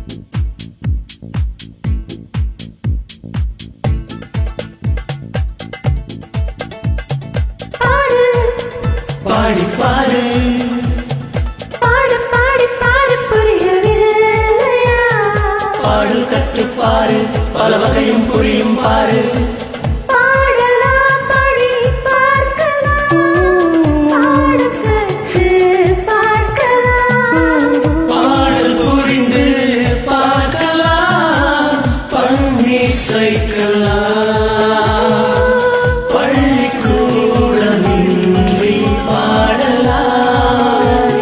பாடி பாரு பாடு பாடி பாடு புரியவில்லையா? பாடு கற்று பாரு பல வகையும் புரியும் பாரு. பாடலாம் படி பார்க்கலாம், பாடு கற்று பார்க்கலாம். பாடல் புரிந்து பார்க்கலாம், பண்ணி சேர்க்கலாம். பள்ளிக்கூடமின்றி பாடலாம்.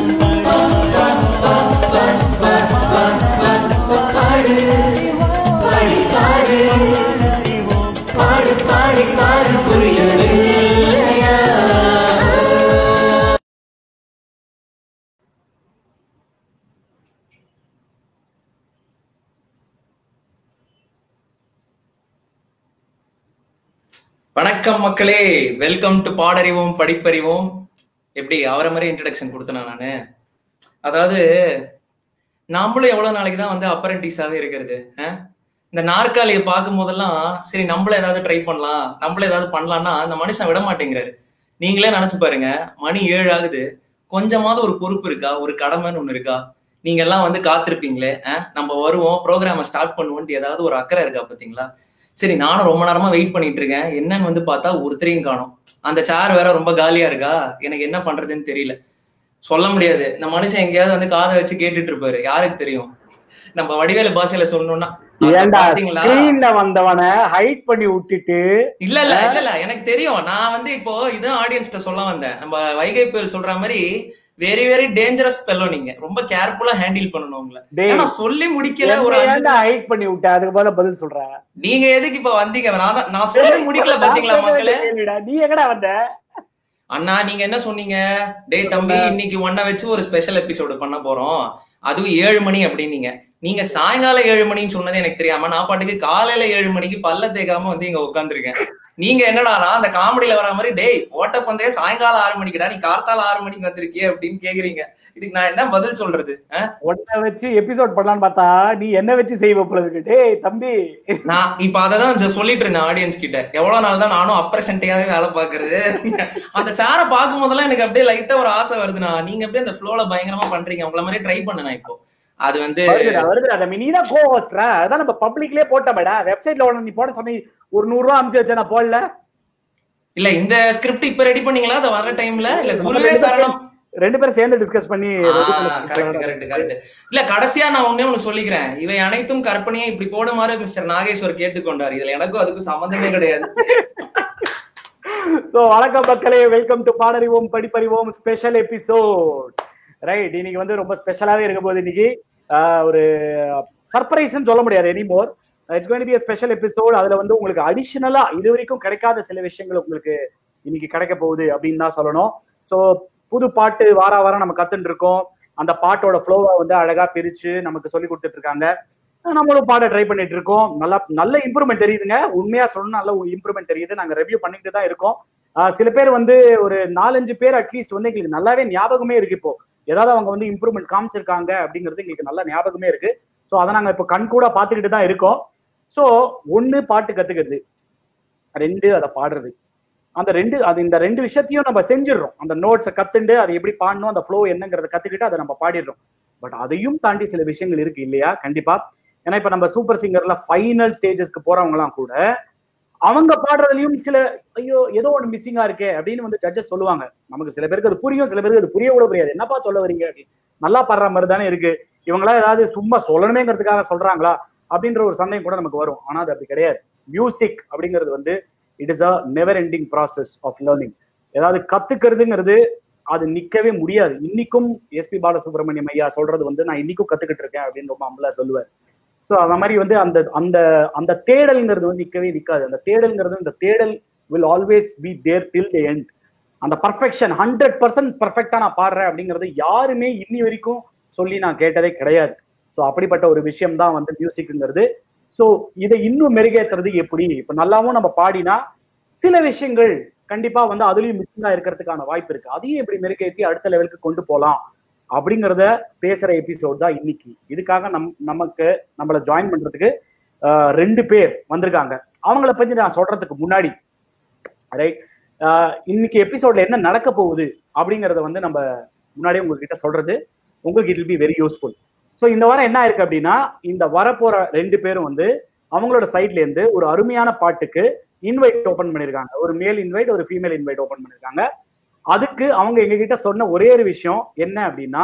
பாடு பாடி பாரு பாடு பாடி பாரு புரியவில்லையா? வணக்கம் மக்களே, வெல்கம் டு பாடறிவோம் படிப்பறிவோம். எப்படி அவரை மாதிரி இன்ட்ரடக்ஷன் கொடுத்தேனா நானு? அதாவது நம்மளும் எவ்வளவு நாளைக்கு தான் வந்து அப்ரெண்டிஸாவே இருக்கிறது. இந்த நாற்காலியை பார்க்கும் போதெல்லாம் சரி நம்மள ஏதாவது ட்ரை பண்ணலாம், நம்மள ஏதாவது பண்ணலாம்னா அந்த மனுஷன் விட மாட்டேங்கிறாரு. நீங்களே நினைச்சு பாருங்க, மணி 7 ஆகுது, கொஞ்சமாவது ஒரு பொறுப்பு இருக்கா, ஒரு கடமைன்னு ஒண்ணு இருக்கா? நீங்க எல்லாம் வந்து காத்திருப்பீங்களே, நம்ம வருவோம் ப்ரோக்ராம ஸ்டார்ட் பண்ணுவோன்ட்டு ஏதாவது ஒரு அக்கறை இருக்கா பாத்தீங்களா? சரி, நானும் ரொம்ப நேரமா வெயிட் பண்ணிட்டு இருக்கேன். என்னன்னு வந்து பார்த்தா ஒருத்தரையும் காணோம். அந்த சேர் வேற ரொம்ப காலியா இருக்கா, எனக்கு என்ன பண்றதுன்னு தெரியல. சொல்ல முடியாது. இந்த மனுஷன் எங்கேயாவது வந்து காதை வச்சு கேட்டுட்டு இருப்பாரு, யாருக்கு தெரியும்? நம்ம வடிவேலு பாஷையில சொல்லணும்னா பாத்தீங்களா, வந்தவன ஹைட் பண்ணி விட்டுட்டு இல்ல இல்ல இல்ல இல்ல எனக்கு தெரியும். நான் வந்து இப்போ இதான் ஆடியன்ஸ்ட சொல்ல வந்தேன். நம்ம வைகை புயல் சொல்ற மாதிரி வெரி வெரி டேஞ்சரஸ் பெல்லோ. நீங்க ரொம்ப கேர்ஃபுல்லா ஹேண்டில் பண்ணணும் உங்களை. ஏன்னா சொல்லி முடிக்கல ஒரு ஹைட் பண்ணி விட்ட, அதுக்கு பதிலா பதில் சொல்றேன். நீங்க எதுக்கு இப்ப வந்தீங்க? நான் சொல்லி முடிக்கல பாத்தீங்களா மக்களே? நீ எங்கடா வந்த? அண்ணா நீங்க என்ன சொன்னீங்க? டேய் தம்பி, இன்னைக்கு ஒன்ன வச்சு ஒரு ஸ்பெஷல் எபிசோடு பண்ண போறோம், அதுவும் 7 மணி அப்படின்னீங்க. நீங்க சாயங்காலம் 7 மணின்னு சொன்னது எனக்கு தெரியாம நான் பாட்டுக்கு காலையில 7 மணிக்கு பல்ல தேய்க்காம வந்து இங்க உட்காந்துருக்கேன். நீங்க என்னடானா அந்த காமெடியில வர மாதிரி, டேய் ஓட்டப்பந்தே சாயங்காலம் 6 மணிக்குடா, நீ கார்த்தால 6 மணிக்கு வந்திருக்கிய அப்படின்னு கேக்குறீங்க. இதுக்கு நான் என்ன பதில் சொல்றது? உன்னை வச்சு எபிசோட் பண்ணலான்னு பார்த்தா நீ என்ன வச்சு செய்வ போல இருக்கு. டேய் தம்பி, நான் இப்ப அததான் சொல்லிட்டு இருந்தேன் ஆடியன்ஸ் கிட்ட. எவ்வளவு நாள் தான் நானும் அப்ரசென்டையாவே வேலை பாக்குறது. அந்த சேரை பார்க்கும் போதெல்லாம் எனக்கு அப்படியே லைட்டா ஒரு ஆசை வருதுண்ணா. நீங்க அப்படியே அந்த ஃப்ளோல பயங்கரமா பண்றீங்க. உங்களை மாதிரி ட்ரை பண்ணேன் இப்போ. அது வந்து நீதான் கோஹோஸ்ட்ரா, அதான் நம்ம பப்ளிக்லயே போட்டோமேடா. வெப்சைட்ல ஒண்ணு நீ போட சொன்னி ஒரு 100 ரூபா அனுப்பிச்சு வச்சா நான் போடல. இல்ல இந்த ஸ்கிரிப்ட் இப்ப ரெடி பண்ணீங்களா? அது வர டைம்ல இல்ல குருவே சரணம் 2 பேரும் சேர்ந்து டிஸ்கஸ் பண்ணி கரெக்ட். இல்ல கடைசியா நான் ஒண்ணு சொல்லிக்கிறேன். இவை அனைத்தும் கற்பனையே இப்படி போடுமாறு மிஸ்டர் நாகேஸ்வர் கேட்டுக்கொண்டார். இதுல எனக்கும் அதுக்கும் சம்பந்தமே கிடையாது. சோ வணக்கம் மக்களே, welcome to Paadarivom Padipparivom special episode. Right, இன்னைக்கு வந்து ரொம்ப ஸ்பெஷலாவே இருக்க போது. இன்னைக்கு ஒரு சர்ப்ரைஸ்ன்னு சொல்ல முடியாது anymore. It's going to be a special episode. அதுல வந்து உங்களுக்கு அடிஷனலா இது வரைக்கும் கிடைக்காத சில விஷயங்கள் உங்களுக்கு இன்னைக்கு கிடைக்க போகுது அப்படின்னு தான் சொல்லணும். ஸோ புது பாட்டு வாரம் நம்ம கத்துட்டு இருக்கோம். அந்த பாட்டோட ஃப்ளோவை வந்து அழகா பிரிச்சு நமக்கு சொல்லி கொடுத்துட்டு இருக்காங்க. நம்மளும் பாட ட்ரை பண்ணிட்டு இருக்கோம். நல்ல இம்ப்ரூவ்மெண்ட் தெரியுதுங்க. உண்மையா சொல்லணும், நல்ல இம்ப்ரூவ்மெண்ட் தெரியுது. நாங்க ரிவ்யூ பண்ணிட்டு தான் இருக்கோம். சில பேர் வந்து ஒரு 4-5 பேர் அட்லீஸ்ட் வந்து எங்களுக்கு நல்லாவே ஞாபகமே இருக்கு. இப்போ ஏதாவது அவங்க வந்து இம்ப்ரூவ்மெண்ட் காமிச்சிருக்காங்க அப்படிங்கிறது எங்களுக்கு நல்ல ஞாபகமே இருக்கு. ஸோ அதை நாங்க இப்போ கண் கூட பார்த்துக்கிட்டு தான் இருக்கோம். ஸோ 1 பாட்டு கத்துக்கிறது, 2 அதை பாடுறது. இந்த 2 விஷயத்தையும் நம்ம செஞ்சிடறோம். அந்த நோட்ஸை கத்துண்டு அதை எப்படி பாடணும், அந்த ஃப்ளோ என்னங்கிறத கத்துக்கிட்டு அதை நம்ம பாடிடுறோம். பட் அதையும் தாண்டி சில விஷயங்கள் இருக்கு இல்லையா? கண்டிப்பா. ஏன்னா இப்ப நம்ம சூப்பர் சிங்கர்ல ஃபைனல் ஸ்டேஜஸ்க்கு போறவங்க எல்லாம் கூட அவங்க பாடுறதுலயும் சில ஐயோ ஏதோ ஒன்று மிஸ்ஸிங்கா இருக்கே அப்படின்னு வந்து ஜட்ஜஸ் சொல்லுவாங்க. நமக்கு சில பேருக்கு அது புரியும், சில பேருக்கு அது புரிய கூட புரியாது. என்னப்பா சொல்ல வரீங்க அப்படின்னு. நல்லா பாடுற மாதிரி தானே இருக்கு, இவங்களா ஏதாவது சும்மா சொல்லணுமேங்கிறதுக்காக சொல்றாங்களா அப்படின்ற ஒரு சந்தேகம் கூட நமக்கு வரும். ஆனா அது அப்படி கிடையாது. மியூசிக் அப்படிங்கிறது வந்து it is a never ending process of learning. ஏதாவது கத்துக்கிறதுங்கிறது அது நிக்கவே முடியாது. இன்னைக்கும் எஸ்பி பாலசுப்ரமணியம் ஐயா சொல்றது வந்து நான் இன்னைக்கும் கத்துக்கிட்டு இருக்கேன் அப்படின்னு ரொம்ப அம்பலா சொல்லுவார். ஸோ அந்த மாதிரி வந்து அந்த அந்த அந்த தேடல்ங்கிறது வந்து நிற்கவே நிற்காது. அந்த தேடல்ங்கிறது, இந்த தேடல் will always be there till the end. அந்த பர்ஃபெக்ஷன் 100% பர்ஃபெக்டா நான் பாடுறேன் அப்படிங்கிறது யாருமே இன்னி வரைக்கும் சொல்லி நான் கேட்டதே கிடையாது. ஸோ அப்படிப்பட்ட ஒரு விஷயம் தான் வந்து மியூசிக்ங்கிறது. ஸோ இதை இன்னும் மெருகேற்றுறது எப்படி? இப்போ நல்லாவும் நம்ம பாடினா சில விஷயங்கள் கண்டிப்பா வந்து அதுலயும் மிஸ்ஸிங்கா இருக்கிறதுக்கான வாய்ப்பு இருக்கு. அதையும் எப்படி மெருகேற்றி அடுத்த லெவலுக்கு கொண்டு போகலாம் அப்படிங்கிறத பேசுற எபிசோட் தான் இன்னைக்கு. இதுக்காக நம்மளை ஜாயின் பண்றதுக்கு 2 பேர் வந்திருக்காங்க. அவங்கள பத்தி நான் சொல்றதுக்கு முன்னாடி ரைட், இன்னைக்கு எபிசோட்ல என்ன நடக்க போகுது அப்படிங்கறத வந்து நம்ம முன்னாடியே உங்ககிட்ட சொல்றது உங்களுக்கு it will be very useful. So இந்த வாரம் என்ன இருக்கு அப்படின்னா, இந்த வரப்போற 2 பேரும் வந்து அவங்களோட சைட்ல இருந்து ஒரு அருமையான பாட்டுக்கு இன்வைட் ஓபன் பண்ணிருக்காங்க. ஒரு மேல் இன்வைட், ஒரு ஃபீமேல் இன்வைட் ஓபன் பண்ணிருக்காங்க. அதுக்கு அவங்க எங்ககிட்ட சொன்ன ஒரே ஒரு விஷயம் என்ன அப்படின்னா,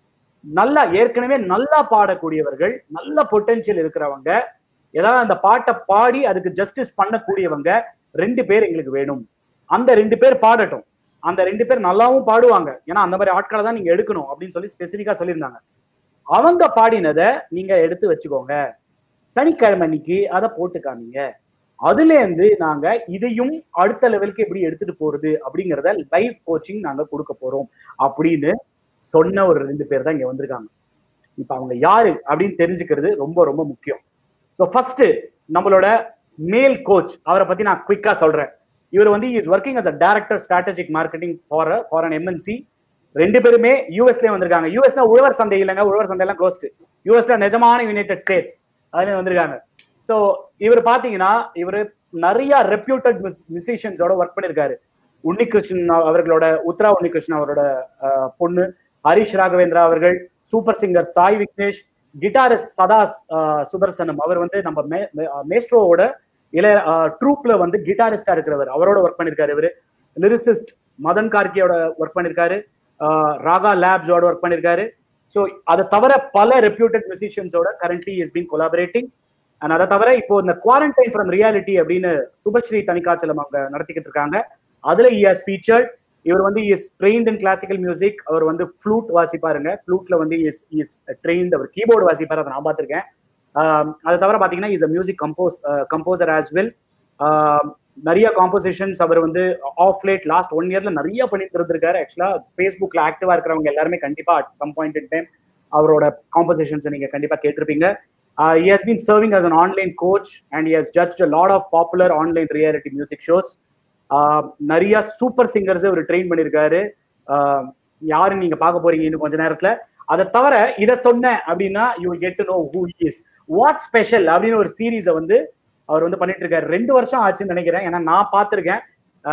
ஏற்கனவே நல்லா பாடக்கூடியவர்கள், நல்ல பொட்டன்ஷியல் இருக்கிறவங்க, ஏதாவது அந்த பாட்டை பாடி அதுக்கு ஜஸ்டிஸ் பண்ணக்கூடியவங்க 2 பேர் எங்களுக்கு வேணும். அந்த 2 பேர் பாடட்டும், அந்த 2 பேர் நல்லாவும் பாடுவாங்க, ஏன்னா அந்த மாதிரி ஆட்களை தான் நீங்க எடுக்கணும் அப்படின்னு சொல்லி ஸ்பெசிஃபிக்கா சொல்லியிருந்தாங்க. அவங்க பாடினதை நீங்க எடுத்து வச்சுக்கோங்க, சனிக்கிழமை அன்னைக்கு அதை போட்டு காமிங்க, அதுல இருந்து நாங்க இதையும் அடுத்த லெவலுக்கு எப்படி எடுத்துட்டு போறது அப்படிங்கறத லைஃப் கோச்சிங் நாங்க கொடுக்க போறோம் அப்படின்னு சொன்ன ஒரு 2 பேர் தான் இங்க வந்திருக்காங்க. இப்ப அவங்க யாரு அப்படின்னு தெரிஞ்சுக்கிறது ரொம்ப ரொம்ப முக்கியம். ஸோ ஃபர்ஸ்ட் நம்மளோட மேல் கோச், அவரை பத்தி நான் குயிக்கா சொல்றேன். இவர் வந்து is working as a director strategic marketing for an MNC. 2 பேருமே யூஎஸ்ல வந்திருக்காங்க. யூஎஸ்னா உழவர் சந்தை இல்லைங்க, உழவர் சந்தையெல்லாம் க்ளோஸ்ட். யூஎஸ்ல நிஜமான யுனைடெட் ஸ்டேட்ஸ் அதுல வந்திருக்காங்க. ஸோ இவர் பாத்தீங்கன்னா இவர் நிறைய ரெப்யூட்டட் மியூசிஷியன்ஸோட ஒர்க் பண்ணிருக்காரு. உன்னிகிருஷ்ணன் அவர்களோட, உத்ரா உன்னிகிருஷ்ணன் அவரோட பொண்ணு, ஹரிஷ் ராகவேந்திரா அவர்கள், super singer Sai Vignesh, guitarist Sada Sudarsanam, அவர் வந்து நம்ம மேஸ்ட்ரோவோட ட்ரூப்ல வந்து கிட்டாரிஸ்டா இருக்கிறவர், அவரோட ஒர்க் பண்ணிருக்காரு. இவரு லிரிசிஸ்ட் மதன் கார்கியோட ஒர்க் பண்ணிருக்காரு, ராகா லேப்ஸோட ஒர்க் பண்ணிருக்காரு. ஸோ அதை தவிர பல ரெப்யூட்டட் மியூசிஷியன்ஸோட currently is been collaborating. And அதை தவிர இப்போ இந்த குவாரண்டைன் ஃப்ரம் ரியாலிட்டி அப்படின்னு சுபஸ்ரீ தனிக்காச்சலம் அவங்க நடத்திக்கிட்டு இருக்காங்க. அதுல ஹஸ் ஃபீச்சர்ட். இவர் வந்து is trained in classical music. அவர் வந்து ஃப்ளூட் வாசிப்பாருங்க. ஃப்ளூட்ல வந்து இஸ் ட்ரெயின்ட். அவர் கீபோர்டு வாசிப்பார், அதை நான் பார்த்திருக்கேன். அதை தவிர பாத்தீங்கன்னா is a music composer as well. நிறைய காம்போசிஷன்ஸ் அவர் வந்து ஆஃப் லேட் லாஸ்ட் 1 இயர்ல நிறைய பண்ணிட்டு இருந்திருக்காரு. ஆக்சுவலா ஃபேஸ்புக்ல ஆக்டிவா இருக்கிறவங்க எல்லாருமே கண்டிப்பா at some point in time அவரோட காம்போசிஷன்ஸ் நீங்க கண்டிப்பா கேட்டிருப்பீங்க. He has been serving as an online coach and he has judged a lot of popular online reality music shows. நிறைய சூப்பர் சிங்கர்ஸ் அவர் ட்ரெயின் பண்ணியிருக்காரு. யாரு நீங்க பார்க்க போறீங்க இன்னும் கொஞ்ச நேரத்துல. அதை தவிர இதை சொன்னேன் அப்படின்னா you will get to know who he is. What special அப்படின்னு ஒரு சீரீஸை வந்து அவர் வந்து பண்ணிட்டு இருக்காரு. 2 வருஷம் ஆச்சுன்னு நினைக்கிறேன், ஏன்னா நான் பார்த்திருக்கேன்.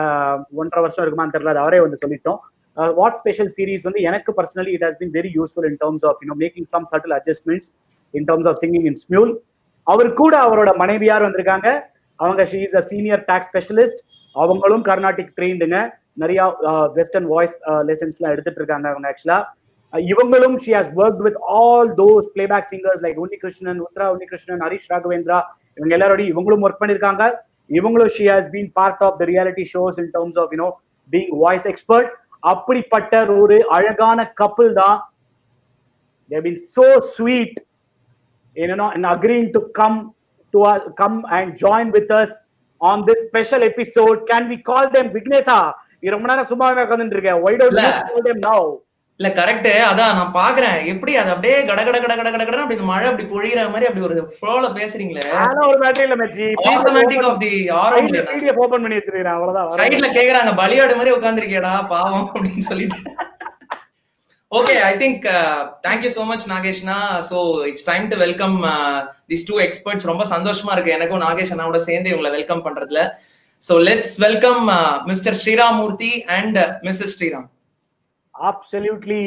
1.5 வருஷம் இருக்குமான்னு தெரியல, அது அவரே வந்து சொல்லிட்டோம். வாட் ஸ்பெஷல் சீரீஸ் வந்து எனக்கு personally it has been very useful in terms of making some subtle adjustments in terms of singing in Smule. அவர் கூட அவரோட மனைவியார் வந்திருக்காங்க. அவங்க she is a senior tax specialist. அவங்களும் கர்நாடிக் ட்ரெயின்டுங்க. நிறைய வெஸ்டர்ன் வாய்ஸ் லெசன்ஸ்லாம் எடுத்துட்டு இருக்காங்க அவங்க. ஆக்சுவலா இவங்களும் she has worked with all those playback singers like Unnikrishnan, Uthra Unnikrishnan, Harish Raghavendra, இவங்க எல்லாரோடையும் இவங்களும் ஒர்க் பண்ணிருக்காங்க. இவங்களும் she has been part of the reality shows in terms of being voice expert. அப்படிப்பட்ட ஒரு அழகான கப்பிள் தான். they have been so sweet and agreeing to come and join with us on this special episode. Can we call them Vignesha? நீ ரொம்ப நேரம் சும்மாவே உட்கார்ந்துட்டு இருக்க. Why don't you call them now? இல்ல கரெக்ட், அதான் நான் பாக்குறேன் எப்படி அது அப்படியே கட கட கட கட கட அப்படி மழை அப்படி பொழியற மாதிரி அப்படி ஒரு ஃப்ளோல பேசுறீங்களே. ஆனா ஒரு மேட்டர் இல்ல மச்சி, ஆட்டோமேட்டிக் ஆஃப் தி ஆரோல பிடிஎஃப் ஓபன் பண்ணி வச்சிருக்கேன், அவ்வளவுதான். சைடுல கேக்குறாங்க பலியாடு மாதிரி உட்கார்ந்திருக்கேடா பாவம் அப்படின்னு சொல்லிட்டு. Okay, I think thank you so much Nageshna. So it's time to welcome these 2 experts. ரொம்ப சந்தோஷமா இருக்கு எனக்கும் நாகேஷ் அண்ணாவோட சேர்ந்து இவங்களை வெல்கம் பண்றதுல. So let's welcome Mr. Sriram Murthy and Mrs. Sriram. Absolutely.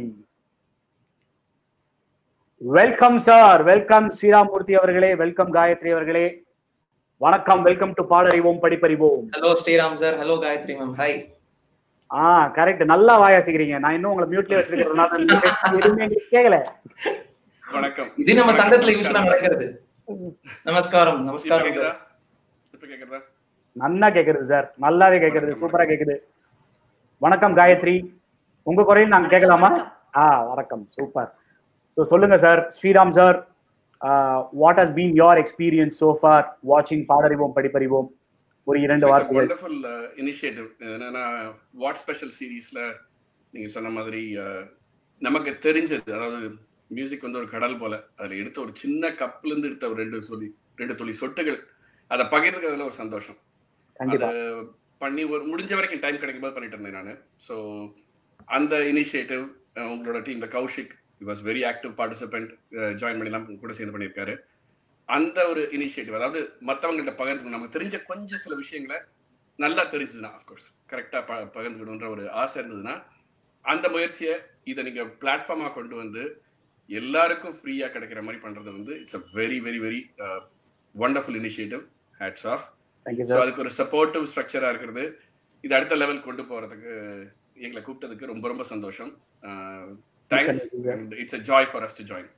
Welcome sir, welcome Sriram Murthy அவர்களே, welcome Gayatri அவர்களே. வணக்கம், welcome to Paadarivom Padipparivom. Hello Sriram sir, hello Gayatri ma'am. Hi. Correct, நல்லா வாயாசிக்கிறீங்க. நான் இன்னும் உங்களை மியூட்ல வச்சிருக்கிறதுனால எதுவுமே கேட்கல. வணக்கம். இது நம்ம சங்கத்துல யூஸ்வலா நடக்கிறது. நமஸ்காரம். நமஸ்காரம். இப்ப கேக்குதா? நல்லா கேக்குது சார், நல்லாவே கேக்குது, சூப்பரா கேக்குது. வணக்கம் காயத்ரி, உங்க குரல் நாங்க கேட்கலாமா? வணக்கம், சூப்பர். சோ சொல்லுங்க sir, Sriram sir, what has been your experience so far வாட்சிங் பாடறிவோம் படிப்பறிவோம்? ஒரு 2 வார்த்தைகள். Wonderful initiative. என்னன்னா வாட் ஸ்பெஷல் சீரீஸ்ல நீங்க சொன்ன மாதிரி நமக்கு தெரிஞ்சது, அதாவது மியூசிக் வந்து ஒரு கடல் போல, அதுல எடுத்த ஒரு சின்ன கப்ல இருந்து எடுத்த ஒரு 2 துளி சொட்டுகள் அதை பகிர்றதுல ஒரு சந்தோஷம். அது பண்ணி ஒரு முடிஞ்ச வரைக்கும் டைம் கிடைக்கும் போது பண்ணிட்டு இருந்தேன் நான். ஸோ அந்த இனிஷியேட்டிவ் உங்களோட டீம்ல Kaushik was very active participant, join பண்ணிலாம் கூட சேர்ந்து பண்ணியிருக்காரு. அந்த ஒரு இனிஷியேட்டிவ், அதாவது மற்றவங்கள்ட்ட பகிர்ந்து நமக்கு தெரிஞ்ச கொஞ்சம் சில விஷயங்களை நல்லா தெரிஞ்சதுன்னா, அஃப்கோர்ஸ் கரெக்டாக பகிர்ந்துக்கணுன்ற ஒரு ஆசை இருந்ததுன்னா, அந்த முயற்சியை இதை நீங்கள் பிளாட்ஃபார்மாக கொண்டு வந்து எல்லாருக்கும் ஃப்ரீயாக கிடைக்கிற மாதிரி பண்ணுறது வந்து it's a very very very wonderful initiative. Hats off. So அதுக்கு ஒரு சப்போர்ட்டிவ் ஸ்ட்ரக்சராக இருக்கிறது, இது அடுத்த லெவல் கொண்டு போகிறதுக்கு எங்களை கூப்பிட்டதுக்கு ரொம்ப ரொம்ப சந்தோஷம். Thanks. It's a joy for us to join.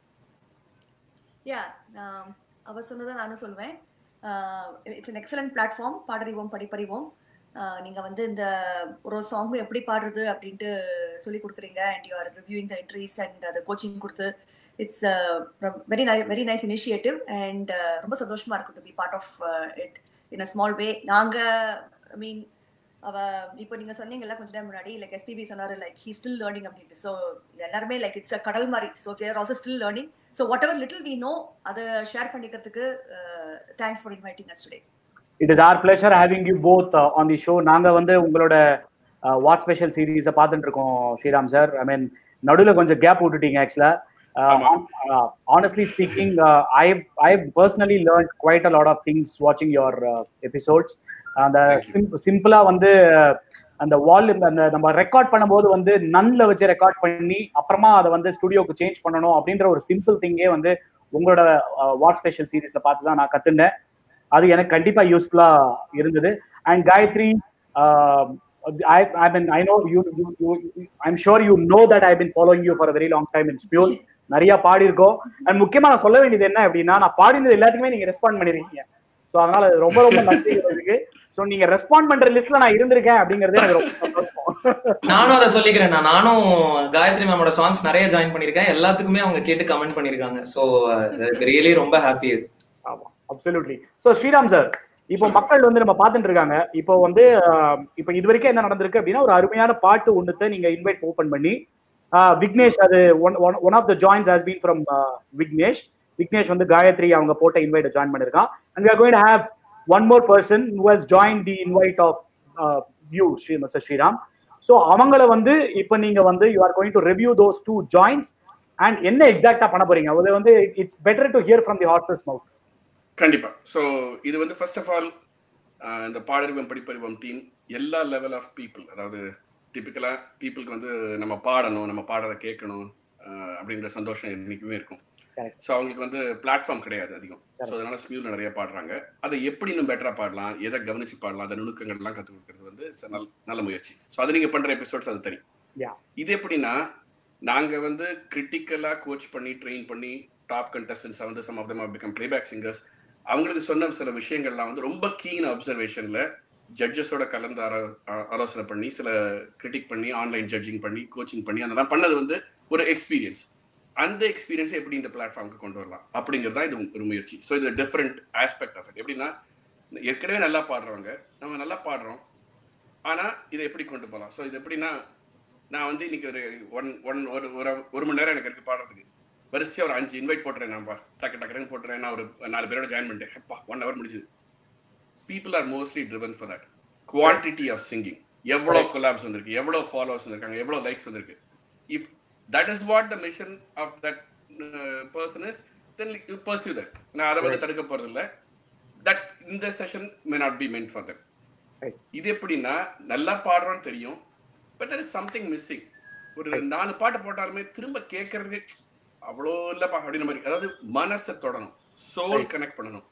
அவர் சொன்னதை நானும் சொல்லுவேன். It's an excellent platform. Paadarivom Padipparivom. நீங்க வந்து இந்த ஒரு சாங் எப்படி பாடுறது அப்படின்ட்டு சொல்லி கொடுக்குறீங்க, and you are reviewing the entries and அது கோச்சிங் கொடுத்து it's very nice initiative and ரொம்ப சந்தோஷமா இருக்கும் to be part of it in a small way. நாங்க ஐ மீன் இப்போ நீங்க சொன்னீங்கல்ல கொஞ்ச நேரம் முன்னாடி, லைக் எஸ்பிபி சொன்னாரு லைக் ஹீ ஸ்டில் லேர்னிங் அப்படின்ட்டு. ஸோ எல்லாருமே லைக் இட்ஸ் அ கடல் மாதிரி. So we are also still learning. So whatever little we know அதை ஷேர் பண்ணிக்கிறதுக்கு thanks for inviting us today. It is our pleasure having you both on the show. நாங்க வந்து உங்களோட what special சீரீஸை பார்த்துட்டு இருக்கோம் ஸ்ரீராம் சார். ஐ மீன் நடுவில் கொஞ்சம் கேப் விட்டுட்டீங்க ஆக்சுவலா. Honestly speaking, I've personally learned quite a lot of things watching your episodes. அந்த சிம்பிளா வந்து அந்த வால்யூம் அந்த நம்ம ரெக்கார்ட் பண்ணும்போது வந்து நன்ல வச்சு ரெக்கார்ட் பண்ணி அப்புறமா அதை வந்து ஸ்டுடியோக்கு சேஞ்ச் பண்ணணும் அப்படின்ற ஒரு சிம்பிள் திங்கே வந்து உங்களோட வாட் ஸ்பெஷல் சீரீஸ்ல பார்த்து தான் நான் கத்துனேன். அது எனக்கு கண்டிப்பா யூஸ்ஃபுல்லா இருந்தது. And Gayatri, I know I'm sure you know that I've been following you for a very long time in Spule. நிறைய பாடி இருக்கோம். அண்ட் முக்கியமா நான் சொல்ல வேண்டியது என்ன அப்படின்னா, நான் பாடினது எல்லாத்துக்குமே நீங்க ரெஸ்பாண்ட் பண்ணிருக்கீங்க. ஸோ அதனால ரொம்ப ரொம்ப நன்றி இருக்கு. ஸோ நீங்க ரெஸ்பாண்ட் பண்ற லிஸ்ட்ல நான் இருந்திருக்கேன் அப்படிங்கறது எனக்கு ரொம்ப சந்தோஷம். நானும் அதை சொல்லிக்கிறேன். நானும் காயத்ரி மேமோட சாங்ஸ் நிறைய ஜாயின் பண்ணிருக்கேன். எல்லாத்துக்குமே அவங்க கேட்டு கமெண்ட் பண்ணிருக்காங்க. ஸோ ரியலி ரொம்ப ஹாப்பி. ஆமா, அப்சல்யூட்லி. ஸோ ஸ்ரீராம் சார், இப்போ மக்கள் வந்து நம்ம பார்த்துட்டு இருக்காங்க. இப்போ வந்து இப்போ இது வரைக்கும் என்ன நடந்திருக்கு அப்படின்னா, ஒரு அருமையான பாட்டு ஒன்றுத்தை நீங்க இன்வைட் ஓபன் பண்ணி விக்னேஷ், அது one of the joins has been from Vignesh வந்து காயத்ரி அவங்க போட்ட இன்வைட்டை ஜாயின் பண்ணிருக்கான். And we are going to have one more person who has joined the invite of you, Mr. Sriram. So அவங்கள வந்து இப்போ நீங்க வந்து you are going to review those two joins and என்ன எக்ஸாக்ட்டா பண்ண போறீங்க? அது வந்து it's better to hear from the horse's mouth. கண்டிப்பா. ஸோ இது வந்து ஃபர்ஸ்ட் ஆஃப் ஆல் இந்த பாடறிவோம் படிப்பறிவோம் டீம் எல்லா லெவல் ஆஃப் பீப்புள், அதாவது டிபிக்கலாக பீப்புளுக்கு வந்து நம்ம பாடணும், நம்ம பாடுறதை கேட்கணும் அப்படிங்கிற சந்தோஷம் என்றைக்குமே இருக்கும். ஸோ அவங்களுக்கு வந்து பிளாட்ஃபார்ம் கிடையாது அதிகம். ஸோ அதனால ஸ்மியூல நிறைய பாடுறாங்க. அதை எப்படி இன்னும் பெட்டராக பாடலாம், எதை கவனிச்சு பாடலாம், அந்த நுணுக்கங்கள்லாம் கற்றுக் கொடுக்கறது வந்து நல்ல முயற்சி. ஸோ அது நீங்கள் பண்ணுற எபிசோட்ஸ் அது தனி. இது எப்படின்னா, நாங்கள் வந்து கிரிட்டிக்கலாக கோச் பண்ணி ட்ரெயின் பண்ணி டாப் கண்டஸ்டன்ஸ் வந்து some of them have become playback singers, அவங்களுக்கு சொன்ன சில விஷயங்கள்லாம் வந்து ரொம்ப கீன் அப்சர்வேஷன்ல ஜட்ஜஸோட கலந்து ஆலோசனை பண்ணி சில கிரிட்டிக் பண்ணி ஆன்லைன் ஜட்ஜிங் பண்ணி கோச்சிங் பண்ணி அதெல்லாம் பண்ணது வந்து ஒரு எக்ஸ்பீரியன்ஸ். அந்த எக்ஸ்பீரியன்ஸை எப்படி இந்த பிளாட்ஃபார்முக்கு கொண்டு வரலாம் அப்படிங்கிறது தான் இது ஒரு முயற்சி. ஸோ இது டிஃப்ரெண்ட் ஆஸ்பெக்ட் ஆஃப் இட். எப்படின்னா, ஏற்கனவே நல்லா பாடுறவங்க, நம்ம நல்லா பாடுறோம், ஆனால் இதை எப்படி கொண்டு போகலாம். ஸோ இது எப்படின்னா, நான் வந்து இன்னைக்கு ஒரு மணி நேரம் எனக்கு இருக்கு பாடுறதுக்கு, வரிசையாக ஒரு 5 இன்வைட் போட்டுறேன், நான்ப்பா டக்குன்னு போட்டுறேன், நான் ஒரு 4 பேரோட ஜாயின் பண்ணிட்டேன், எப்பா 1 hour முடிஞ்சுது. People are mostly driven for that quantity of singing. எவ்வளோ கொலாப்ஸ் வந்திருக்கு, எவ்வளோ ஃபாலோவர்ஸ் வந்திருக்காங்க, எவ்வளோ லைக்ஸ் வந்திருக்கு. If that is what the mission of that person is, then you pursue that. நான் அதை வந்து தடுக்க போறது இல்லை. that in the session may not be meant for them. இது எப்படின்னா, நல்லா பாடுறோன்னு தெரியும், but there is something missing. ஒரு 4 பாட்டு போட்டாலுமே திரும்ப கேட்கறதுக்கு அவ்வளோ இல்லப்பா அப்படின்ற மாதிரி, அதாவது மனசை தொடணும், சோல் கனெக்ட் பண்ணணும்.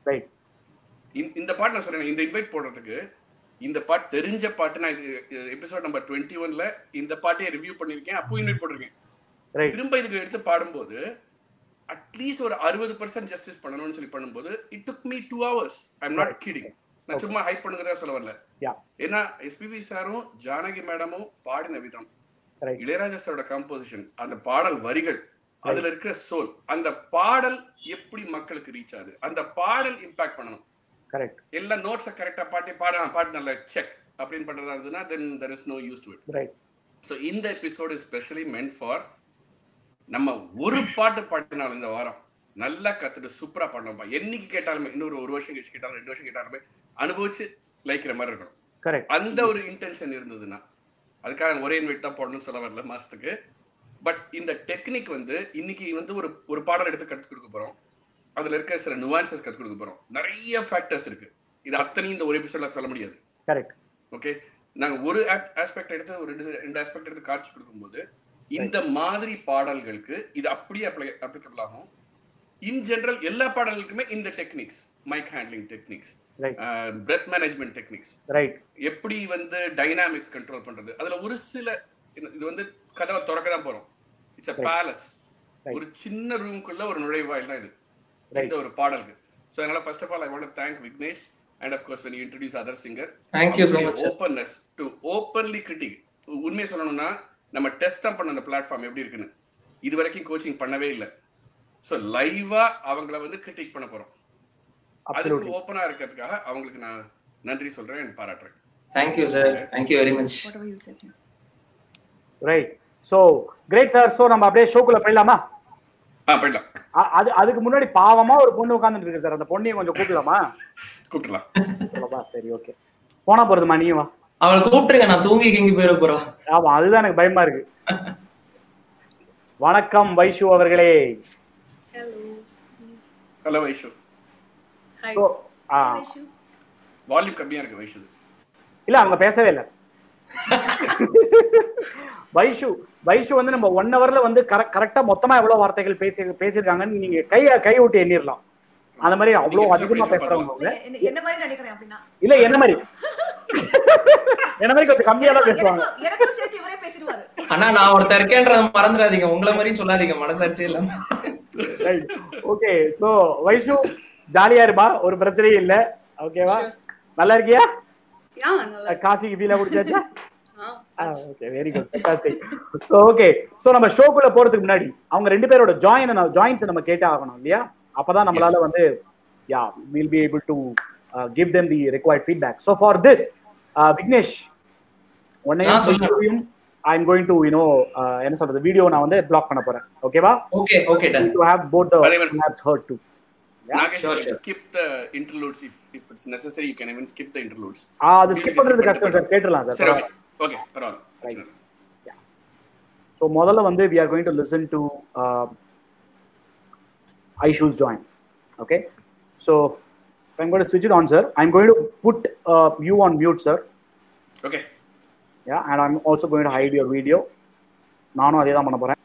இந்த பாட்டு நான் சொல்றேன், இந்த இன்வைட் போடுறதுக்கு இந்த பாட்டு தெரிஞ்ச பாட்டு, நான் எபிசோட் நம்பர் 21ல இந்த பாட்டையே ரிவ்யூ பண்ணிருக்கேன், அப்போ இன்வைட் போட்டிருக்கேன். திரும்ப இதுக்கு எடுத்து பாடும்போது அட்லீஸ்ட் ஒரு 60% ஜஸ்டிஸ் பண்ணணும்னு சொல்லி பண்ணும்போது it took me 2 hours. I am not kidding. நான் சும்மா ஹைப் பண்ணுறதா சொல்ல வரல. ஏன்னா எஸ்பிபி சாரும் ஜானகி மேடமும் பாடின விதம், இளையராஜா சாரோட கம்போசிஷன், அந்த பாடல் வரிகள், அதுல இருக்கிற சோல், அந்த பாடல் எப்படி மக்களுக்கு ரீச் ஆகுது, அந்த பாடல் இம்பாக்ட் பண்ணணும். கரெக்ட். எல்லா நோட்ஸை கரெக்டாக பாட்டு நல்ல செக் அப்படின்னு பண்றதா இருந்ததுன்னா then there is no use to it. Right. So இந்த episode is specially meant for நம்ம ஒரு பாட்டு பாடினாலும் இந்த வாரம் நல்லா கத்துட்டு சூப்பரா பண்ணோம்ப்பா, என்னைக்கு கேட்டாலுமே, இன்னொரு 1 வருஷம் கழிச்சு கேட்டாலும் 2 வருஷம் கேட்டாலுமே அனுபவிச்சு லைக்கிற மாதிரி இருக்கணும். கரெக்ட். அந்த ஒரு இன்டென்ஷன் இருந்ததுன்னா, அதுக்காக ஒரே இன்வைட் தான் போடணும்னு சொல்ல வரல மாசத்துக்கு. பட் இந்த டெக்னிக் வந்து இன்னைக்கு வந்து ஒரு பாடல் எடுத்து கற்றுக் கொடுக்க போறோம். அதுல இருக்க சில நுவான்சஸ் கற்றுக் கொடுக்க போறோம். நிறைய ஃபேக்டர்ஸ் இருக்கு. இது அத்தனையும் இந்த ஒரு எபிசோட்ல சொல்ல முடியாது. கரெக்ட். ஓகே, நாங்க ஒரு ஆஸ்பெக்ட் எடுத்து ஒரு ரெண்டு ஆஸ்பெக்ட் எடுத்து காட்சி கொடுக்கும்போது இந்த மாதிரி பாடல்களுக்கு இது அப்படியே அப்ளிகபிள் ஆகும். இன் ஜெனரல் எல்லா பாடல்களுக்குமே இந்த techniques, mic handling techniques, breath management techniques, right, எப்படி வந்து டைனாமிக்ஸ் கண்ட்ரோல் பண்றது, அதுல ஒரு சில இது வந்து கதவை திறக்க தான் போறோம். It's a palace. ஒரு சின்ன ரூம்குள்ள ஒரு நுழைவாயில் தான் இது இந்த ஒரு பாடலுக்கு. ஸோ அதனால first of all I want to thank Vignesh and of course when you introduce other singer, thank you so much openness to openly critique. உண்மையை சொல்லணும்னா நம்ம டெஸ்ட் தான் பண்ண அந்த பிளாட்ஃபார்ம் எப்படி இருக்குன்னு இது வரைக்கும் கோச்சிங் பண்ணவே இல்லை. ஸோ லைவா அவங்கள வந்து கிரிட்டிக் பண்ண போறோம். அதுக்கு ஓப்பனா இருக்கிறதுக்காக அவங்களுக்கு நான் நன்றி சொல்றேன், பாராட்டுறேன். thank you sir, thank you very much. whatever you said. Right. So great sir. So நம்ம அப்படியே ஷோக்குள்ள போயிடலாமா? போயிடலாம். அதுக்கு முன்னாடி பாவமா ஒரு பொண்ணு உட்கார்ந்துட்டு இருக்கு சார். அந்த பொண்ணையும் கொஞ்சம் கூப்பிடலாமா? கூப்பிடலாம். சரி, ஓகே. போனா போறதுமா, நீ வா. அவளை கூப்பிட்டுருங்க, நான் தூங்கி கிங்கி போயிட போறோம். ஆமா, அதுதான் எனக்கு பயமா இருக்கு. வணக்கம் வைஷு அவர்களே. Hello Vaishu. Hi. Vaishu. Volume கம்மியா இருக்கு வைஷு. இல்ல, அவங்க பேசவே இல்லை. வைஷு வந்து நம்ம 1 ஹவர்ல வந்து கரெக்டா மொத்தமா எவ்வளவு வார்த்தைகள் பேசியிருக்காங்கன்னு நீங்க கை விட்டு எண்ணிடலாம். அந்த மாதிரி அவ்வளவு அதிகமா பேசுறவங்க. என்ன மாதிரி நினைக்கிறேன் அப்படின்னா இல்ல, என்ன மாதிரி கொஞ்சம் கம்மியா தான் பேசுவாங்க. எனக்கும் சேர்த்து இவரே பேசிடுவாரு. ஆனா நான் ஒருத்தர் இருக்கேன்றத மறந்துடாதீங்க, உங்களை மாதிரி சொல்லாதீங்க, மனசாட்சி இல்ல. ஓகே. சோ வைஷு ஜாலியா இருப்பா, ஒரு பிரச்சனையும் இல்ல. ஓகேவா? நல்லா இருக்கியா? காஃபி கீஃபில குடிச்சாச்சா? Okay, very good, fantastic. So okay, so நம்ம ஷோக்குள்ள போறதுக்கு முன்னாடி அவங்க ரெண்டு பேரோட ஜாயின்ஸ் நம்ம கேட்டே ஆகணும் இல்லையா? அப்பதான் நம்மளால வந்து we'll be able to give them the required feedback. So for this, Vignesh, I'm going to என்ன சொல்றது, வீடியோ நான் வந்து பிளாக் பண்ண போறேன். ஓகேவா? Okay done. To have both the labs heard too. Sure. Skip the interludes if it's necessary. You can even skip the interludes. அது skip பண்றது கஷ்டம் சார், கேட்டலாம் சார். சரி, ஓகே, பரவாயில்லை. Right. Yeah. So முதல்ல வந்து we are going to listen to Aishu's join. Okay, so I'm going to switch it on, sir. I'm going to put you on mute, sir. Okay. Yeah, and I'm also going to hide your video. நானும் அதே தான் பண்ண போறேன்.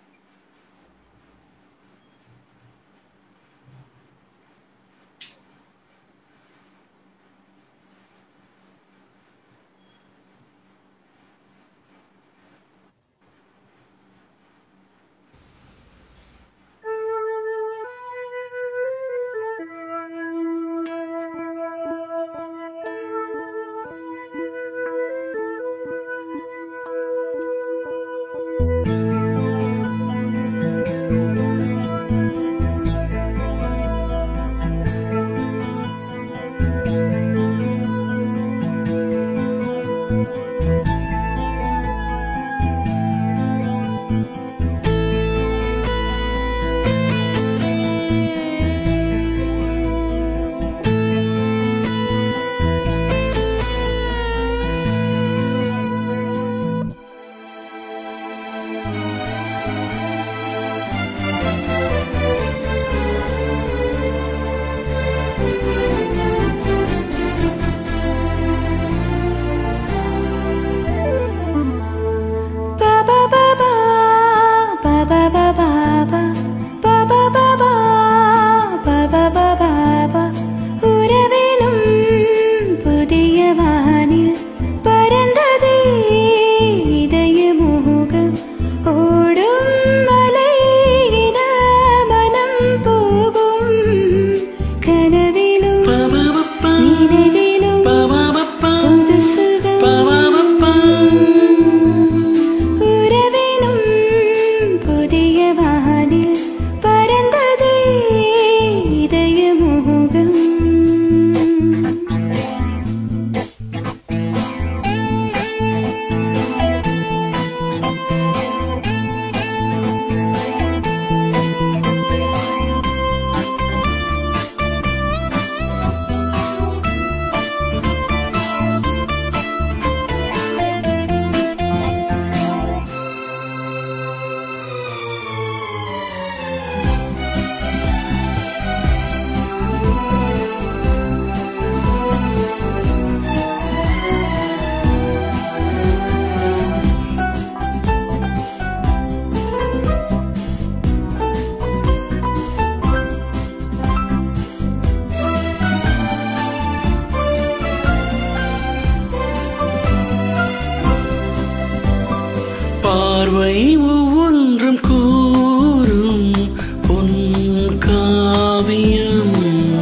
காவியம்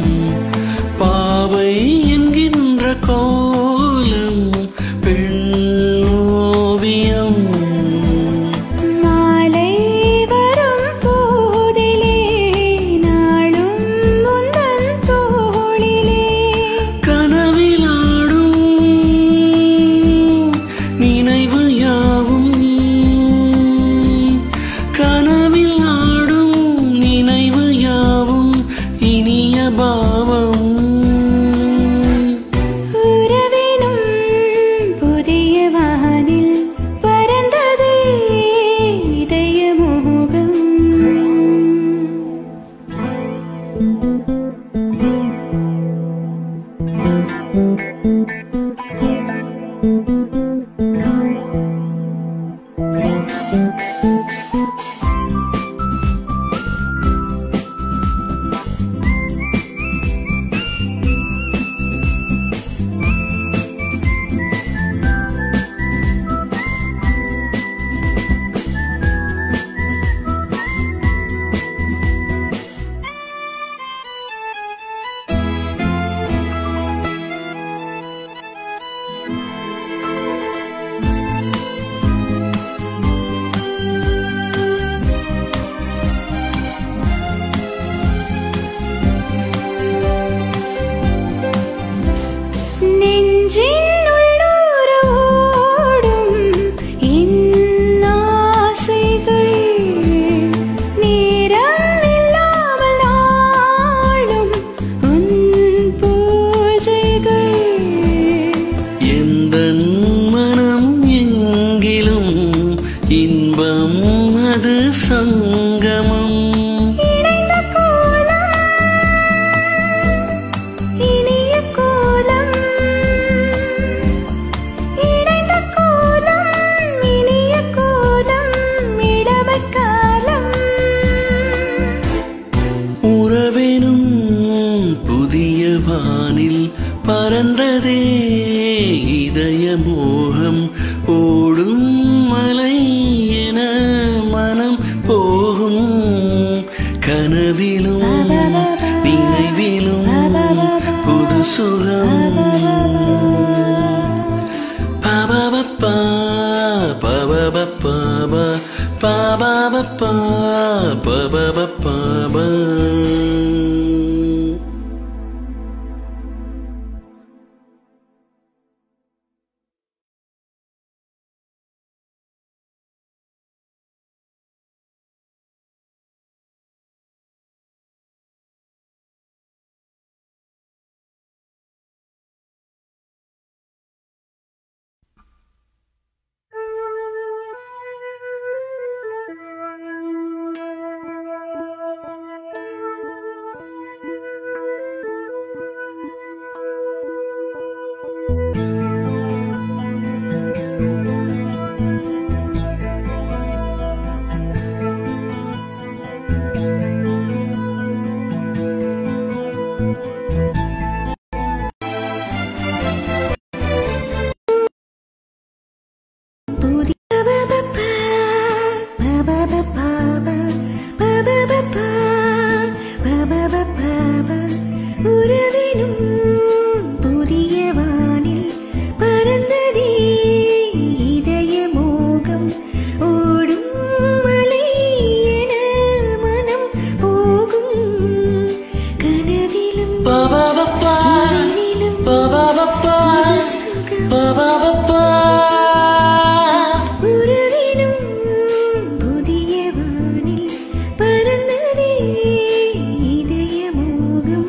பாவை என்கின்ற கோலம் பெண்ணோவியம் மாலை வரும் போதிலே நாளும் முந்தன் தோளிலே கனவிலாடும் நினைவு யாவும் கனவில் ஆடும் நினைவு யாவும் இனிய பாவம் உறவினும் புதிய வானில் பறந்ததே இதய மோகம் நெஞ்சின் உள்ளூர் ஓடும் என் ஆசைகள் நேரம் இல்லாமல் நாளும் உன் பூஜைகள் எந்தன் மனம் எங்கிலும் இன்பம் அது சங்கமம் இணைந்த கோலம் இனிய கோலம் இணைந்த கோலம் இனிய கோலம் இளமை காலம் உறவெனும் புதிய வானில் பறந்ததே இதய மோகம் ஓடும் மலை என மனம் போகும் கனவிலும் நினைவிலும் புது சுகம் பபபப்பா பபபப்பாபா பபபப்பா பபபப்பாபா உறவினும் புதிய வானில் பறந்ததே இதய மோகம் ஓடும் மலை என மனம் போகும் கனவிலும் பபபப்பா நினைவிலும் பபபப்பா சுகம் பபபப்பா உறவினும் புதிய வானில் பறந்ததே இதய மோகம்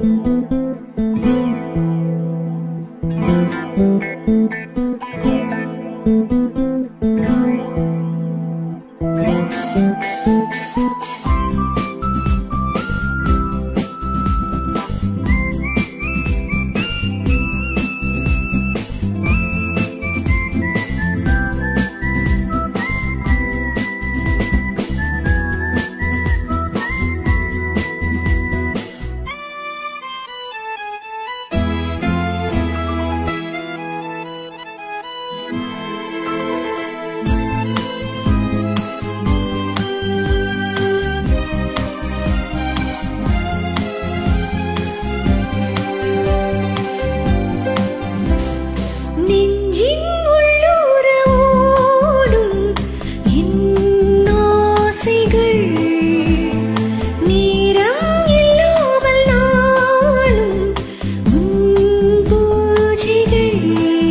நெஞ்சின் உள்ளூர ஓடும் இன்னோசைகள் நேரம் இல்லாமல் நாளும் உன் பூஜைகள்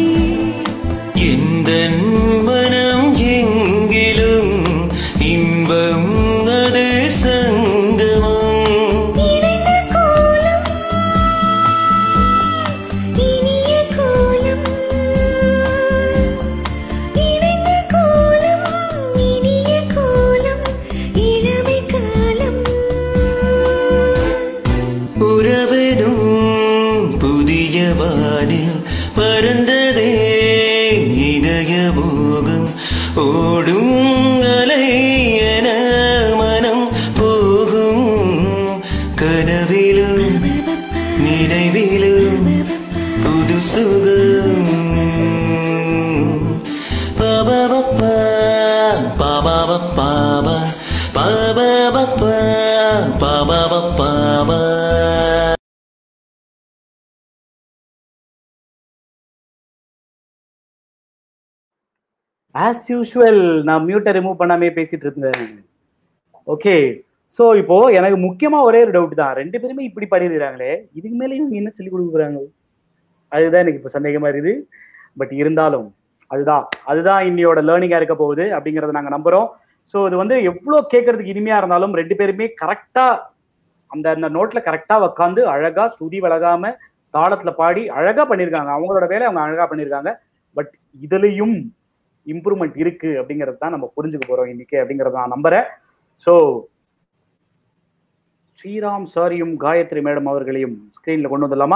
எந்தன் மனம் எங்கிலும் இன்பம் அது சங்கமம் இணைந்த கோலம் இனிய கோலம் இணைந்த கோலம் இனிய கோலம் இளமை காலம் உறவெனும் புதிய வானில் பறந்ததே இதயமோகம் ஓடும் அலை என மனம் போகும் கனவிலும் நினைவிலும் புது சுகம் பாபாபப்பா பாபாபப்பா பாபாபப்பா பாபாபப்பா ஆஸ் யூஷுவல் நான் மியூட்டை ரிமூவ் பண்ணாமே பேசிட்டு இருந்தேன். ஓகே, ஸோ இப்போ எனக்கு முக்கியமா ஒரே ஒரு டவுட் தான். ரெண்டு பேருமே இப்படி பாடிடுறாங்களே, இதுக்கு மேலே இவங்க என்ன சொல்லி கொடுக்க போறாங்க? அதுதான் எனக்கு இப்போ சந்தேகமா இருக்குது. பட் இருந்தாலும் அதுதான் இன்னையோட லேர்னிங்கா இருக்க போகுது அப்படிங்கறத நாங்க நம்புறோம். ஸோ இது வந்து எவ்வளோ கேட்கறதுக்கு இனிமையா இருந்தாலும் ரெண்டு பேருமே கரெக்டா அந்த நோட்ல கரெக்டா உட்காந்து அழகா ஸ்ருதி விலகாம தாளத்துல பாடி அழகா பண்ணியிருக்காங்க. அவங்களோட வேலையை அவங்க அழகா பண்ணியிருக்காங்க. பட் இதுலயும் இம்ப்ரூவ்மெண்ட் இருக்கு அப்படிங்கிறது தான் நம்ம புரிஞ்சுக்க போறோம் இன்னைக்கு அப்படிங்கறத நான் நம்புறேன். ஸோ ஸ்ரீராம் சாரியும் காயத்ரி மேடம் அவர்களையும் ஸ்கிரீன்ல கொண்டு வந்துடலாமா?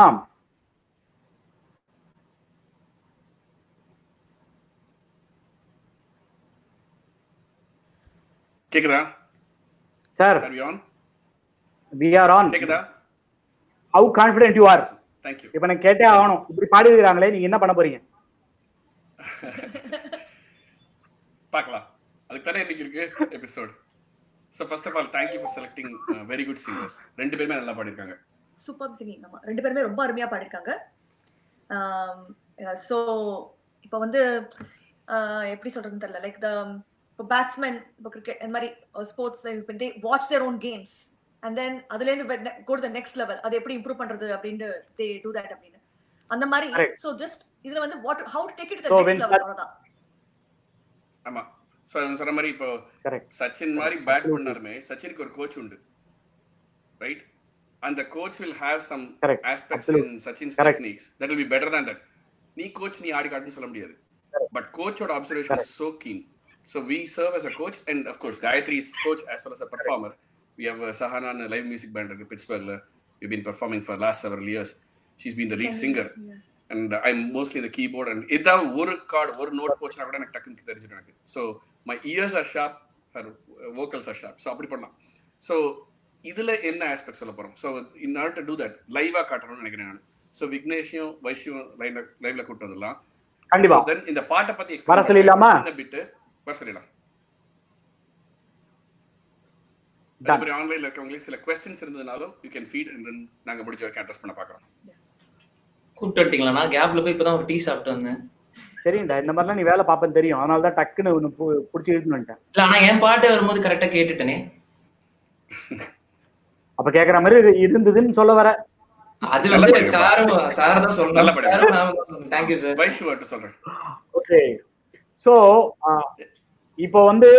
கேக்குதா sir? Are we on? we are on. கேக்குதா? how confident you are? Thank you. இப்ப நான் கேட்டே ஆகணும், இப்படி பாடி இருக்கிறாங்களே, நீங்க என்ன பண்ண போறீங்க? பார்க்கலாம், அதுக்கு தானே இன்னைக்கு இருக்கு episode. So first of all, thank you for selecting very good singers. ரெண்டு பேருமே நல்லா பாடிருக்காங்க. Super singing. நம்ம ரெண்டு பேருமே ரொம்ப அருமையா பாடிருக்காங்க. ஸோ இப்போ வந்து எப்படி சொல்றதுன்னு தெரியல, லைக் த இப்போ பேட்ஸ்மேன் இப்போ கிரிக்கெட் இந்த மாதிரி sports they watch their own games and then அதுலேருந்து go to the next level, அதை எப்படி இம்ப்ரூவ் பண்றது அப்படின்ட்டு தே டூ தட் அப்படின்னு அந்த மாதிரி. ஸோ ஜஸ்ட் இதுல வந்து what how to take it to the next level அவ்வளவுதான். ஆமா, ஸோ அது சொன்ன மாதிரி இப்போ சச்சின் மாதிரி பேட் பண்ணாலுமே சச்சினுக்கு ஒரு கோச் உண்டு, right? And the coach will have some aspects in Sachin's techniques that will be better than that. Nee coach nee aadi kaatnu solla mudiyadhu, but coach oda observation is so keen. So we serve as a coach, and of course Gayatri is coach as well as a performer. We have Sahana and a live music band in Pittsburgh. We've been performing for last several years. She's been the lead singer, and I'm mostly the keyboard. And idha oru chord oru note pochna kuda enak takku therinjidu enakku. So my ears are sharp, her vocals are sharp. So appadi pannalam. So இதுல என்ன aspect சொல்ல போறோம்? So in order to do that லைவா காட்டணும்னு நினைக்கிறேன் நான். So விக்னேஷையும் வைஷியும் லைவ்ல கூட்டு வந்துடலாம். கண்டிப்பா. தென் இந்த பாட்டை பத்தி வர சொல்லிடலாமா? சின்ன பிட் வர சொல்லிடலாம். அதே ஆன்லைன்ல இருக்கவங்களுக்கு சில क्वेश्चंस இருந்ததுனாலும் you can feed and then நாங்க முடிஞ்ச வரைக்கும் அட்ரஸ் பண்ண பார்க்கறோம். கூப்பிட்டு வந்துட்டீங்களா? நான் கேப்ல போய் இப்பதான் ஒரு டீ சாப்பிட்டு வந்தேன். சரிடா, இந்த மாதிரிலாம் நீ வேலை பாப்பேன்னு தெரியும், அதனால தான் டக்குன்னு ஒன்று பிடிச்சி இழுத்துன்னு வந்துட்டேன். இல்ல, ஆனா என் பாட்டு வரும்போது கரெக்டா கேட்டுட்டேனே. அப்ப கேக்குற மாதிரி இருந்ததுன்னு சொல்ல வர. அது வந்து சார் தான் சொன்னாங்க. Thank you sir. வைஷு வாட்டு சொல்றேன். ஓகே, சோ இப்போ வந்து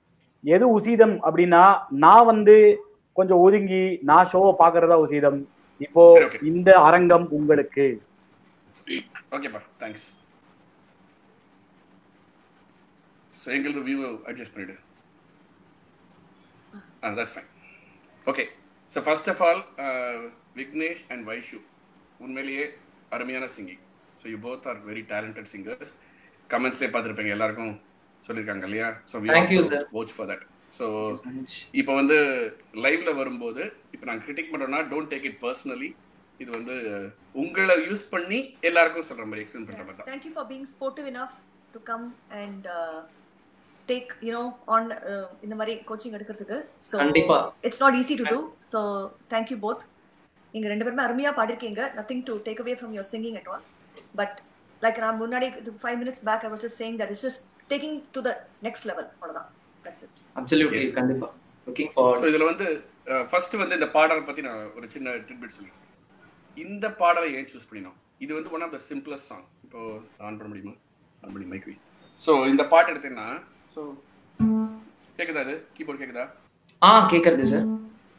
எது உசீதம் அப்படின்னா, நான் வந்து கொஞ்சம் ஒதுங்கி நான் ஷோவை பாக்குறதா உசீதம், இப்போ சரி, okay. இந்த அரங்கம் உங்களுக்கு. ஓகேப்பா, தேங்க்ஸ். ஸோ எங்களுக்கு வியூ அட்ஜஸ்ட் பண்ணிவிடு. That's fine. Okay, so first of all Vignesh and Vaishu உண்மையிலேயே அருமையான singing. So you both are very talented singers. கமெண்ட்ஸ்லேயே பார்த்துருப்பீங்க, எல்லாருக்கும் சொல்லியிருக்காங்க இல்லையா? So we Thank you, also sir. Watch for that. So இப்போ வந்து லைவ்ல வரும்போது இப்போ நாங்கள் கிரிட்டிக் பண்ணுறோம்னா டோன்ட் டேக் இட் பர்சனலி. இது வந்து உங்களை யூஸ் பண்ணி எல்லாருக்கும் சொல்கிற மாதிரி எக்ஸ்பிளைன் பண்ணுற மாதிரி தான். Thank you for being sportive enough to come and take, on இந்த மாதிரி கோச்சிங் எடுக்கிறதுக்கு. So கண்டிப்பா. it's not easy to do. So thank you both. நீங்க ரெண்டு பேருமே அருமையா பாடிருக்கீங்க. Nothing to take away from your singing at all. But like நான் முன்னாடி 5 minutes back I was just saying that it's just taking to the next level. அவ்வளவுதான். That's it. Absolutely, Yes. கண்டிப்பா. Looking forward. So இதில் வந்து first வந்து இந்த பாடலை பற்றி நான் ஒரு சின்ன ட்ரிட்பிட் சொல்லிடுறேன். இந்த பாடலை ஏன் சூஸ் பண்ணினோம்? இது வந்து one of the simplest song. இப்போ ஆன் பண்ண முடியுமா? ஆன் பண்ணி மைக் வை. ஸோ இந்த பாட்டு எடுத்தீங்கன்னா, ஸோ கேட்குதா? அது கீபோர்டு கேட்குதா? கேக்குறது சார்.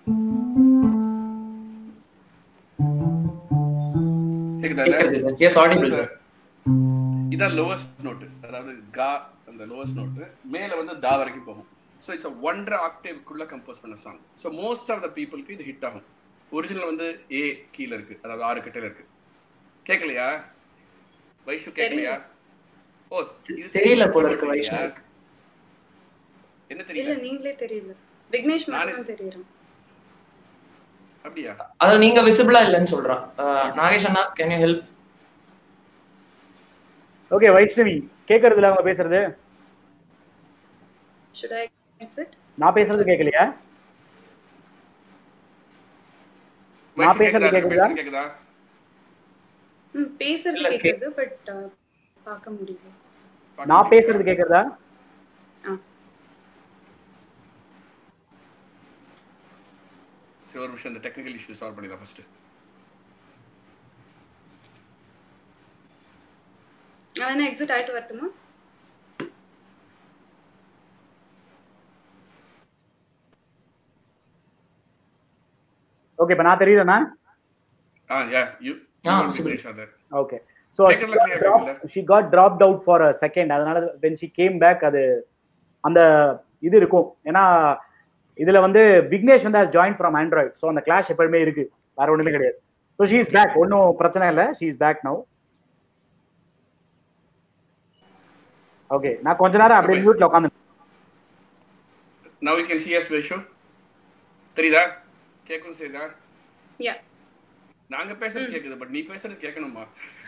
கேட்குதா? கேக்குறது சார். Yes, audible sir. இதான் லோவஸ்ட் நோட்டு, அதாவது கா அந்த லோவஸ்ட் நோட்டு மேலே வந்து தா வரைக்கும் போகும். ஸோ இட்ஸ் 1.5 ஆக்டேவுக்குள்ளே கம்போஸ் பண்ண song. So most of the பீப்புளுக்கு இது ஹிட் ஆகும். ஒரிஜினல் வந்து ஏ கீழே இருக்கு, அதாவது 6 கட்டையில் இருக்கு. கேட்கலையா வைஷு? கேட்கலையா? ஓ, இது தெரியல போல இருக்கு வைஷ்ணு. என்ன இல்ல தெரியல? நீங்களே தெரியல. விக்னேஷ் மட்டும் தெரியும். அப்படியா? அத நீங்க விசிபிளா இல்லன்னு சொல்றா. நாகேஷ் அண்ணா, can you help? Okay Vaishnavi, கேக்குறது இல்ல அவங்க பேசுறது? should I exit? நான் பேசுறது கேட்கலையா? நான் பேசுறது கேக்குதா? கேக்குதா? பேசுறது கேக்குது, பட் பார்க்க முடியல. நான் பேசுறது கேக்குதா? சரி, ஒரு நிமிஷம் இந்த டெக்னிக்கல் இஷ்யூ சால்வ் பண்ணிடலாம் ஃபர்ஸ்ட். நான் எக்ஸிட் ஆயிட்டு வரட்டுமா? ஓகே, இப்ப நான் தெரியுதுனா? Okay, so she got dropped out for a second. அதனால when she came back அது அந்த இது இருக்கும். ஏன்னா இதுல வந்து விக்னேஷ் வந்து has joined from Android, so அந்த கிளாஷ் எப்பவுமே இருக்கு, வேற ஒண்ணுமே கிடையாது. so she is back, ஒன்னும் பிரச்சனை இல்ல, she is back now. okay, நான் கொஞ்ச நேரம் அப்படியே மியூட்ல உட்கார்ந்து. now you can see us Vishu. தெரியுதா? கேக்குது சரிதா? yeah, நாங்க பேசுறது கேக்குது, பட் நீ பேசுறது கேட்கணுமா?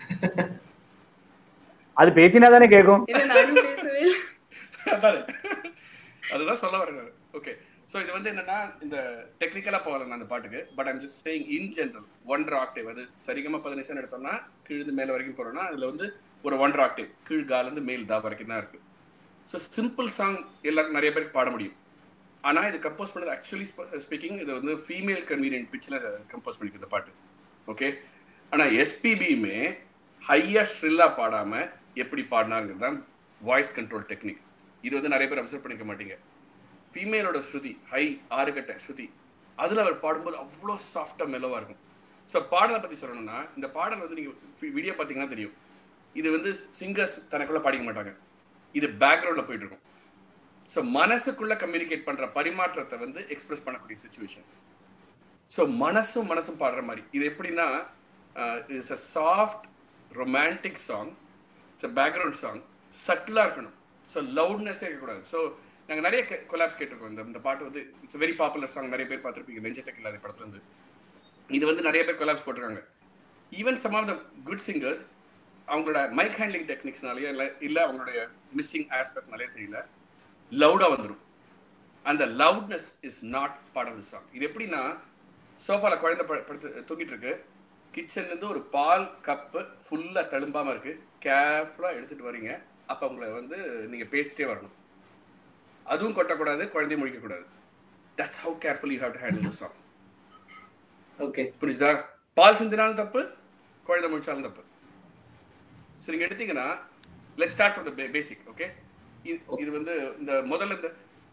அது பேசினா தானே கேக்கும். இல்ல நானும் பேசவே இல்ல. அதுதான் சொல்ல வரேன். ஓகே, ஸோ இது வந்து என்னன்னா இந்த டெக்னிக்கலா போகல அந்த பாட்டுக்கு, but I'm just saying in general 1.5 octave. அது சரிகமா 15 எடுத்தோம்னா கீழ் மேல வரைக்கும் போறோம்னா அதுல வந்து ஒரு 1.5 ஆக்டேவ் கீழ் கால இருந்து மேல் தா வரைக்கும் தான் இருக்கு. ஸோ சிம்பிள் சாங் எல்லாருக்கும் நிறைய பேருக்கு பாட முடியும். ஆனா இது கம்போஸ் பண்ணது ஆக்சுவலி ஸ்பீக்கிங் இது வந்து ஃபீமேல் கன்வீனியன்ட் பிச்சில் கம்போஸ் பண்ணிருக்கு இந்த பாட்டு. ஓகே, ஆனா எஸ்பிபியுமே ஹையா ஷ்ரில்லா பாடாம எப்படி பாடினாருங்கிறது தான் வாய்ஸ் கண்ட்ரோல் டெக்னிக். இது வந்து நிறைய பேர் அப்சர்வ் பண்ணிக்க மாட்டீங்க. ஃபீமேலோட ஸ்ருதி ஹை 6 கட்டை ஸ்ருதி, அதில் அவர் பாடும்போது அவ்வளோ சாஃப்டாக மெலோவாக இருக்கும். ஸோ பாடலை பற்றி சொல்லணும்னா இந்த பாடல் வந்து நீங்கள் வீடியோ பார்த்தீங்கன்னா தெரியும், இது வந்து சிங்கர்ஸ் தனக்குள்ளே பாடிக்க மாட்டாங்க, இது பேக்ரவுண்டில் போயிட்டு இருக்கும். ஸோ மனசுக்குள்ளே கம்யூனிகேட் பண்ணுற பரிமாற்றத்தை வந்து எக்ஸ்பிரஸ் பண்ணக்கூடிய சுச்சுவேஷன். ஸோ மனசும் பாடுற மாதிரி. இது எப்படின்னா it's a soft romantic song, it's a background song, சட்டிலாக இருக்கணும். ஸோ லவுட்னஸே இருக்கக்கூடாது. ஸோ நாங்கள் நிறைய கொலாப்ஸ் கேட்டிருக்கோம். இந்த பாட்டு வந்து இட்ஸ் வெரி பாப்புலர் சாங், நிறைய பேர் பார்த்துருப்பீங்க நெஞ்சத்தக்கு இல்லாத படத்துலேருந்து. இது வந்து நிறைய பேர் கொலாப்ஸ் போட்டிருக்காங்க. Even some of the good singers அவங்களோட மைக் ஹேண்ட்லிங் டெக்னிக்ஸ்னாலேயே இல்லை அவங்களுடைய மிஸ்ஸிங் ஆஸ்பெக்ட்னாலே தெரியல, லவுடாக வந்துடும். அந்த loudness is not part of the song. இது எப்படின்னா சோஃபாவில் குழந்தை படுத்து தூக்கிட்டு இருக்கு, கிச்சன்லேருந்து ஒரு பால் கப்பு ஃபுல்லாக தழும்பாமல் இருக்குது, கேர்ஃபுல்லாக எடுத்துகிட்டு வரீங்க. அப்போ உங்களை வந்து நீங்கள் பேசிட்டே வரணும், அதுவும் கொட்டக்கூடாது, குழந்தையும் முடிக்கக்கூடாது. That's how careful you have to handle the song. Okay, புரிஞ்சுதா? பால் சிந்தினாலும் தப்பு, குழந்தை முடிச்சாலும் தப்பு. ஸோ நீங்கள் எடுத்தீங்கன்னா let's start from the basic. Okay, இது வந்து இந்த முதல்ல இந்த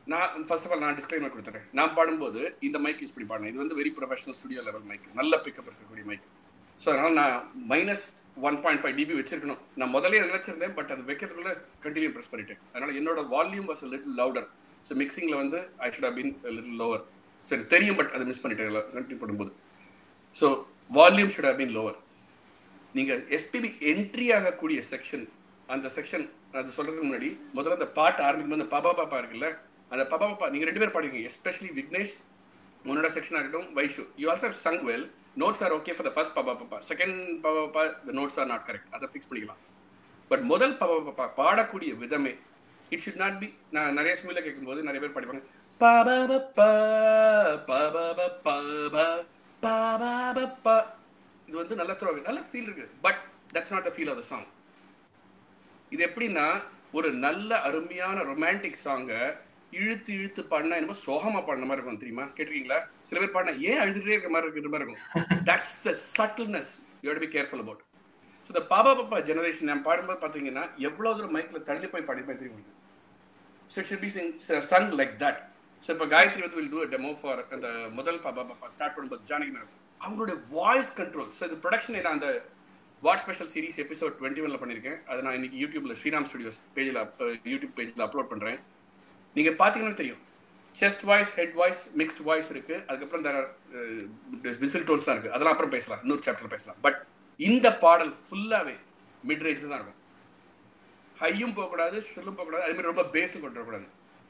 நான் ஃபர்ஸ்ட் ஆஃப் ஆல் நான் டிஸ்க்ளைமர் கொடுத்துறேன். நான் பாடும்போது இந்த மைக் யூஸ் பண்ணி பாடினேன். இது வந்து very professional studio level mic, நல்ல பிக்கப் இருக்கக்கூடிய மைக். ஸோ அதனால் நான் -1.5 dB வச்சிருக்கணும். நான் முதலே நினைச்சிருந்தேன், பட் அது வைக்கிறதுக்குள்ள கண்டினியூ ப்ரெஸ் பண்ணிட்டேன். அதனால் என்னோட volume was little louder. So மிக்சிங்கில் வந்து I should have been little lower. சரி தெரியும், பட் அதை மிஸ் பண்ணிட்டேன் கண்டினியூ பண்ணும்போது. So volume should have been lower. நீங்கள் எஸ்பிபி என்ட்ரி ஆகக்கூடிய செக்ஷன், அந்த செக்ஷன் அது சொல்கிறதுக்கு முன்னாடி முதல்ல அந்த பாட்டு ஆரம்பிக்கும் போது பாபா பாப்பா இருக்குல்ல, அந்த பாபா பாப்பா நீங்கள் 2 பேர் பாடுவீங்க. எஸ்பெஷலி விக்னேஷ், உன்னோட செக்ஷன் ஆகட்டும், Vaishu, you also sung well. Notes are okay for the first பாபா பாப்பா. செகண்ட் பாபா பாப்பா the notes are not correct, அதை ஃபிக்ஸ் பண்ணிக்கலாம். பட் முதல் பாபா பாப்பா பாடக்கூடிய விதமே இட் ஷுட் நாட் பி. நான் நிறைய ஸ்கூலில் கேட்கும்போது நிறைய பேர் படிப்பாங்க பாபா பாப்பா பாபா பாப்பா பாபா பாப்பா. இது வந்து நல்ல த்ரோ, நல்ல ஃபீல் இருக்கு, but that's not the feel of the song. இது எப்படின்னா, ஒரு நல்ல அருமையான ரொமான்டிக் சாங்கை இழுத்து இழுத்து பாடினா என்னமோ சோகமா பாடின மாதிரி இருக்கும் தெரியுமா? கேட்டிருக்கீங்களா? சில பேர் பாடினா ஏன் அழுதுகிட்டே இருக்கிற மாதிரி இருக்கிற மாதிரி இருக்கும். That's the subtleness you have to be careful about. So இந்த பாபா பாப்பா ஜெனரேஷன் நான் பாடும்போது பார்த்தீங்கன்னா எவ்வளோ தூரம் மைக்கில் தள்ளி போய் பாடிப்பேன் தெரியும். So it should be sung like that. So இப்போ காயத்ரி வந்து will do a demo for அந்த முதல் பாபா பாப்பா ஸ்டார்ட் பண்ணும்போது ஜானகி மேடம் அவங்களுடைய வாய்ஸ் கண்ட்ரோல். ஸோ இது ப்ரொடக்ஷன் நான் அந்த வாட் ஸ்பெஷல் சீரிஸ் எபிசோட் 21 பண்ணியிருக்கேன். அதை நான் இன்னைக்கு யூடியூப்ல ஸ்ரீராம் ஸ்டுடியோஸ் பேஜில் யூடியூப் பேஜில் அப்லோட் பண்ணுறேன். நீங்கள் பார்த்தீங்கன்னா தெரியும், chest voice, head voice, mixed voice இருக்குது. அதுக்கப்புறம் தர விசில் டோன்ஸ்லாம் இருக்குது. அதெல்லாம் அப்புறம் பேசலாம், இன்னொரு சாப்டர் பேசலாம். பட் இந்த பாடல் ஃபுல்லாகவே மிட் ரேஞ்ச் தான் இருக்கும். ஹையும் போகக்கூடாது, ஷில்லும் போகக்கூடாது, அதே மாதிரி ரொம்ப பேஸும் கொண்டு வரக்கூடாது.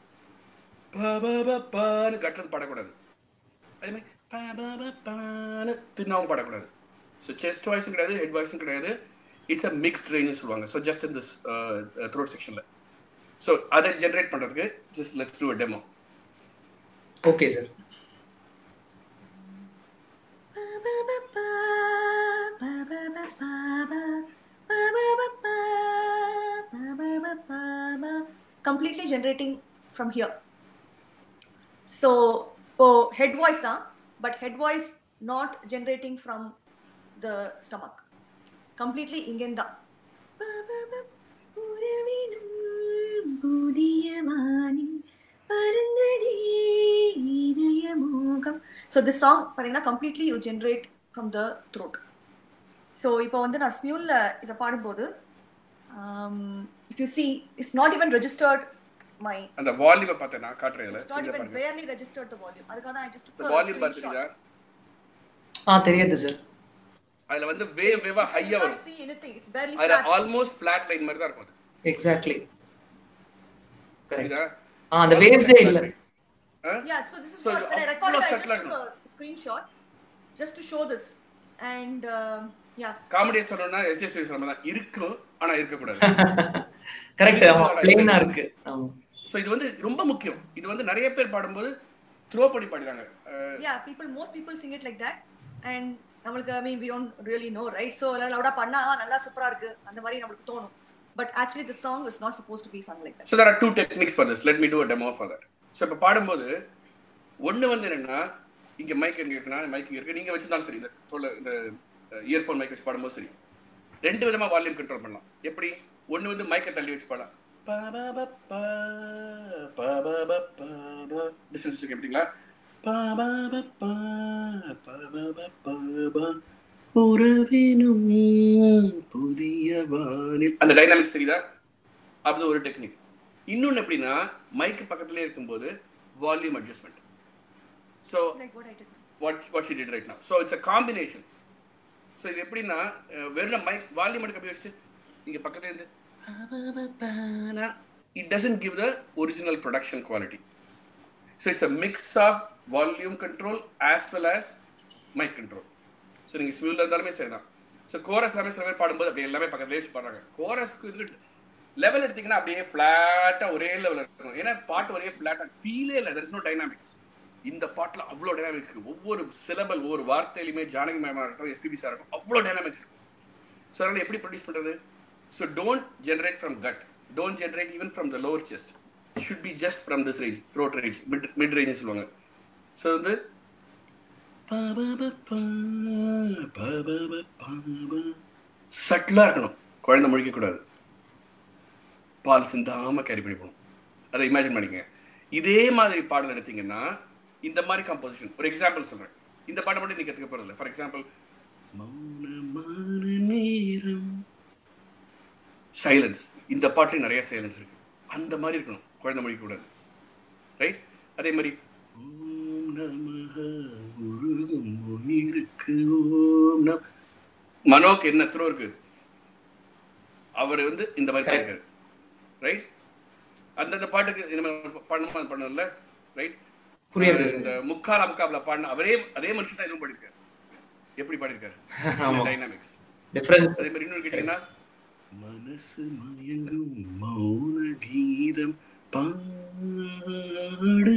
பான்னு கட்டில் பாடக்கூடாது, அதே மாதிரி பான்னு தின்னாவும் பாடக்கூடாது. ஸோ செஸ்ட் வாய்ஸும் கிடையாது, ஹெட் வாய்ஸும் கிடையாது. இட்ஸ் அ மிக்ஸ்ட் ரேஞ்சுன்னு சொல்லுவாங்க. So just in this throat செக்ஷனில். ஸோ அதை ஜென்ரேட் பண்ணுறதுக்கு just let's do a demo. Okay sir. Completely generating from here. So, head voice தான், but head voice not generating from the stomach. Completely இங்கேந்தா. So this song பாத்தீங்கன்னா completely you generate from the throat. So இப்போ வந்து நான் ஸ்மியூல்ல இதை பாடும்போது if you see it's not even registered my அந்த வால்யூமை பார்த்தேன் நான் காட்றேன்ல. it's not even barely registered the volume. அதுக்காக தான் I just took the volume பார்த்தீங்களா? தெரியுது சார். அதுல வந்து வேவா ஹையா வரும். see anything, it's barely அதுல flat. ஆல்மோஸ்ட் ஃபிளாட் லைன் மாதிரி தான் இருக்கும். எக்ஸாக்ட்லி கரெக்ட்டா? அந்த வேவ்ஸே இல்ல. Yeah, so this is what when I recorded, I just took a screenshot just to show this. And yeah, comedy சொல்லணும்னா எஸ்எஸ் சொல்றமா தான் இருக்கும், ஆனா இருக்க கூடாது. கரெக்ட், ஆமா, ப்ளைனா இருக்கு. ஆமா. சோ இது வந்து ரொம்ப முக்கியம். இது வந்து நிறைய பேர் பாடும்போது த்ரோ பண்ணி பாடுறாங்க. Yeah, most people sing it like that. And நமக்கு I mean we don't really know, right? So லவுடா பண்ணா நல்லா சூப்பரா இருக்கு அந்த மாதிரி நமக்கு தோணும். But actually the song is not supposed to be sung like that. So there are two techniques for this. Let me do a demo for that. So இப்ப பாடும்போது ஒண்ணு வந்து என்னன்னா, இங்க மைக் எங்க இருக்குன்னா மைக் இங்க இருக்கு, நீங்க வச்சிருந்தாலும் சரி, இந்த இயர்ஃபோன் மைக் வச்சு பாடும்போது சரி, ரெண்டு விதமா வால்யூம் கண்ட்ரோல் பண்ணலாம். எப்படி? ஒண்ணு வந்து மைக்கை தள்ளி வச்சு பாடலாம், டிஸ்டன்ஸ் வச்சு கேட்டீங்களா, உறவினும் புதிய வானில், அந்த டைனாமிக்ஸ் தெரியுதா? அது ஒரு டெக்னிக். இன்னொன்னு எப்படின்னா, மைக் பக்கத்துலயே இருக்கும்போது volume adjustment. So like what I did. What she did right now. So it's a combination. So இது எப்படின்னா, வெறும் மைக் வால்யூம் எடுக்க போய் வச்சுட்டு இங்க பக்கத்துல இருந்து it doesn't give the original production quality. So it's a mix of volume control as well as mic control. So நீங்க ஸ்மியூல்ல இருந்தாலுமே சரிதான். ஸோ கோரஸ் எல்லாமே சில பேர் பாடும்போது அப்படி எல்லாமே பக்கத்துலேயே வச்சு பாடுறாங்க. கோரஸ்க்கு இதுக்கு லெவல் எடுத்தீங்கன்னா அப்படியே ஃப்ளாட்டாக ஒரே லெவலில் இருக்கணும். ஏன்னா பாட்டு ஒரே ஃப்ளாட்டாக ஃபீலே இல்லை, தெர் இஸ் நோ டைனாமிக்ஸ். இந்த பாட்டில் அவ்வளோ டைனாமிக்ஸ் இருக்குது. ஒவ்வொரு சிலபல் ஒவ்வொரு வார்த்தையிலுமே ஜானகி மேமாக இருக்கட்டும், எஸ்பிபி சார் இருக்கும், அவ்வளோ டைனாமிக்ஸ் இருக்கும். ஸோ அதனால் எப்படி ப்ரொடியூஸ் பண்ணுறது? So don't generate from gut, don't generate even from the lower chest, should be just from this range, throat range, mid range சொல்லுவாங்க. ஸோ வந்து சட்டிலாக இருக்கணும், குழந்தை முழிக்கக்கூடாது, பால் சிந்தாமல் கேரி பண்ணி போகணும். அதை இமேஜின் பண்ணிக்கங்க. இதே மாதிரி பாடல் எடுத்தீங்கன்னா இந்த மாதிரி கம்போசிஷன். ஒரு எக்ஸாம்பிள் சொல்றேன், இந்த பாட்டை மட்டும் நீ கற்றுக்க போறதில்லை. ஃபார் எக்ஸாம்பிள், மௌனமான நேரம், சைலன்ஸ். இந்த பாட்டுல நிறைய சைலன்ஸ் இருக்கு. அந்த மாதிரி இருக்கணும், குழந்தை மொழிக்க கூடாது. ரைட்? அதே மாதிரி ஓம் நமஹ உருகும் உயிருக்கு ஓம் நம. மனோக்கு என்ன த்ரோ இருக்கு, அவர் வந்து இந்த மாதிரி இருக்காரு. ரைட்? அந்தந்த பாட்டுக்கு பண்ணல. ரைட்? இந்த முக்காலா முக்காபுல பாடின அவரே அதே மனுஷன் தான் இதுவும் பாடிருக்காரு. எப்படி பாடிருக்காரு, டைனாமிக்ஸ் டிஃபரன்ஸ். அதே மாதிரி இன்னொரு கேட்டீங்கன்னா, மனசு மயங்கும் மௌன கீதம் பாடு,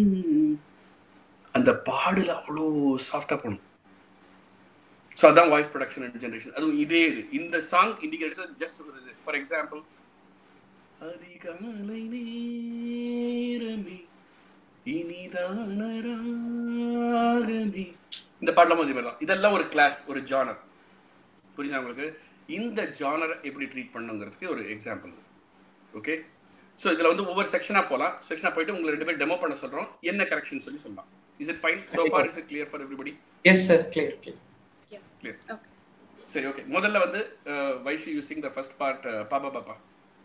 அந்த பாடுல அவ்வளோ சாஃப்டா போகணும். ஸோ அதான் வாய்ஸ் ப்ரொடக்ஷன் அண்ட் ஜென்ரேஷன். அதுவும் இதே இது. இந்த சாங் இன்னைக்கு எடுத்தது ஜஸ்ட் ஒரு இது. ஃபார் எக்ஸாம்பிள், அதிகாலை நேரமே இனிதான ராகமே, இந்த பாடலாம் அதே மாதிரி தான். இதெல்லாம் ஒரு கிளாஸ், ஒரு ஜானர். புரியுதா உங்களுக்கு? இந்த ஜானரை எப்படி ட்ரீட் பண்ணுங்கிறதுக்கு ஒரு எக்ஸாம்பிள். ஓகே, ஸோ இதில் வந்து ஒவ்வொரு செக்ஷனாக போகலாம். செக்ஷனாக போயிட்டு உங்களை 2 பேர் டெமோ பண்ண சொல்கிறோம், என்ன கரெக்ஷன் சொல்லி சொல்லலாம். Is it fine? So for is it clear for everybody? Yes sir, clear clear. சரி, ஓகே. முதல்ல வந்து Vaishu using the first part, பாபா பாப்பா.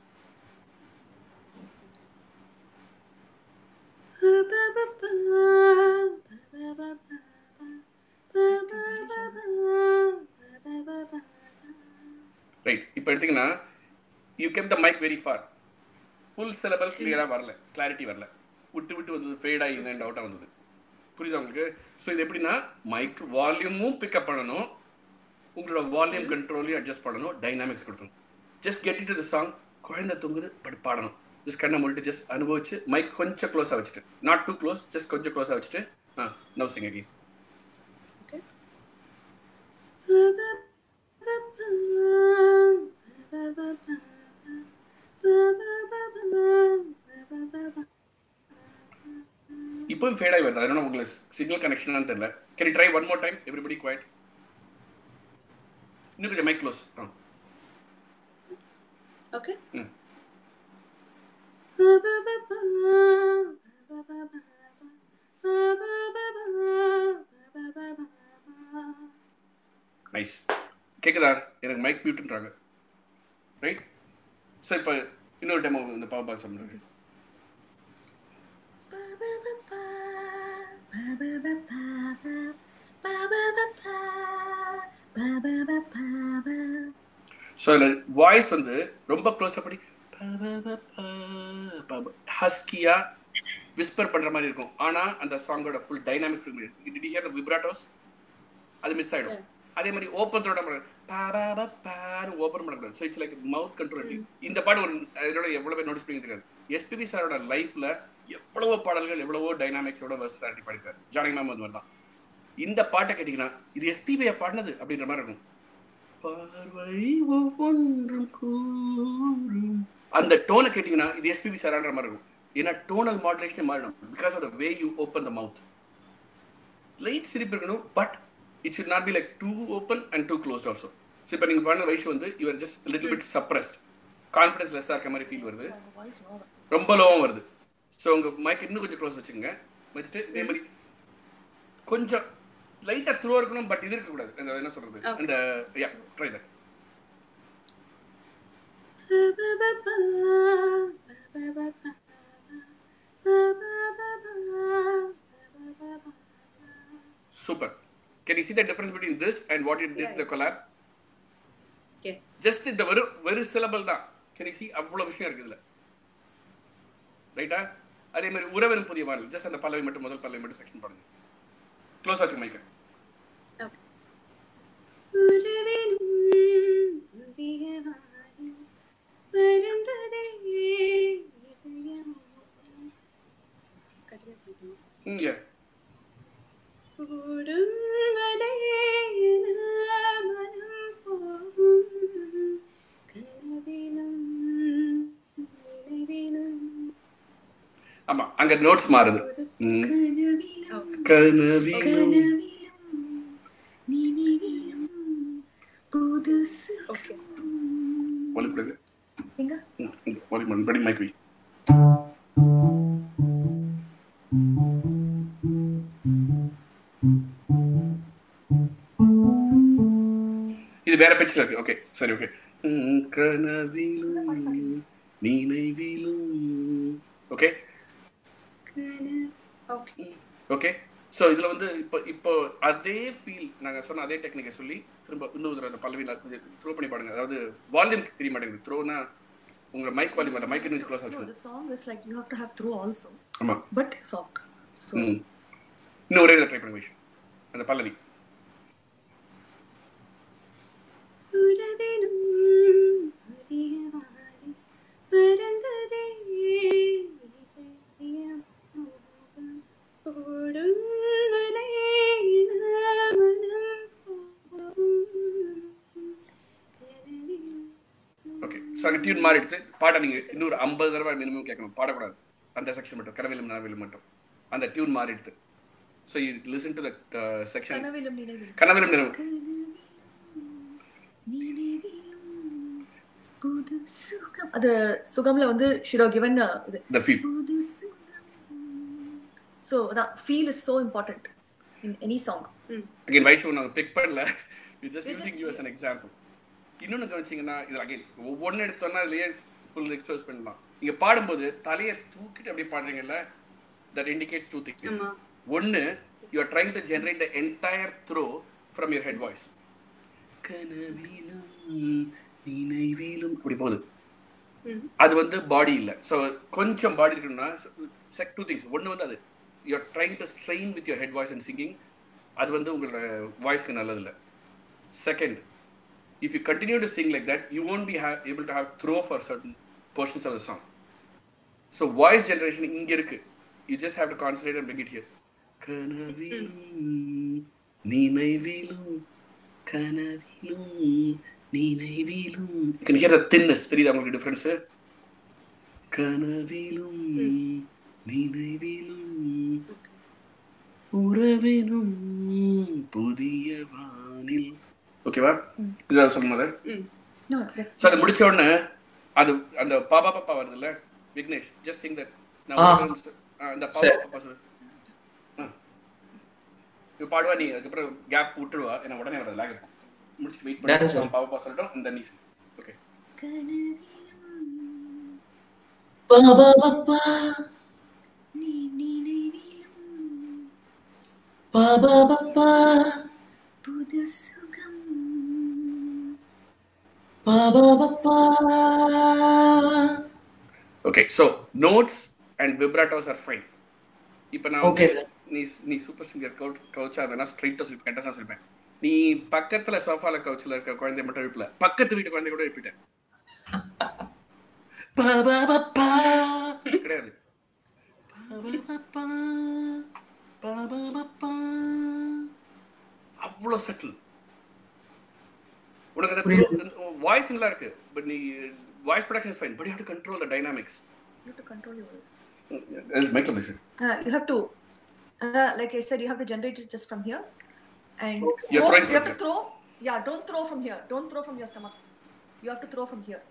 ரைட், இப்போ எடுத்தீங்கன்னா you came the mic very far. Full syllable கிளியராக வரல, கிளாரிட்டி வரல, விட்டு விட்டு வந்தது, ஃபேடாக இன் அண்ட் அவுட்டாக வந்தது. புரியுதா உங்களுக்கு? ஸோ இது எப்படின்னா, மைக் வால்யூமும் பிக்கப் பண்ணணும், உங்களோட வால்யூம் கண்ட்ரோலையும் அட்ஜஸ்ட் பண்ணணும், டைனாமிக்ஸ் கொடுக்கணும். Just get it to the song. குழந்தை தூங்குது, பட் பாடணும். ஜஸ்ட் கண்ணை மூடிட்டு ஜஸ்ட் அனுபவிச்சு, மைக் கொஞ்சம் க்ளோஸாக வச்சுட்டு, நாட் டூ க்ளோஸ், ஜஸ்ட் கொஞ்சம் க்ளோஸாக வச்சுட்டு, நவ் சிங் அகைன். இப்போவும் ஃபேட் ஆகி வருது. அதனால உங்களுக்கு சிக்னல் கனெக்ஷனானு தெரியல. Can you try one more time? Everybody quiet. இன்னும் கொஞ்சம் மைக் க்ளோஸ். ஓகே. நைஸ். கேக்குதா? எனக்கு மைக் மியூட்ன்றாங்க. ரைட்? ஸோ இப்போ இன்னொரு டைம் இந்த பவர் பாக்ஸ் பண்ணுறது. ஸோ இதில் வாய்ஸ் வந்து ரொம்ப க்ளோஸாக படி, ஹஸ்கியா விஸ்பர் பண்ணுற மாதிரி இருக்கும். ஆனால் அந்த சாங்கோட full dynamic did you hear the vibratos? அது மிஸ் ஆகிடும். அதே மாதிரி ஓப்பன் த்ரோட ஓப்பன் பண்ணக்கூடாது. So it's like mouth control. இந்த பாட்டு ஒரு இதோட எவ்வளோ பேர் நோட்டீஸ் பண்ணி தெரியாது. எஸ்பிபி சாரோட லைஃப்ல எவ்வளவோ பாடல்கள், எவ்வளவோ டைனாமிக்ஸோட வெர்சட்டாலிட்டி பாடிப்பாரு. ஜானகி மேம் அது மாதிரி தான். இந்த பாட்டை கேட்டிங்கன்னா இது எஸ்பிபியை பாடினது அப்படின்ற மாதிரி இருக்கும். பார்வை ஒவ்வொன்றும் கூறும், அந்த டோனை கேட்டிங்கன்னா இது எஸ்பிபி சாரான்ற மாதிரி இருக்கும். ஏன்னா டோனல் மாடுலேஷனே மாறிடும், because of the way you open the mouth. Light சிரிப்பு இருக்கணும், but it should not be like too open and too closed also. So இப்போ நீங்கள் பண்ண வயசு வந்து you are just a little bit suppressed, confidence லெஸ்ஸாக இருக்க மாதிரி ஃபீல் வருது, ரொம்ப லோவாக வருது. ஸோ உங்கள் மைக் இன்னும் கொஞ்சம் க்ளோஸ் வச்சுக்கோங்க. வச்சுட்டு இதே மாதிரி கொஞ்சம் லைட்டாக த்ரோ இருக்கணும், பட் இது இருக்கக்கூடாது. அந்த என்ன சொல்கிறது, அந்த try that. Super. Can you see the difference between this and what you did the collab? Yes. Just இந்த வெறு syllable தான். Can you see அவ்வளவு விஷயம் இருக்கு இதுல? ரைட்டா? அதே மாதிரி உறவின் புதிய வானல். ஜஸ்ட் அந்த பல்லவி மட்டும், முதல் பல்லவி மட்டும் செக்ஷன் பண்ணுங்க. க்ளோஸ் ஆச்சு மைக். ஓகே. உறவின் புதிய வானல் பறந்ததே இதயம். கட்டியா போடுங்க. Yeah. ஓடும் வலையின மனம் போகும் கனவிலும் நினைவிலும். ஆமா, அங்க நோட்ஸ் மாறுது. கனவிலும் நினைவிலும் புதுசு. ஓகே. ஒலி கொடுங்க. எங்க ஒலி படி மைக் வை. இது வேற பிச்சில் இருக்கு. ஓகே சரி ஓகே. கனவிலும் நினைவிலும். Okay okay okay. ஸோ இதில் வந்து இப்போ அதே ஃபீல் நாங்கள் சொன்ன அதே டெக்னிக்கை சொல்லி திரும்ப இன்னொரு தடவை அந்த பல்லவி கொஞ்சம் த்ரோ பண்ணி பாடுங்க. அதாவது வால்யூம் தெரிய மாட்டேங்குது. த்ரோனா உங்களை மைக் வால்யூம் அந்த மைக் நியூஸ் க்ளோஸ் ஆச்சு. The song is like you have to have throw also. ஆமாம். But soft. So இன்னும் ஒரே ட்ரை பண்ண விஷயம் அந்த பல்லவி. ஓகே ஸோ அங்கே டியூன் மாறி எடுத்து பாட்டை நீங்கள் இன்னொரு 50 தடவை மினிமம் கேட்கணும். பாடக்கூடாது அந்த செக்ஷன் மட்டும், கனவிலும் நனவிலும் மட்டும் அந்த டியூன் மாறி எடுத்து. So you listen to that section. கனவிலும் நினைவிலும். கனவிலும் நினைவு. புது சுகம். அது சுகம்ல வந்து should have given the feel. புது சுகம். So that feel is so important in any song. Again Vaishu நாங்கள் பிக் பண்ணல, we just using you as an example. இன்னொன்று கவனிச்சிங்கன்னா இதில் அகைன் ஒவ்வொன்று எடுத்தோன்னா இதுலேயே ஃபுல் எக்ஸ்பிரஸ் பண்ணலாம். நீங்கள் பாடும்போது தலையை தூக்கிட்டு அப்படியே பாடுறீங்கல்ல, that indicates two things. ஒன்று, you are trying to generate the entire throw from your head voice. கனவிலும் நினைவிலும் இப்படி போகுது. அது வந்து பாடி இல்லை. ஸோ கொஞ்சம் பாடி இருக்கணும்னா டூ திங்ஸ். ஒன்று வந்து அது you are trying to strain with your head voice and singing. அது வந்து உங்களோட வாய்ஸ்க்கு நல்லதில்லை. Second, if you continue to sing like that, you won't be able to have throw for certain portions of the song. So voice generation inge irukku. You just have to concentrate and bring it here. Kanavilum ninaivilum kanavilum ninaivilum. You can hear the thinness. Theriyudha ungalku difference? Kanavilum ninaivilum uravinum pudiya vaanil. ஓகேவா? இதான் சொல்லும்போது so அது முடிச்ச உடனே அது அந்த பாபா பாப்பா வருது இல்லை விக்னேஷ், ஜஸ்ட் சிங் தட். அந்த பாபா பாப்பா சொல்லு இப்போ பாடுவா, நீ அதுக்கப்புறம் கேப் விட்டுருவா, ஏன்னா உடனே வர லேக் இருக்கும். முடிச்சு வெயிட் பண்ணி பாபா பாப்பா சொல்லட்டும், இந்த நீ ஓகே. பாபா பாப்பா பாபா பாப்பா புது சுகம் பாபா பாப்பா. Okay so notes and vibratos are fine. இப்போ நான் நீ சூப்பர் சிங்கர் கவுச்சா இருந்தேன்னா ஸ்ட்ரைட்டாக சொல்லி கரெக்டாக சொல்லிப்பேன். நீ பக்கத்தில் சோஃபாவில் கவுச்சில் இருக்க குழந்தைய மட்டும் எழுப்பல, பக்கத்து வீட்டு குழந்தைய கூட எழுப்பிட்டேன். பாபா பாப்பா கிடையாது. பாபா பாப்பா பாபா பாப்பா அவ்வளோ செட்டில். உனக்கு வாய்ஸ் நல்லா இருக்கு, பட் நீ voice production is fine, but you have to control the dynamics. You have to control your voice. Michael listen. You have to like I said, you have to generate it just from here and you have to throw. Yeah, don't throw from here. Don't throw from your stomach. You have to throw from here.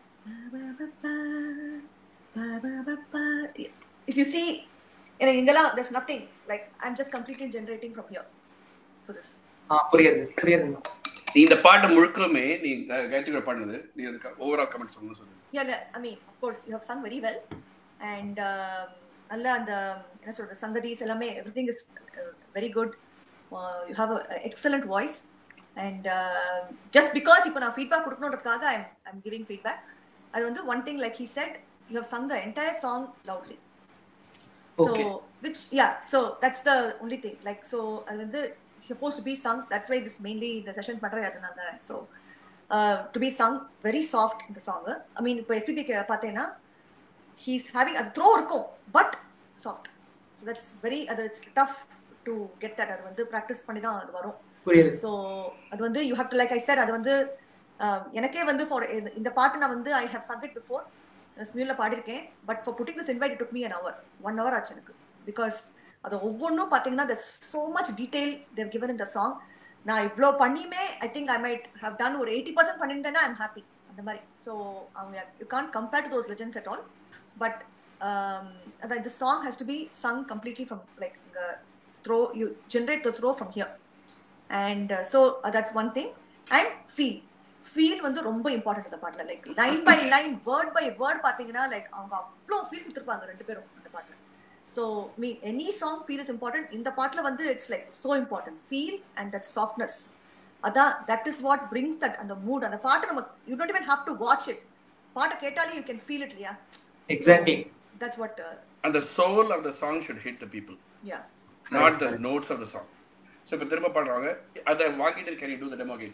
If you see in Ingala, there's nothing. Like I'm just completely generating from here for this. புரியுது. இந்த பாட்டு முழுக்கமே நீ காயத்ரி கூட பாடுனது, நீ அதுக்கு overall comment சொல்லணும். Yeah, I mean, of course, you have sung very well, and alla and என்ன சொல்றது சங்கதிஸ் எல்லாமே everything is very good. You have an excellent voice, and just because இப்போ நான் feedback கொடுக்கணும்ன்றதுக்காக I'm giving feedback. அது வந்து one thing, like he said, you have sung the entire song loudly. Okay. So that's the only thing. Like so அது வந்து supposed to be sung. That's why this mainly the session பண்றது அதனால. So to be sung very soft in the song. I mean இப்போ FPP பார்த்தேன்னா he's having a throw இருக்கும் but soft. So that's very it's tough to get that. அது வந்து practice பண்ணி தான் அது வரும். புரியுது. So அது வந்து you have to, like I said, அது வந்து எனக்கே வந்து for இந்த பாட்டு நான் வந்து I have sung it before. ஸ்மியூல பாடிருக்கேன், but for putting this invite it took me 1 hour ஆச்சு எனக்கு. Because அது ஒவ்வொன்றும் பார்த்தீங்கன்னா there's so much detail they've given in the song. நான் இவ்வளோ பண்ணியுமே I think I might have done ஒரு 80% பண்ணியிருந்தேன்னா I'm happy அந்த மாதிரி. So you can't compare to those legends at all. But the song has to be sung completely from like the throw. You generate the throw from here, and so that's one thing. And feel வந்து ரொம்ப important இந்த பாட்டுல. Like line by line word by word பாத்தீங்கன்னா like அவங்க அவ்வளோ feel கொடுத்துருப்பாங்க ரெண்டு பேரும் அந்த பாட்டுல. So any song feel is important. இந்த பாட்டுல வந்து it's like so important. Feel and that softness, அதான் that is what brings that அந்த மூட். அந்த பாட்டு நம்ம you don't even have to watch it, பாட்டை கேட்டாலே யூ கேன் ஃபீல் இட் இல்லையா? Exactly. That's what and the soul of the song should hit the people, yeah, not the notes of the song. So இப்ப திரும்ப பாடுறாங்க, அதை வாங்கிட்டு can you do the demo again?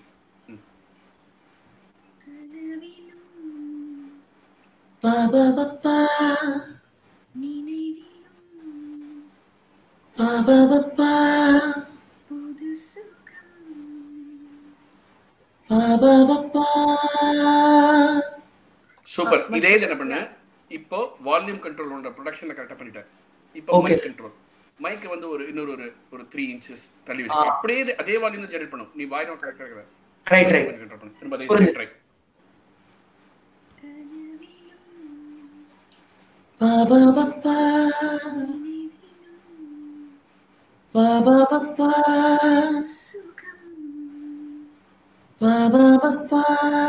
Baba பப்பா பாபா பப்பா பாபா பப்பா. சூப்பர். இதே என்ன பண்ண, இப்போ வால்யூம் கண்ட்ரோலோட ப்ரொடக்ஷன்ல கரெக்டா பண்ணிட்டேன். இப்போ மைக் கண்ட்ரோல், மைக் வந்து ஒரு இன்னொரு ஒரு 3 inches தள்ளி வச்சு அப்படியே அதே வால்யூம்ல ஜெனரேட் பண்ணும். நீ வாய்ஸ் கரெக்டா இருக்கற. ரைட் கண்ட்ரோல் பண்ணு. திரும்ப அதே ட்ரை. பாபா பப்பா பாபா பப்பா பாபா பப்பா.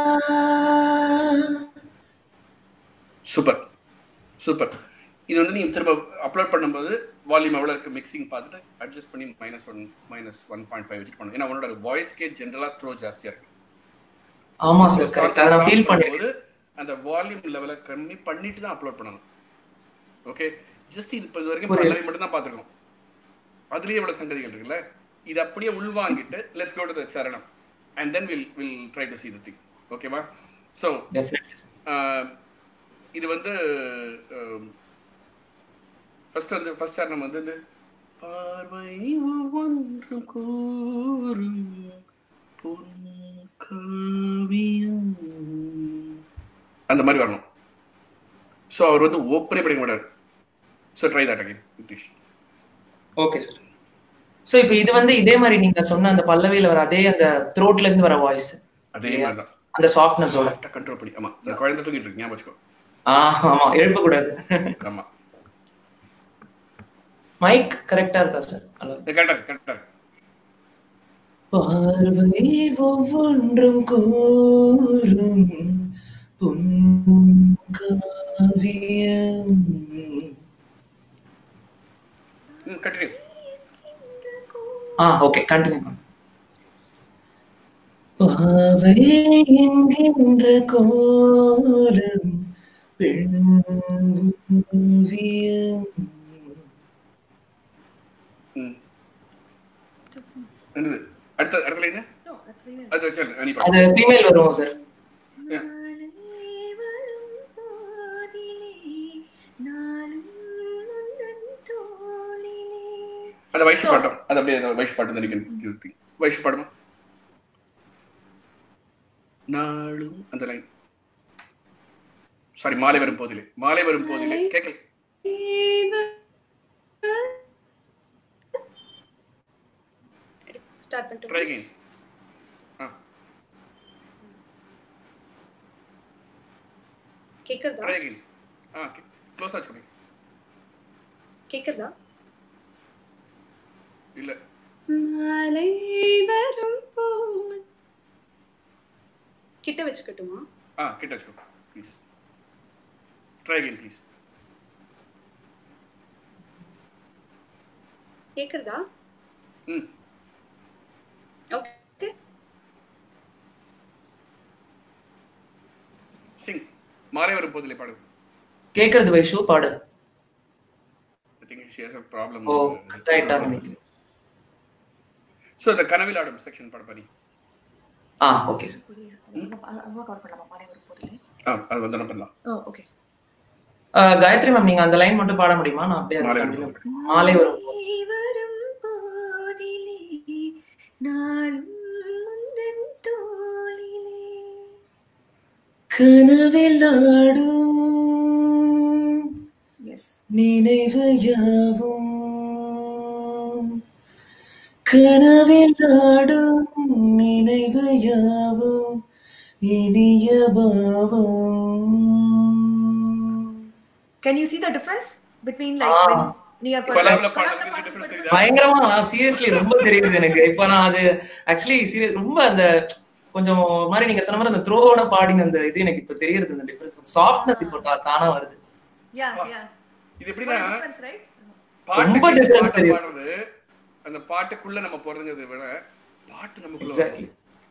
Super super. இது வந்து நீங்க திரும்ப அப்லோட் பண்ணும்போது வால்யூம் எவ்வளவு இருக்கு மிக்சிங் பார்த்துட்டு அட்ஜஸ்ட் பண்ணி -1 -1.5 வச்சுட்டு பண்ணணும். ஏன்னா உன்னோட வாய்ஸ்க்கே ஜெனரலா த்ரோ ஜாஸ்தியா இருக்கு. ஆமா சார், கரெக்ட்டா நான் ஃபீல் பண்ணும்போது அந்த வால்யூம் லெவலை கம்மி பண்ணிட்டு தான் அப்லோட் பண்ணணும். ஓகே, ஜஸ்ட் இப்போ இது வரைக்கும் பல்லவி மட்டும் தான் பார்த்துருக்கோம். அதுலேயே எவ்வளோ சங்கதிகள் இருக்குல்ல, இது அப்படியே உள்வாங்கிட்டு let's go to the charanam and then will try to see the thing. ஓகேவா? ஸோ இது வந்து ஃபர்ஸ்ட் சரணம் வந்து இந்த பார்வை ஒவ்வொன்றும் கூறும் பொன்காவியம் அந்த மாதிரி வரணும். ஸோ அவர் வந்து ஓப்பனே படிக்க மாட்டார். So try that again Nitish. Okay sir. So இப்போ இது வந்து இதே மாதிரி நீங்க சொன்ன அந்த பல்லவியில வர அதே அந்த த்ரோட்ல இருந்து வர வாய்ஸ் அதே மாதிரி தான் அந்த சாஃப்ட்னஸோட கண்ட்ரோல் பண்ணி. ஆமா, இந்த குழந்தை தூங்கிட்டு இருக்கு, ஞாபகம் வச்சுக்கோ. ஆமா, எழுப்ப கூடாது. ஆமா, மைக் கரெக்டா இருக்கா சார்? கரெக்டா. பார்வை ஒவ்வொன்றும் கூறும் பொன்காவியம். கண்டினியூ. Okay, continue. பாவை என்கின்ற கோலம் பெண்வியம். அடுத்த லைன் அது வச்சு நீ பாரு. அது ஃபீமேல் வரும் சார். அந்த வயசு பாட்டம், அது அப்படியே வயசு பாட்டம் தான். வயசு பாடமா நாளும் அந்த லைன். சாரி, மாலை வரும் போதிலே கேட்கல. ஸ்டார்ட் பண்ணிட்டு ட்ரை அகைன். கேக்குதா? Try again. க்ளோஸ் ஆச்சு பண்ணு. கேக்குதா? இல்ல. மாலை வரும் போது கிட்ட வெச்சுக்கட்டுமா? கிட்ட வெச்சுக்கோ ப்ளீஸ். Try again please. கேக்குதா? ஓகே. சிங். மாலை வரும் போதிலே பாடு. கேக்குறது வைஷு, பாடு. I think she has a problem. Cut ஆயிட்டா நினைக்கிறேன். So the கனவில் ஆடும் செக்ஷன் பாடு பாரு. Okay sir. அம்மா கவர் பண்ணலாமா மாலை வரும் போதிலே? அது வந்து நான் பண்ணலாம். ஓகே. காயத்ரி மேம், நீங்க அந்த லைன் மட்டும் பாட முடியுமா? நான் அப்படியே கண்டினியூ பண்றேன். மாலை வரும் போதிலே நாளும் முந்தன் தோளிலே கனவில் ஆடும் நினைவு யாவும் கனவில் ஆடும் நினைவு யாவும் இனிய பாவம். Can you see the difference between like when பயங்கரமா சீரியஸ்லி ரொம்ப தெரியுது எனக்கு. இப்ப நான் அது ஆக்சுவலி ரொம்ப அந்த கொஞ்சம் ஒரு மாதிரி நீங்க சொன்ன மாதிரி அந்த த்ரோவோட பாடின அந்த இது எனக்கு இப்ப தெரியுது, அந்த டிஃபரன்ஸ் சாஃப்ட்னஸ் இப்போ தானா வருது. யா யா இது எப்படின்னா டிஃபரன்ஸ் ரைட். ரொம்ப பாட்டு difference பாட்டு தெரியுது. பாடுறது அந்த பாட்டுக்குள்ள நம்ம போறதுங்கிறத விட பாட்டு நமக்குள்ள எக்ஸாக்ட்லி.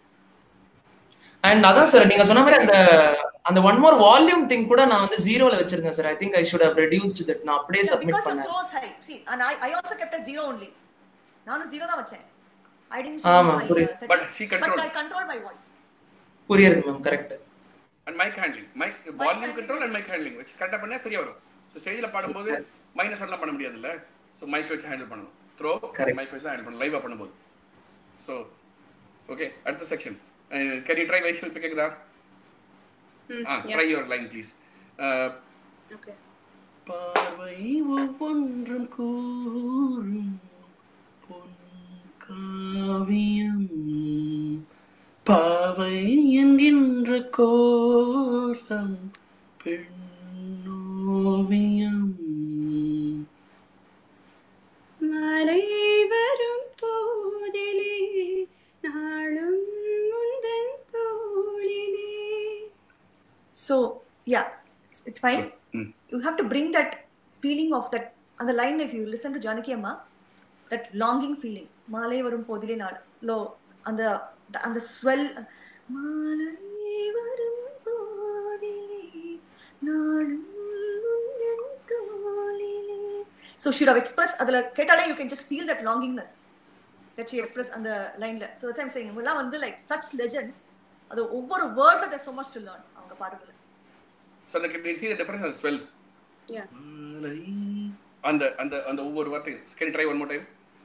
அண்ட் அதான் சார் நீங்க சொன்ன மாதிரி அந்த ஒன் மோர் வால்யூம் திங் கூட நான் வந்து 0ல வச்சிருந்தேன் sir. I think I should have reduced that. நான் அப்படியே சப்மிட் Because of பண்ணேன். throws high. See, and I also kept at 0 only. நானும் 0 தான் வச்சேன். I didn't ஆமா, change my புரியுது. setting. But she But controlled. I controlled my voice. புரியுது ma'am, correct. And mic handling, mic volume control and mic handling வச்சு கரெக்டா பண்ணா சரியா வரும். சோ ஸ்டேஜ்ல பாடும்போது மைனஸ் எல்லாம் பண்ண முடியாதுல்ல. சோ மைக் வச்சு ஹேண்டில் பண்ணணும். த்ரோ மைக் வச்சு ஹேண்டில் பண்ணணும் லைவா பண்ணும்போது. சோ ஓகே, அடுத்த செக்ஷன். கேன் யூ ட்ரை வைஷல் பிக்கேக்குதா? Try your line please. Okay. பார்வை ஒவ்வொன்றும் கூறும் பொன் காவியம், பாவை என்கின்ற கோலம் பெண்ணோவியம். மலை வரும் போதிலே நாளும் முந்தன் தோளிலே. So, yeah, it's fine. You have to bring that feeling of that on the line. If you listen to Janaki Amma, that longing feeling, மாலை வரும் போதிலே நாளோ அந்த swell, மாலை வரும் போதிலே நாளும் முந்தன் தோளிலே. So should have expressed adala ketale you can just feel that longingness that she expressed on the line la. So that's I'm saying illa vandu like such legends, adu ovvoru word la there's so much to learn avanga paadudhula. So can you see the difference as well? Yeah. அந்த ஒவ்வொரு வார்த்தையும் can you try one more time?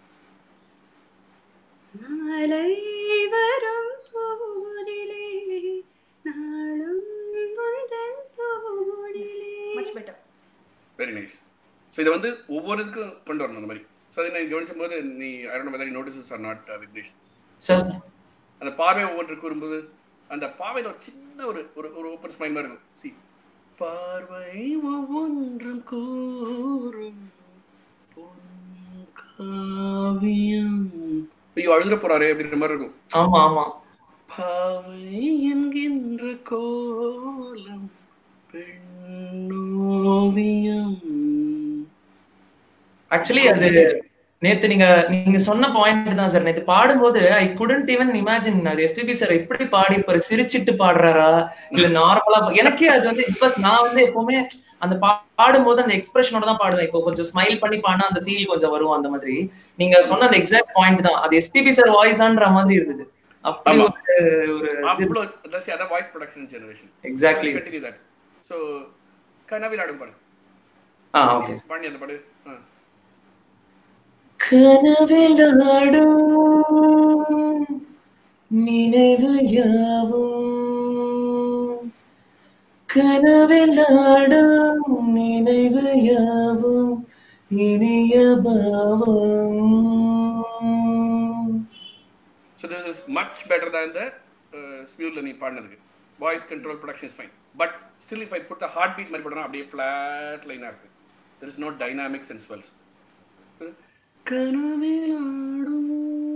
மலை வரும் போதிலே நாளும் முந்தன் தோளிலே. Much better. Very nice. So இதை வந்து ஒவ்வொருத்துக்கும் கொண்டு வரணும் அந்த மாதிரி. ஸோ அதை நான் கவனிச்சும் போது நீ I don't know whether you notice or not Vignesh, sir அந்த பார்வை ஒவ்வொன்று கூறும்போது அந்த பார்வையில் ஒரு சின்ன ஒரு ஓப்பன் ஸ்மைல் மாதிரி இருக்கும். சி, பார்வை ஒவ்வொன்றும் கூறும் பொன் காவியம், ஐயோ அழுதுற போறாரு அப்படின்ற மாதிரி இருக்கும். ஆமா ஆமா. பாவை என்கின்ற கோலம் பெண்ணோவியம். ஆக்சுவலி அது நேத்து நீங்க சொன்ன பாயிண்ட் தான் சார். நேத்து பாடும்போது ஐ குடன்ட் ஈவன் இமேஜின் அது எஸ்பிபி சார் எப்படி பாடி இருப்பாரு, சிரிச்சிட்டு பாடுறாரா இல்ல நார்மலா. எனக்கே அது வந்து பிகாஸ் நான் வந்து எப்பவுமே அந்த பாடும்போது அந்த எக்ஸ்பிரஷனோட தான் பாடுவேன். இப்போ கொஞ்சம் ஸ்மைல் பண்ணி பாடினா அந்த ஃபீல் கொஞ்சம் வரும். அந்த மாதிரி நீங்க சொன்ன அந்த எக்ஸாக்ட் பாயிண்ட் தான், அது எஸ்பிபி சார் வாய்ஸான்ற மாதிரி இருந்தது. அப்படி ஒரு அதான் voice production generation. Exactly. Continue that. So கனவில் ஆடும் பாரு. ஓகே பாடி அந்த பாடு. கனவிலாடும் நினைவு யாவும், கனவிலாடும் நினைவு யாவும் இனிய பாவம். So this is much better than the Smule நீ பாடினதுக்கு. Voice control production is fine. But still if I put the heartbeat மாதிரி போட்டனா அப்படியே flat line இருக்கு. There is no dynamics and swells. கனவிலாடும்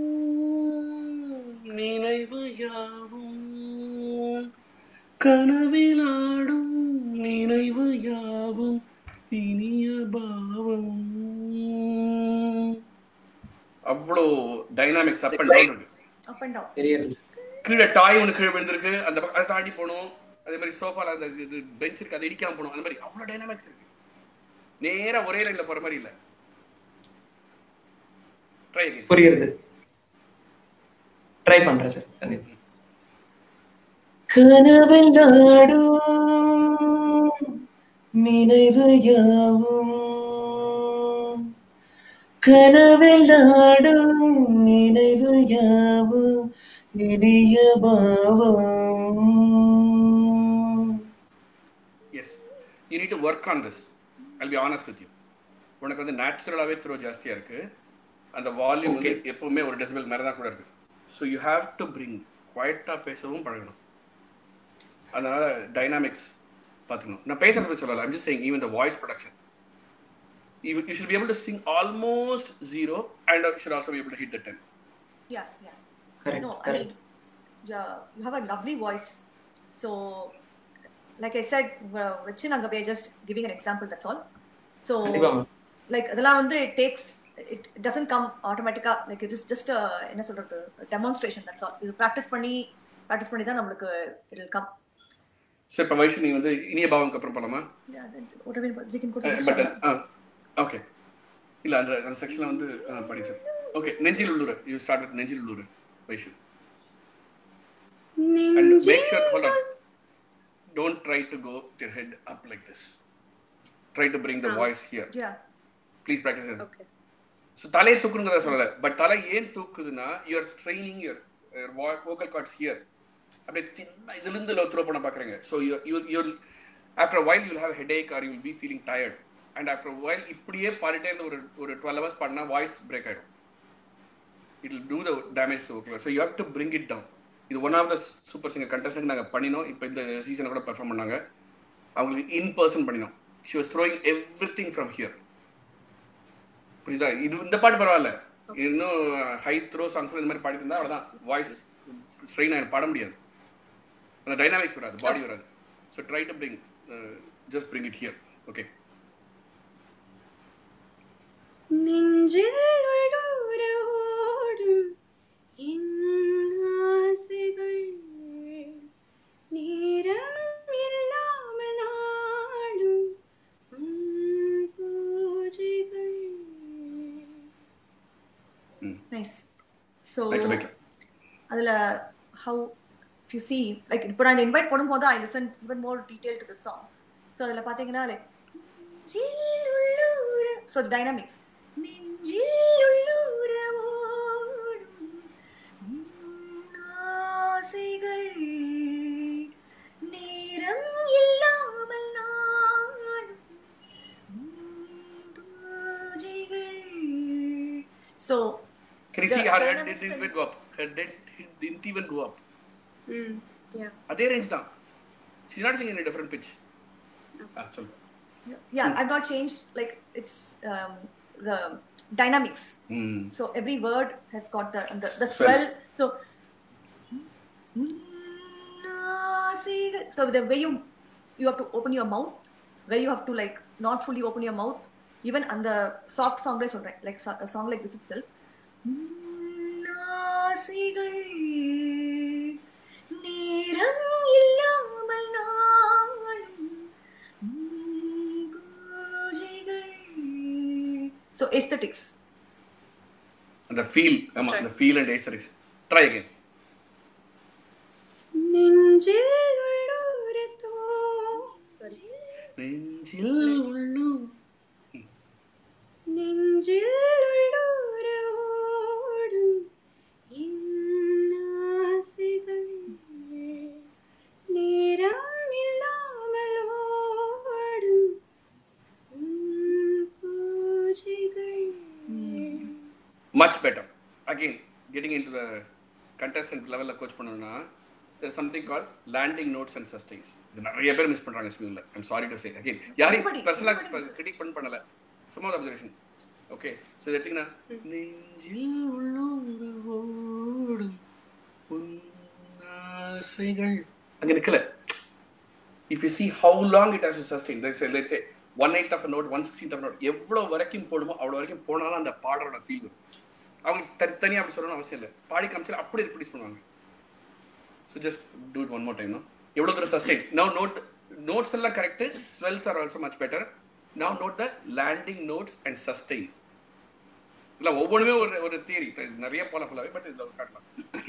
நினைவு யாவும், கனவிலாடும் நினைவு யாவும் இனிய பாவம். அவ்வளோ டைனாமிக்ஸ் அப் அண்ட் டவுன் இருக்கு. Up and down. கீழே டாய் ஒன்று கீழே விழுந்திருக்கு, அந்த அதை தாண்டி போகணும். அதே மாதிரி சோஃபால அந்த இது பெஞ்ச் இருக்கு, அதை இடிக்காம போகணும். அந்த மாதிரி அவ்வளோ டைனாமிக்ஸ் இருக்கு. நேரா ஒரே லைன்ல போற மாதிரி இல்லை. Try again. புரியுது, ட்ரை பண்றேன் சார். கண்டிப்பா. கனவிலாடும் நினைவு யாவும், கனவிலாடும் நினைவு யாவும் இனிய பாவம். Yes, you need to work on this. I'll be honest with you. உனக்கு வந்து நேச்சுரலாகவே த்ரோ ஜாஸ்தியாக இருக்கு. அந்த வால்யூம் வந்து எப்பவுமே ஒரு டெசிபல் மேலே தான் கூட இருக்கு. So you have to bring குவைட்டாக பேசவும் பழகணும். அதனால டைனாமிக்ஸ் பார்த்துக்கணும். நான் பேசுறது பற்றி சொல்லலை. I'm just saying even the voice production. You should be able to sing almost 0 and you should also be able to hit the 10. Yeah. Correct, No, correct. I mean, you have a lovely voice. So like I said, வச்சு நாங்க we are just giving an example, that's all. So கண்டிப்பா ma'am. like அதெல்லாம் வந்து it doesn't come automatically, like it is just a என்ன சொல்றது demonstration, that's all. இது practice பண்ணி தான் நமக்கு it will come. சோ இப்ப வைஷு நீ வந்து இனிய பாவம்க்கு அப்புறம் போலாமா? Yeah, whatever we can go to but okay இல்ல அந்த செக்ஷன்ல வந்து படிச்சேன். ஓகே, நெஞ்சில் உள்ளூர யூ ஸ்டார்ட் வித் நெஞ்சில் உள்ளூர Vaishu. And make sure, hold on, don't try to go with your head up like this. Try to bring the voice here. Yeah, Please practice this. Okay. So தலையை தூக்குறத சொல்லல, but தலை ஏன் தூக்குதுன்னா you are straining your vocal cords here. அப்படியே தின்னா இதுல இருந்து low throw பண்ண பாக்குறீங்க. So you after a while you will have a headache or you will be feeling tired, and after a while இப்படியே பாடிட்டே இருந்த ஒரு 12 hours பண்ணா வாய்ஸ் பிரேக் ஆயிடும். It will do the damage to vocal. So you have to bring it down. இது one of the super singer contestant நாங்கள் பண்ணினோம். இப்போ இந்த சீசனை கூட பெர்ஃபார்ம் பண்ணாங்க. அவங்களுக்கு இன் பர்சன் பண்ணினோம். She was throwing everything from here. புரியுதா? இது இந்த பாட்டு பரவாயில்ல, இன்னும் ஹை த்ரோ சாங்ஸ் இந்த மாதிரி பாடிட்டு இருந்தா அவ்வளோதான், வாய்ஸ் ஸ்ட்ரெயின் ஆகிடும், பாட முடியாது, அந்த டைனாமிக்ஸ் வராது, பாடி வராது. So try to bring just bring it here. Okay. நெஞ்சில் உள்ளூரோடும் என் ஆசைகள் நேரம் இல்லாமல் நாடும் உன் பூஜைகள். nice. So Right. அதுல how if you see, like இப்போ நான் இன்வைட் பண்ணும்போது I listened even more detail to the song. So அதுல பாத்தீங்கன்னா like நெஞ்சில் உள்ளூர, so the dynamics, நெஞ்சில் உள்ளூர ஓடும் உன் ஆசைகள் நேரம் இல்லாமல் நாடும் உன் பூஜைகள். So Can you see her head didn't even go up? Her head didn't even go up. Yeah. அதே ரேஞ்ச் தான். She's not singing in a different pitch. Sorry. Yeah, I've not changed, like it's the dynamics. So every word has got the swell. So so the way you have to open your mouth, where you have to like not fully open your mouth, even on the soft song like a song like this itself. நாசிகள் நேரம் இல்லாமல் நாளும் பூஜைகள். So aesthetics. And the feel, the feel and aesthetics. Try again. நெஞ்சில் உள்ளூர நெஞ்சில் உள்ளூர நெஞ்சில் உள்ளூர ஓடும் என் ஆசைகள் நேரம் இல்லாமல் ஓடும் உன் பூஜைகள். much better. Again, getting into the contestant level coach பண்ணனும்னா there is something called landing notes and sustains. இது நிறைய பேர் மிஸ் பண்றாங்க ஸ்மியூல. I'm sorry to say. Again, யாரையும் பர்சனலா கிரிட்டிக் பண்ணல. Some of the observation. Okay. So that thing na நெஞ்சில் உள்ளூர உன் ஆசைகள் அங்க நிக்கல. If you see how long it has to sustain, let's say 1/8 of a note, 1/16 of a note, எவ்வளவு வரைக்கும் போடுமோ அவ்வளவு வரைக்கும் போனாலும் அந்த பாடலோட ஃபீல் வரும். அவங்க தனித்தனியாக அப்படி சொல்லணும்னு அவசியம் இல்லை, பாடி காமிச்சாலும் அப்படி ரிப்ரொடியூஸ் பண்ணுவாங்க. So just do it one more time. எவ்வளோ தூரம் சஸ்டெயின். நவ் நோட்ஸ் எல்லாம் correct, swells are also much better. Now note the landing notes and sustains. இல்லை ஒவ்வொன்றுமே ஒரு தியரி, நிறைய போல ஃபுல்லாகவே, பட் இதில் காட்டலாம்.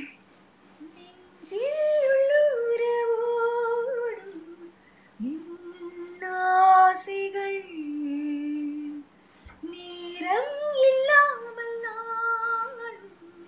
நேரம் இல்லாமல் நாளும்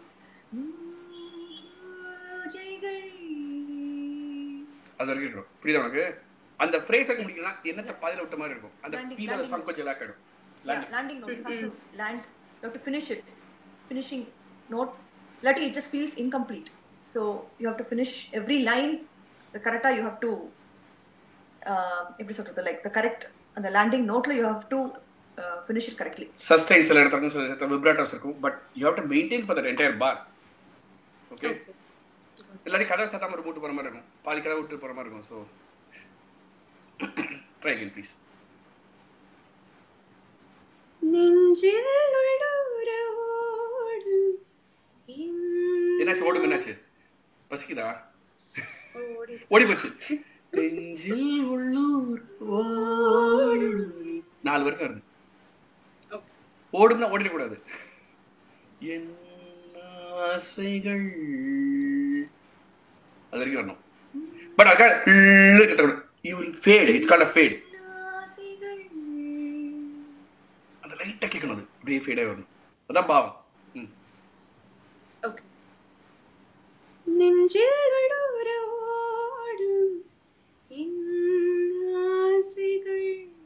பூஜைகள். அது வரைக்கும் இருக்கும். புரியுதா உனக்கு? அந்த ஃப்ரேஸ் முடிக்கணும்னா என்னத்தை பாதியில விட்ட மாதிரி இருக்கும். அந்த ஃபீல் ஆஃப் சாங் கொஞ்சம் லாக் ஆயிடும். Landing note, you have to land, you have to finish it. Finishing note, later it just feels incomplete. So you have to finish every line the correct. You have to எப்படி சொல்றது, like the correct and the landing note you have to finish it correctly. Sustain சில இடத்துல விப்ராட்டோஸ் இருக்கும், but you have to maintain for that entire bar. Okay. எல்லாரும் கதை சத்தாம ஒரு மூட்டு போற மாதிரி இருக்கும், பாதி கதை விட்டு போற மாதிரி இருக்கும். So try again please. நெஞ்சில் உள்ளூர ஓடும் என்னாச்சு ஓடும்? என்னாச்சு? பசிக்குதா? ஓடி போச்சு. நெஞ்சில் உள்ளூர் ஓடும் 4 வரைக்கும் வருது. ஓடும்னா ஓடிடக்கூடாது. என் ஆசைகள் அது வரைக்கும் வரணும். பட் அதுக்காக you will fade. It's called a fade. அந்த லைட்டா கேட்கணும், அது அப்படியே ஃபேடே வரணும். அதான் பாவம். ஓகே. நெஞ்சில் உள்ளூர ஓடும் என் ஆசைகள்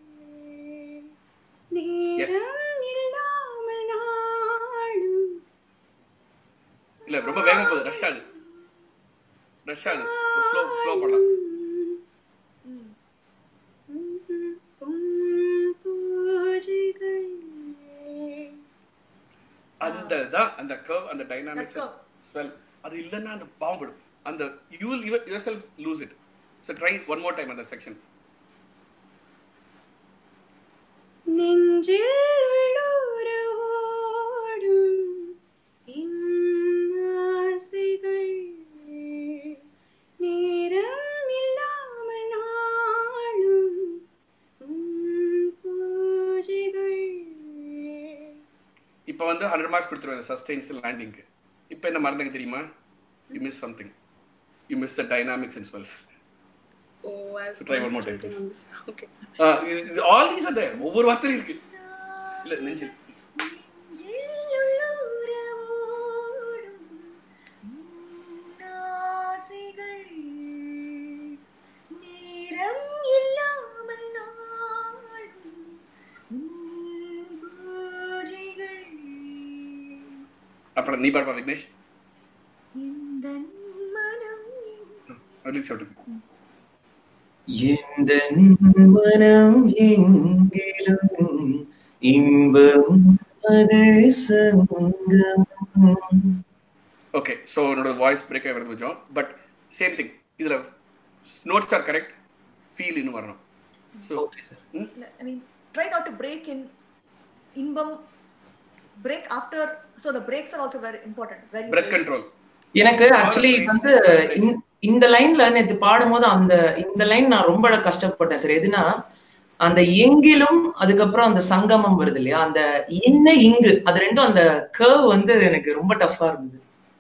நேரம் இல்லாமல் நாளும். இல்ல ரொம்ப வேகமா போகுது, ரஷ் ஆகுது. ஸ்லோ பண்ணலாம். அந்த கர்வ், அந்த டைனாமிக்ஸ் ஸ்வெல், அது இல்லைன்னா அந்த பாவம் படும். அந்த you will yourself lose it. So try one more time அந்த section. நெஞ்சில் உள்ளூர ஓடும் என் ஆசைகள் நேரம் இல்லாமல் நாளும் பூஜைகள். இப்போ வந்து 100 மார்க்ஸ் கொடுத்துருவேன் சஸ்டெயின்ஸ் லேண்டிங்க்கு. இப்போ என்ன மறந்துங்க தெரியுமா? You miss something. You miss the dynamics and swells. So try one more time please. Okay. All these are there. ஒவ்வொரு வார்த்தையும் இருக்கு. இல்ல நெஞ்சில் உள்ளூர ஓடும் ஆசைகள் நேரம் இல்லாமல் நாளும் பூஜைகள். அப்புறம் நீ பாருப்பா விக்னேஷ். எந்தன் மனம் அப்படின்னு சொல்லிட்டு எந்தன் மனம் எங்கிலும் இன்பம் அது சங்கம். ஓகே, ஸோ என்னோட வாய்ஸ் பிரேக் ஆகி வருது கொஞ்சம். பட் சேம் திங், இதில் நோட்ஸ் ஆர் கரெக்ட், ஃபீல் இன்னும் வரணும். So I mean, try not to break in இன்பம், break after, so the breaks are also very important. Very breath control. எனக்கு actually வந்து இந்த லைன்ல நேத்து பாடும்போது இந்த லைன் நான் ரொம்ப கஷ்டப்பட்டேன் சார். எதுனா அந்த எங்கிலும் அதுக்கப்புறம் அந்த சங்கமம் வருது இல்லையா, அந்த இன்ன இங்கு அது ரெண்டும் அந்த கர்வ் வந்து எனக்கு ரொம்ப டஃப்பா இருந்தது.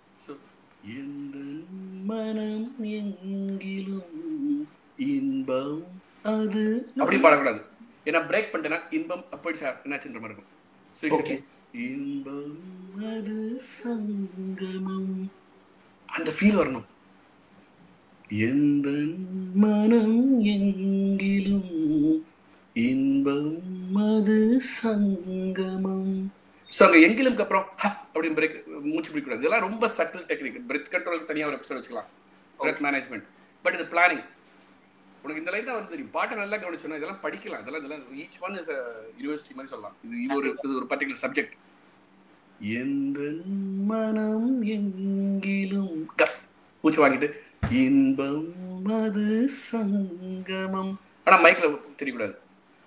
மனம் எங்கிலும் இன்பம் அது அப்படி பாடக்கூடாது. ஏன்னா பிரேக் பண்ணிட்டேன்னா இன்பம் அப்படி சார் என்னாச்சுன்ற மாதிரி இருக்கும். ஸோ இன்பம் அது சங்கமம் அந்த ஃபீல் வரணும். எந்த மனம் எங்கிலும் இன்பம் அது சங்கமம். ஸோ அங்கே எங்கிலும்க்கு அப்புறம் அப்படின்னு பிரேக் மூச்சு பிடிக்கூடாது. இதெல்லாம் ரொம்ப சட்டில் டெக்னிக். பிரெத் கண்ட்ரோலுக்கு தனியாக ஒரு எபிசோட் வச்சுக்கலாம், பிரெத் மேனேஜ்மெண்ட். பட் இது பிளானிங். உனக்கு இந்த லைன் தான் வருது தெரியும், பாட்டை நல்லா கவனிச்சோன்னா இதெல்லாம் படிக்கலாம். இதெல்லாம் ஈச் ஒன் இஸ் யூனிவர்சிட்டி மாதிரி சொல்லலாம். இது ஒரு பர்டிகுலர் சப்ஜெக்ட். எந்த மனம் எங்கிலும் மூச்சு வாங்கிட்டு இன்பம் அது சங்கமம். ஆனா மைக்ல தெரியக்கூடாது.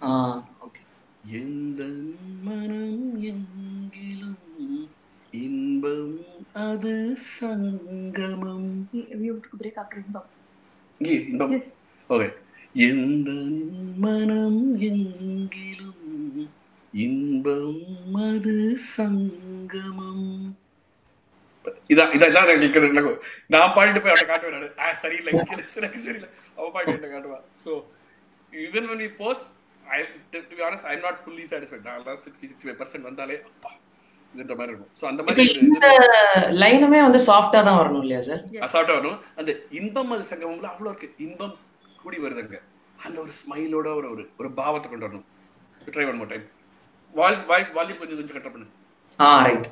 எந்த மனம் எங்கிலும் இன்பம் அது சங்கமம். break after இன்பம். இன்பம். ஓகே. எந்த மனம் எங்கிலும் இன்பம் அது சங்கமம். இதான் நான் பாடிட்டு போய் அவனை காட்டுவேன். சரியில்லை சரியில்லை அவன் பாடிட்டு காட்டுவான். So even when we post, to be honest, I'm not fully satisfied. நான் 60-65% வந்தாலே அப்பா இதுன்ற மாதிரி இருக்கும். ஸோ அந்த மாதிரி இந்த லைனுமே வந்து சாஃப்டா தான் வரணும் இல்லையா சார்? சாஃப்டா வரணும். அந்த இன்பம் அது சங்கமம்ல அவ்வளோ இருக்கு. இன்பம் கூடி வருதுங்க. அந்த ஒரு ஸ்மைலோட ஒரு பாவத்தை கொண்டு வரணும். Try one more time. Voice volume கொஞ்சம் கட் பண்ணு. ரைட்.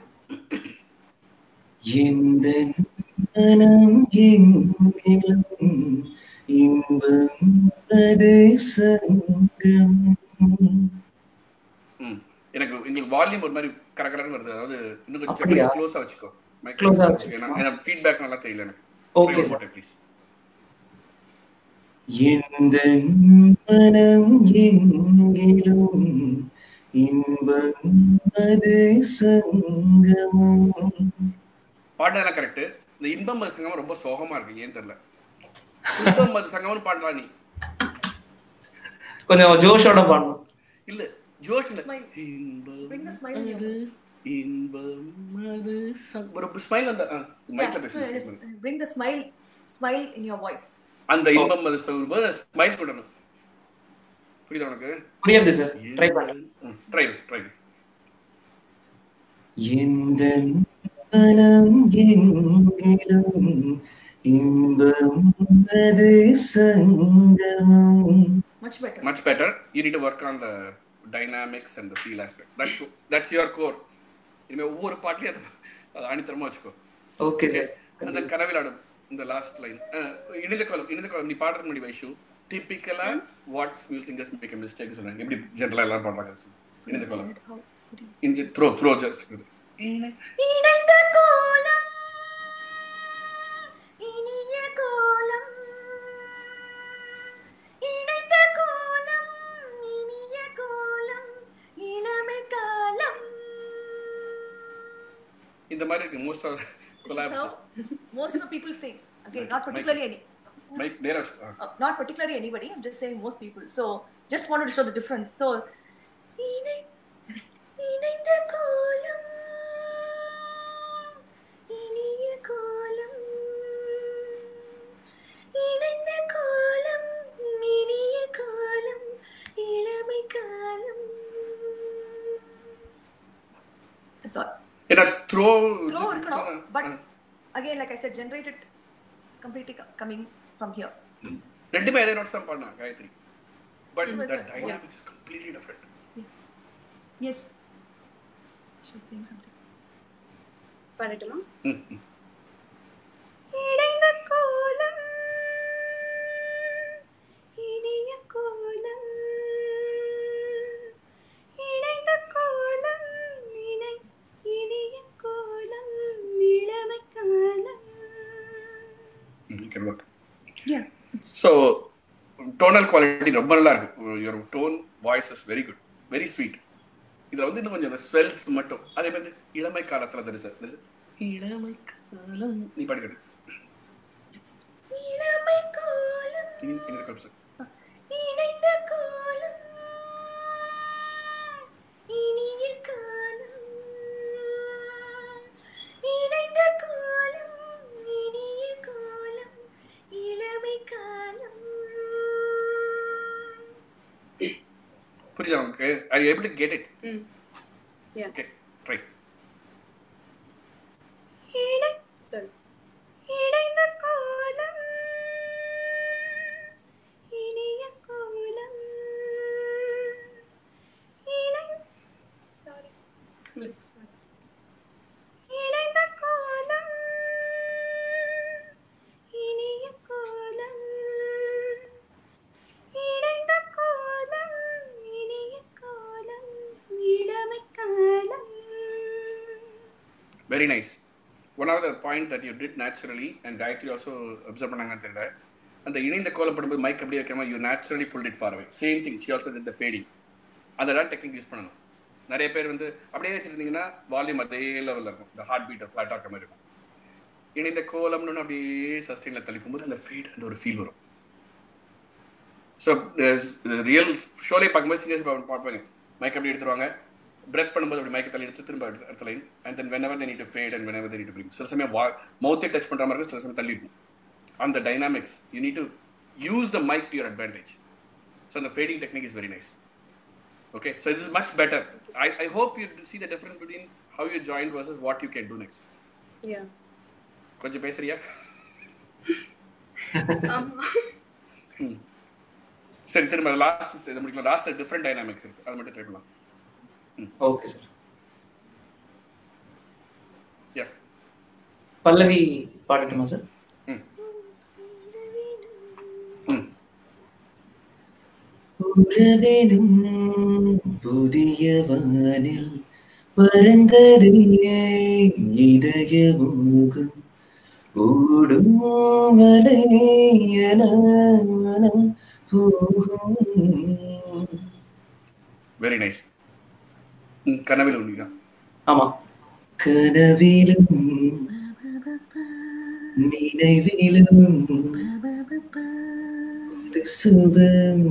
எந்த மனம் எங்கிலும் இன்பம் அது சங்கமம். எனக்கு உங்களுக்கு வால்யூம் ஒரு மாதிரி கரகரன்னு வருது. அதாவது இன்னும் கொஞ்சம் க்ளோஸா வச்சுக்கோ. மைக் க்ளோஸா வச்சுக்கோ. ஏன்னா ஃபீட்பேக் நல்லா தெரியல எனக்கு. Okay Try one more sir. time, please. எந்தன் மனம் எங்கிலும் இன்பம் அது சங்கமம். பாடுறதெல்லாம் கரெக்ட். இந்த இன்பம் மது சங்கமம் ரொம்ப சோகமா இருக்கு, ஏன் தெரியல. இன்பம் மது சங்கமம்னு பாடுறா நீ. கொஞ்சம் ஜோஷோட பாடணும். இல்ல ஜோஷ் இல்ல. Smile. இன்பம் Bring the smile in your அது voice. இன்பம் அது ஒரு ஸ்மைல் அந்த மைக்ல பேசுங்க. Bring the smile in your voice. அந்த இன்பம் அது சொல்லும்போது ஸ்மைல் விடணும். புரியுதா உனக்கு? புரியுது சார். ட்ரை பண்ணுங்க. ட்ரை. எந்தன் மனம் எங்கிலும் இன்பம் அது சங்கமம். Much better. Much better. You need to work on the dynamics and the feel aspect. That's your core. இனிமே ஒவ்வொரு பாட்டுலயும் அது அணித்தரமா வச்சுக்கோ. Okay sir. அந்த கனவிலாடும் இந்த லாஸ்ட் லைன் இணைந்த காலம் நீ பாடுறதுக்கு முன்னாடி Vaishu typically what singers make a mistake சொல்றாங்க. எப்படி ஜெனரலா எல்லாரும் பாடுறாங்க. இணைந்த காலம் இன்ஜி த்ரோ ஜஸ்ட் இணைந்த கோலம் இனிய கோலம் இணைந்த கோலம் இனிய கோலம் இளமை காலம். இந்த மாதிரி இருக்கு most of collapse. So, most of the people sing. Okay, not particularly any. Mic நேரா Not particularly anybody. I'm just saying most people. So, just wanted to show the difference. So, இணைந்த கோலம் இனிய கோலம் இணைந்த கோலம் இனிய கோலம் இளமை காலம். that's all. ஏன்னா த்ரோ இருக்கணும். But again, like I said, generated is completely coming from here. ரெண்டுமே அதே நோட்ஸ் தான் பாடுனா Gayatri. But It was the a- dynamics is completely different. Yes. She was saying something. பாடட்டுமா? இணைந்த கோலம் இனிய கோலம் இணைந்த கோலம் இனிய கோலம் இளமை காலம். You can work. Yeah. So tonal quality ரொம்ப நல்லா இருக்கு. Your tone voice is very good, very sweet. இதுல வந்து இன்னும் கொஞ்சம் அந்த ஸ்வெல்ஸ் மட்டும் அதே மாதிரி இளமை காலத்துல தெரிசு இளமை காலம் நீ பாடிக்கிட்டு இளமை கோலம் இந்த கல்ப்ஸ் இணைந்த கோலம் இனிய காலம் இணைந்த கோலம் இனிய கோலம் இளமை காலம். புரியுதா உங்களுக்கு? Are you able to get it? Yeah. Okay, try. சரி. இணைந்த கோலம் இனிய கோலம் சாரி. இணைந்த கோலம் இனிய கோலம் இணைந்த கோலம் இனிய கோலம் இளமை காலம். Very nice. One of the point that you did naturally and Gayatri also observed பண்ணாங்கன்னு தெரியல. அந்த இணைந்த கோலம் பண்ணும்போது மைக் அப்படியே வைக்காம you naturally pulled it far away. Same thing, she also did the fading. அதெல்லாம் டெக்னிக் யூஸ் பண்ணணும். நிறைய பேர் வந்து அப்படியே வச்சிருந்தீங்கன்னா வால்யூம் அதே லெவலில் இருக்கும். இந்த ஹார்ட் பீட்டை ஃப்ளாட்டாக இருக்க மாதிரி இருக்கும். இணைந்த கோலம்னு அப்படியே சஸ்டெயினில் தள்ளிக்கும்போது அந்த ஃபீட் அந்த ஒரு ஃபீல் வரும். ஸோ ரியல் ஷோலே பார்க்கும்போது சீரியஸ் பார்ப்பாங்க மைக் அப்படி எடுத்துருவாங்க. பிரெத் பண்ணும்போது அப்படி மைக்கை தள்ளி எடுத்து திரும்ப அடுத்த line and then whenever they need to fade and whenever they need to bring. சில சமயம் மவுத்தே டச் பண்ணுற மாதிரி இருக்கும், சில சமயம் தள்ளி இருக்கும். அந்த dynamics you need to use the mic to your advantage. So அந்த fading technique is very nice. Okay, so this is much better. I hope you see the difference between how you joined versus what you can do next. Yeah. கொஞ்சம் பேசுறியா? சரி, திரும்ப last இது முடிக்கலாம். Last different dynamics இருக்கு, அது மட்டும் ட்ரை பண்ணலாம். Okay sir. யா பல்லவி பாடட்டுமா சார்? உறவெனும் புதிய வானில் பறந்ததே இதய மோகம் ஓடும் மலையன மனம் போகும். Very nice. கனவில் உண்மைதான். ஆமா. கனவிலும் நினைவிலும் புது சுகம்.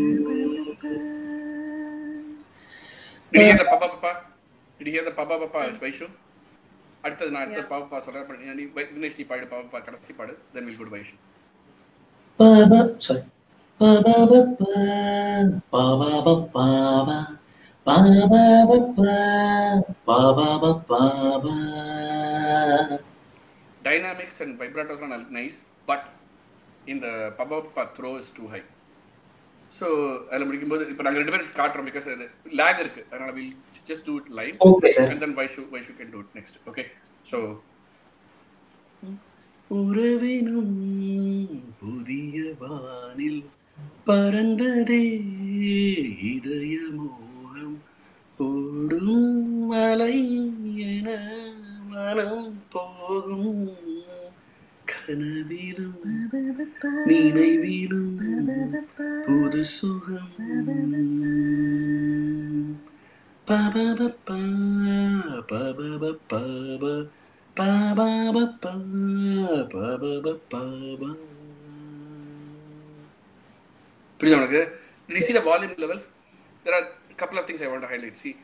Did you hear the papa papa? Did you hear the papa papa, Vaishu? அடுத்தது நான் அடுத்த பாப்பா பா சொல்றேன். நீ விக்னேஷ் நீ பாடு பாப்பா கடைசி பாடு. Then we'll go to Vaishu. Baba sorry. Baba பாபா பாபா பாபா பாபா பாபா Baba. Dynamics and vibratos are nice, but in the papa papa throw is too high. So அதில் முடிக்கும்போது இப்போ நாங்கள் 2 பேரும் காட்டுறோம் பிகாஸ் அது லேக் இருக்கு. அதனால we'll just do it live. Okay sir. And then Vaishu can do it next. Okay. So உறவினும் புதிய வானில் பறந்ததே இதய மோகம் ஓடும் மலை என மனம் போகும் கனவிலும் நினைவிலும் புது சுகம் பாபா புரியுதா உனக்கு? Did you see the volume levels? There are a couple of things I want to highlight. See,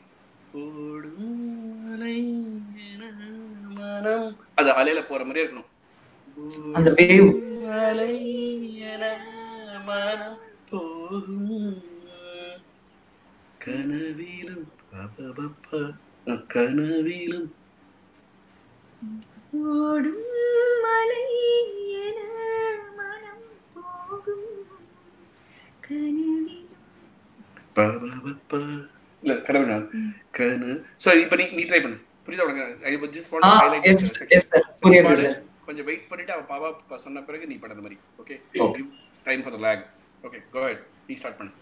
அது அலையில போற மாதிரியே இருக்கணும். அந்த வேவ் அலை என மனம் போகும் கனவிலும் பாபா கனவிலும் ஓடும் மலை என மனம் போகும் கனவிலும். பாபா இல்ல கடவுள் கன. சோ இப்போ நீ ட்ரை பண்ணு. புரியுதா உனக்கு? I just want to highlight yes sir. புரியுது sir. கொஞ்சம் வெயிட் பண்ணிட்டு அவ பாபா சொன்ன பிறகு நீ பண்ற மாதிரி. Okay. Time for the lag. Okay go ahead. நீ ஸ்டார்ட் பண்ணு.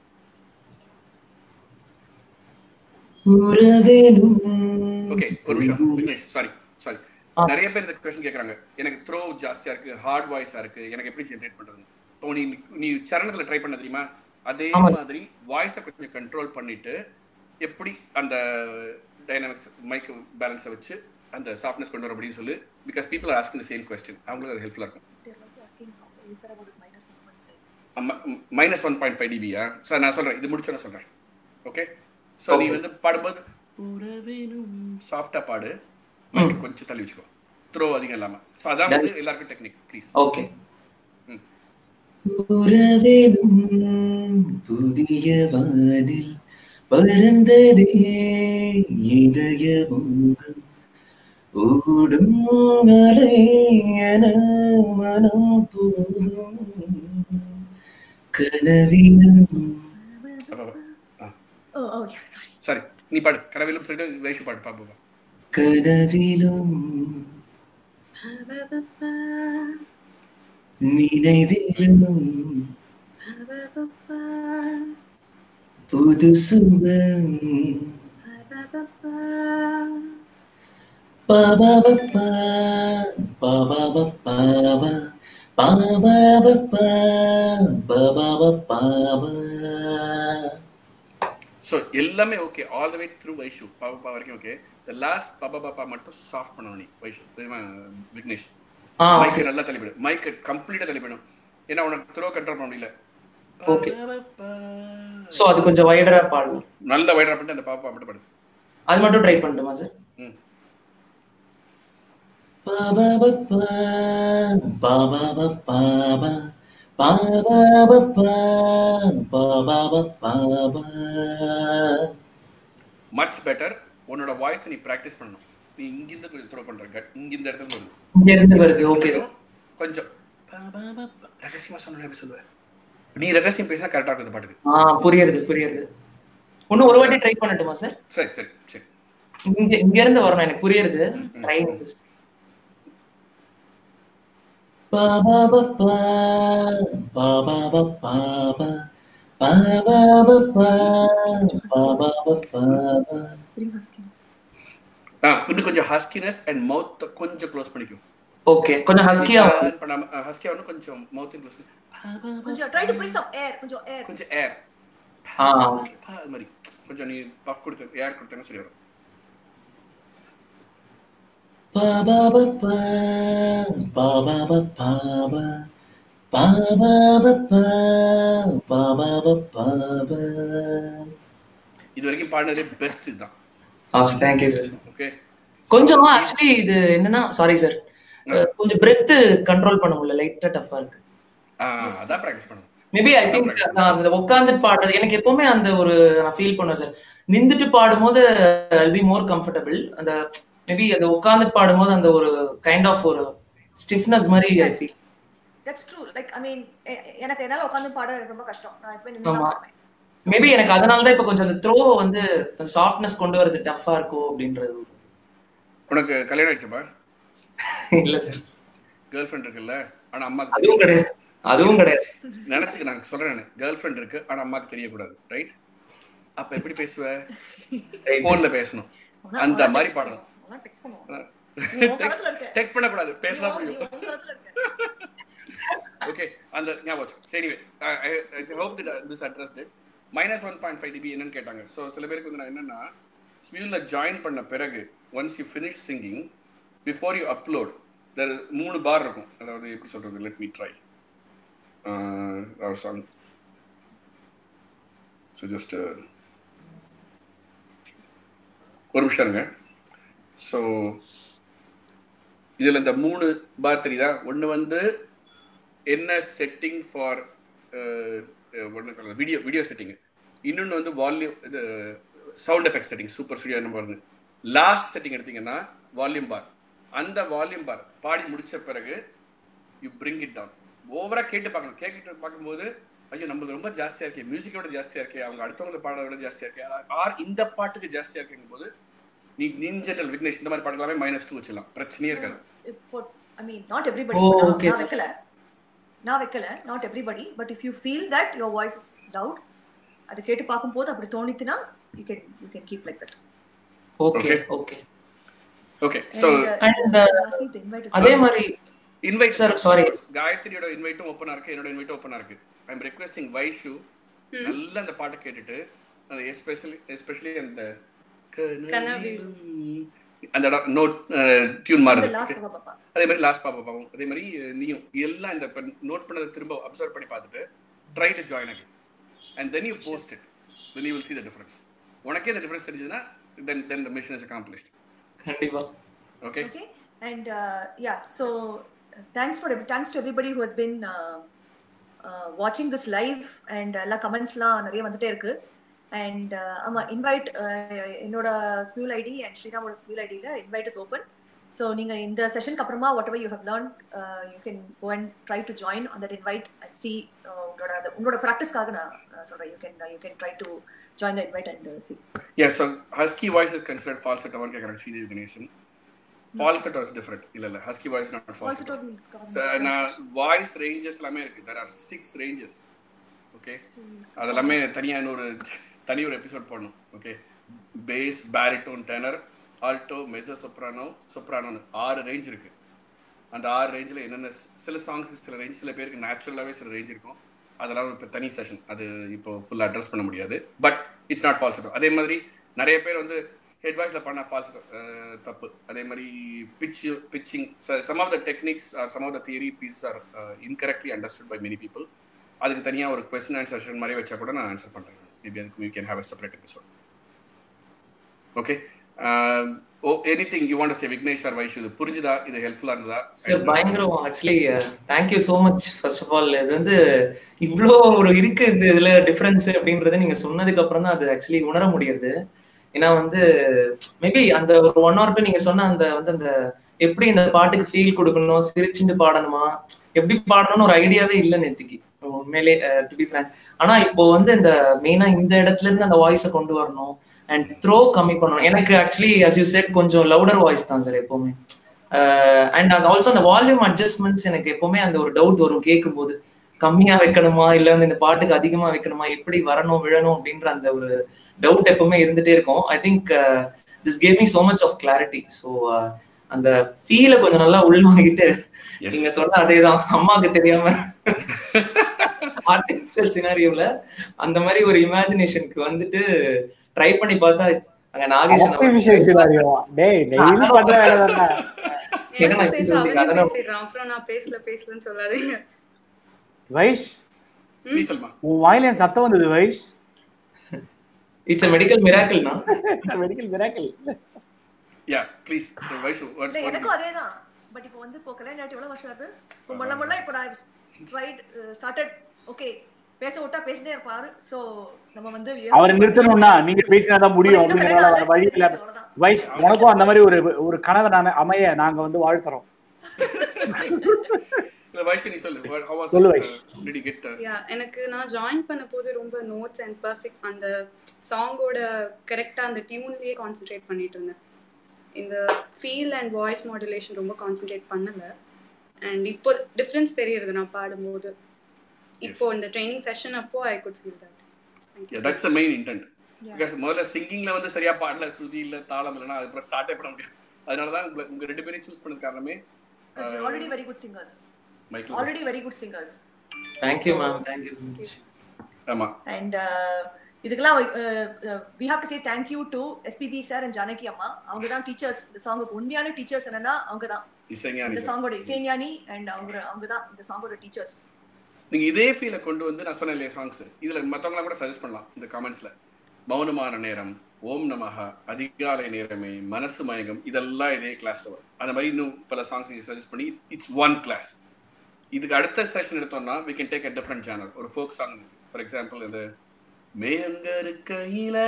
ஓகே ஒரு நிமிஷம் விக்னேஷ் சாரி நிறைய பேர் இந்த क्वेश्चन கேக்குறாங்க. எனக்கு த்ரோ ஜாஸ்தியா இருக்கு, ஹார்ட் வாய்ஸா இருக்கு, எனக்கு எப்படி ஜெனரேட் பண்றது? இப்போ நீ சரணத்துல ட்ரை பண்ண தெரியுமா? அதே மாதிரி வாய்ஸை கொஞ்சம் கண்ட்ரோல் பண்ணிட்டு எப்படி அந்த டைனாமிக்ஸ் மைக் பேலன்ஸை வச்சு அந்த சாஃப்ட்னஸ் கொண்டு வர அப்படின்னு சொல்லு. Because people are asking the same question. அவங்களுக்கு அது ஹெல்ப்ஃபுல்லா இருக்கும். -1.5 dBயா? சார் நான் சொல்றேன், இது முடிச்சோன்னு சொல்றேன். ஓகே. ஸோ நீ வந்து பாடும்போது உறவேனும் சாஃப்டா பாடு, மைக் கொஞ்சம் தள்ளி வச்சுக்கோ, த்ரோ அதிகம் இல்லாம. ஸோ அதான் வந்து எல்லாருக்கும் டெக்னிக். ப்ளீஸ். ஓகே. உறவேனும் புதிய வானில் பறந்ததே இதய மோகம் ஓடும் மலை என மனம் போகும் கனவிலும். சாரி நீ பாடு. கனவிலும் சொல்லிட்டு வைஷு பாடு பாப்பா. கனவிலும் நினைவிலும் புது சுகம் பாபா பாபா பாபா பாபா பாபா பாபா பாபா. ஸோ எல்லாமே okay all the way through Vaishu பாபா வரைக்கும் ஓகே. த லாஸ்ட் பாபா பாப்பா மட்டும் சாஃப்ட் பண்ணணும் நீ வைஷு விக்னேஷ். மைக் நல்லா தள்ளிவிடு, மைக் கம்ப்ளீட்டா தள்ளிவிடும். ஏன்னா உனக்கு த்ரோ கண்ட்ரோல் பண்ண முடியல. ஓகே. சோ அது கொஞ்சம் வைடரா பாடணும். நல்ல வைடரா பண்ணிட்டு அந்த பாப்பா மட்டும் பாடு. அது மட்டும் ட்ரை பண்ணட்டுமா சார்? பாபா பாபா பாபா பாபா பாபா பாபா பாபா. Much better. உன்னோட வாய்ஸ் நீ பிராக்டிஸ் பண்ணணும். நீ இங்கிருந்து கொஞ்சம் த்ரோ பண்ற, இங்க இந்த இடத்துல வருது, இங்க இருந்து வருது. ஓகே. கொஞ்சம் ரகசியமா சொன்னா எப்படி சொல்லுவ? நீ ரகசியம் பேசினா கரெக்டா இருக்கும் இந்த பாட்டுக்கு. புரியுது. இன்னும் ஒரு வாட்டி ட்ரை பண்ணட்டுமா சார்? சரி. இங்க இருந்து வரணும், எனக்கு புரியுது. ட்ரை ஜஸ்ட் பாபா பாபா பாபா பாபா பாபா பாபா பாபா. இன்னும் கொஞ்சம் ஹஸ்கினஸ் அண்ட் மவுத் கொஞ்சம் க்ளோஸ் பண்ணிக்கும். ஓகே, கொஞ்சம் ஹஸ்கியா பண்ணாம ஹஸ்கியா வந்து கொஞ்சம் மவுத் க்ளோஸ் கொஞ்சம் try to bring some air, கொஞ்சம் ஏர். கொஞ்சம் ஏர் ஓகே அது மாதிரி கொஞ்சம் நீ பஃப் கொடுத்து ஏர் கொடுத்தேன்னா சரி வரும். பா பா பா பா பா பா பா பா பா பா பா பா பா பா பா பா பா. இது வரைக்கும் பாடினதே பெஸ்ட் இதுதான். Thank you sir. ஓகே, கொஞ்சம் ஆக்சுவலி இது என்னன்னா, சாரி சார், கொஞ்சம் பிரெத் கண்ட்ரோல் பண்ண முடியல, லைட்டா டஃபா இருக்கு. அதான் பிராக்டிஸ் பண்ணணும். மேபி ஐ திங்க் நான் அந்த உட்கார்ந்து பாடுறது எனக்கு எப்பவுமே அந்த ஒரு நான் ஃபீல் பண்ணுவேன் சார். நின்றுட்டு பாடும்போது I'll be more comfortable. அந்த மேபி அந்த உட்கார்ந்து பாடும்போது அந்த ஒரு கைண்ட் ஆஃப் ஒரு ஸ்டிஃப்னஸ் மாதிரி I feel. That's true. Like I mean எனக்கு என்னால உட்கார்ந்து பாட ரொம்ப கஷ்டம். நான் இப்போ நின்னு பாடுவேன். மேபி எனக்கு அதனால தான் இப்ப கொஞ்சம் அந்த த்ரோ வந்து சாஃப்ட்னஸ் கொண்டு வரது டஃபா இருக்கும் அப்படின்றது. உனக்கு கல்யாணம் ஆயிடுச்சுப்பா? இல்ல சார். கேர்ள் ஃப்ரெண்ட் இருக்குல்ல, ஆனா அம்மா அதுவும் கிடையாது. அதுவும் கிடையாது. நினைச்சுக்க, நான் சொல்றேன், கேர்ள் ஃப்ரெண்ட் இருக்கு ஆனா அம்மாக்கு தெரியக்கூடாது, ரைட்? அப்ப எப்படி பேசுவ? போன்ல பேசணும், அந்த மாதிரி பாடணும். டெக்ஸ்ட் பண்ணுவோம். டெக்ஸ்ட் பண்ண கூடாது, பேசலாம் முடியும். ஓகே, அந்த ஞாபகம். சரி, I hope that this addressed it. -1.5 dB என்னன்னு கேட்டாங்க. ஸோ சில பேருக்கு வந்து நான் என்னன்னா, ஸ்மியூல ஜாயின் பண்ண பிறகு once you finish singing before you upload there 3 bar இருக்கும். அதாவது எப்படி சொல்றது, let me try our song. So just ஒரு நிமிஷம் இருங்க. ஸோ இதில் இந்த 3 பார் தெரியுதா? ஒன்று வந்து என்ன செட்டிங் ஃபார் வீடியோ செட்டிங், இன்னொன்று வந்து வால்யூம், இது sound effect setting, super studio என்ன பாருங்க. லாஸ்ட் செட்டிங் எடுத்தீங்கன்னா வால்யூம் பார். அந்த வால்யூம் பார் பாடி முடிச்ச பிறகு யூ பிரிங் இட் டவுன். ஓவரா கேட்டு பார்க்கணும். கேட்டு பார்க்கும்போது ஐயோ நம்மளுக்கு ரொம்ப ஜாஸ்தியா இருக்கே, மியூசிக்கை விட ஜாஸ்தியா இருக்கே, அவங்க அடுத்தவங்க பாட விட ஜாஸ்தியா இருக்கே, ஆர் இந்த பாட்டுக்கு ஜாஸ்தியா இருக்குங்கும் போது நீ ஜெனரல் விக்னேஷ் இந்த மாதிரி பாட்டுக்கலாமே -2 வச்சிடலாம், பிரச்சனையே இருக்காது. I mean not everybody. நான் வைக்கல not everybody, but if you feel that your voice is loud, அது கேட்டு பாக்கும்போது அப்படி தோணித்துனா you can keep like that. Okay. So and அதே மாதிரி இன்வைட் சார், சாரி, காயத்ரியோட இன்வைட்டும் ஓப்பனா இருக்கு, என்னோட இன்வைட்டும் ஓப்பனா இருக்கு. ஐ அம் ரிக்வெஸ்டிங் வைஷு நல்லா அந்த பாட்டு கேட்டுட்டு அந்த எஸ்பெஷலி அந்த அந்த நோட் டியூன் மாறுது, அதே மாதிரி லாஸ்ட் பாப்பா பாப்போம், அதே மாதிரி நீயும் எல்லாம் இந்த நோட் பண்ணதை திரும்ப அப்சர்வ் பண்ணி பார்த்துட்டு try to join again and then you post it, then you will see the difference. உனக்கே இந்த டிஃபரன்ஸ் தெரிஞ்சதுன்னா then the mission is accomplished. கண்டிப்பா. Okay, and yeah, so thanks to everybody who has been watching this live, and எல்லா கமெண்ட்ஸ்லாம் நிறைய வந்துட்டே இருக்கு. And ஆமா, invite என்னோட ஸ்மியூல் ஐடி அண்ட் ஸ்ரீராமோட ஸ்மியூல் ஐடியில் இன்வைட் இஸ் ஓப்பன். ஸோ நீங்கள் இந்த செஷனுக்கு அப்புறமா whatever you have learned, you can go and try to join on that invite and see. உங்களோட ப்ராக்டிஸ்க்காக நான் சொல்கிறேன், you can try to join the invite and see. Yeah, so husky voice is considered falsetto one கேக்குறாங்க Sridevi Ganesan. Falsetto is different. இல்ல husky voice not falsetto. So voice ranges எல்லாமே இருக்கு. There are 6 ranges. Okay, அதெல்லாமே தனியா தனி ஒரு episode பண்ணணும். Okay, bass, baritone, tenor, alto, mezzo soprano, சொப்ரானோன்னு 6 ரேஞ்ச் இருக்கு. அந்த 6 ரேஞ்சில் என்னென்ன சில சாங்ஸ்க்கு சில ரேஞ்ச், சில பேருக்கு நேச்சுரலாகவே சில ரேஞ்ச் இருக்கும். அதெல்லாம் இப்போ தனி செஷன், அது இப்போ ஃபுல்லாக அட்ரஸ் பண்ண முடியாது. But it's not falsetto. அதே மாதிரி நிறைய பேர் வந்து ஹெட் வாய்ஸில் பண்ண ஃபால்செட்டோ தப்பு. அதே மாதிரி pitching, some of the techniques are some of the theory pieces are incorrectly understood by many people. அதுக்கு தனியாக ஒரு கொஸ்டின் ஆன்சர் செஷன் மாதிரி வச்சா கூட நான் ஆன்சர் பண்ணுறேன். மேபி அதுக்கு we can have a separate episode. Okay, anything you want to say, Vignesh or Vaishu? இது புரிஞ்சுதா? இது ஹெல்ப்ஃபுல்லா இருந்ததா? சார் பயங்கரம். Actually thank you so much first of all. இது வந்து இவ்ளோ ஒரு இருக்கு இதுல டிஃபரன்ஸ் அப்படின்றது நீங்க சொன்னதுக்கு அப்புறம் தான் அது ஆக்சுவலி உணர முடியுது. ஏன்னா வந்து மேபி அந்த ஒரு 1 or 2 நீங்க சொன்ன அந்த வந்து அந்த எப்படி இந்த பாட்டுக்கு ஃபீல் கொடுக்கணும், சிரிச்சுட்டு பாடணுமா, எப்படி பாடணும்னு ஒரு ஐடியாவே இல்லை நேற்றுக்கு உண்மையிலே, டு பி ஃப்ராங்க். ஆனா இப்போ வந்து இந்த மெயினா இந்த இடத்துல இருந்து அந்த வாய்ஸை கொண்டு வரணும் அண்ட் த்ரோ கம்மி பண்ணணும். எனக்கு ஆக்சுவலி as you said கொஞ்சம் லவுடர் வாய்ஸ் தான் சார் எப்பவுமே. அண்ட் ஆல்சோ அந்த வால்யூம் அட்ஜஸ்ட்மெண்ட்ஸ் எனக்கு எப்பவுமே அந்த ஒரு டவுட் வரும் கேட்கும்போது, கம்மியா வைக்கணுமா இல்ல வந்து இந்த பாட்டுக்கு அதிகமா வைக்கணுமா, எப்படி வரணும் விழணும் அப்படின்ற அந்த ஒரு டவுட் எப்பவுமே இருந்துட்டே இருக்கும். I think this gave me so much of clarity. So அந்த ஃபீல கொஞ்சம் நல்லா உள்வாங்கிட்டு நீங்க சொன்ன அதேதான், அம்மாவுக்கு தெரியாம ஆர்டிபிஷியல் சினாரியோல அந்த மாதிரி ஒரு இமேஜினேஷனுக்கு வந்துட்டு ட்ரை பண்ணி பார்த்தா அங்க நாகேஷன் அப்புறம் நான் பேசலன்னு சொல்லாதீங்க. வைஷ் உன் வாயில சத்தம் வந்தது Vaish. It's a medical miracle na. medical miracle. Yeah, please. Vaish எனக்கும் அதேதான். பட் இப்போ வந்து கல்யாணம் ஆயிட்டு எவ்வளவு வருஷம் ஆகுது? முள்ள இப்போ நான் ஸ்டார்டட் ஓகே பேச விட்டா பேசிட்டே இருப்பாரு. சோ நம்ம வந்து அவரை நிறுத்தணும்னா நீங்க பேசினாதான் முடியும் அப்படிங்கறத வழி இல்ல. வைஷ் உனக்கும் அந்த மாதிரி ஒரு கனவை அமைய நாங்க வந்து வாழ்த்துறோம். எனக்கு நான் ஜாயின் பண்ண போது ரொம்ப நோட்ஸ் அண்ட் பெர்ஃபெக்ட் அந்த சாங்கோட கரெக்டா அந்த டியூன்லயே கான்சென்ட்ரேட் பண்ணிட்டு இருந்தேன். இந்த ஃபீல் அண்ட் வாய்ஸ் மாடுலேஷன் ரொம்ப கான்சென்ட்ரேட் பண்ணல. அண்ட் இப்போ டிஃபரன்ஸ் தெரியுது நான் பாடும்போது. இப்போ இந்த ட்ரைனிங் செஷன் அப்போ I could feel that. That's the main intent. Because முதல்ல சிங்கிங்ல வந்து சரியா பாடல, ஸ்ருதி இல்ல, தாளம் இல்லனா அது அப்புறம் ஸ்டார்ட்டே பண்ண முடியாது. அதனால தான் உங்க ரெண்டு பேரையும் சூஸ் பண்ணது காரணமே already very good singers. Already very good singers. Thank you ma'am, thank you so much. ஆமா. And இதுக்கெல்லாம் we have to say thank you to SPB sir and Janaki amma. அவங்க தான் டீச்சர்ஸ். இந்த சாங்குக்கு உண்மையான டீச்சர்ஸ் என்னன்னா அவங்க தான். இந்த சாங்கோட இசைஞானி and அவங்க தான் இந்த சாங்கோட டீச்சர்ஸ். நீங்க இதே ஃபீலை கொண்டு வந்து நான் சொன்ன இல்லையா சாங்ஸ் இதுல மத்தவங்கள கூட சஜஸ்ட் பண்ணலாம் இந்த கமெண்ட்ஸ்ல. மௌனமான நேரம், ஓம் நமஹ, அதிகாலை நேரமே, மனசு மயங்கம், இதெல்லாம் இதே கிளாஸ்ல வரும். அந்த மாதிரி இன்னும் பல சாங்ஸ் நீங்க சஜஸ்ட் பண்ணி இட்ஸ் ஒன் கிளாஸ். இதுக்கு அடுத்த செஷன் எடுத்தோம்னா we can take a different genre. ஒரு ஃபோக் சாங் ஃபார் எக்ஸாம்பிள் இந்த மேயங்கரு கையில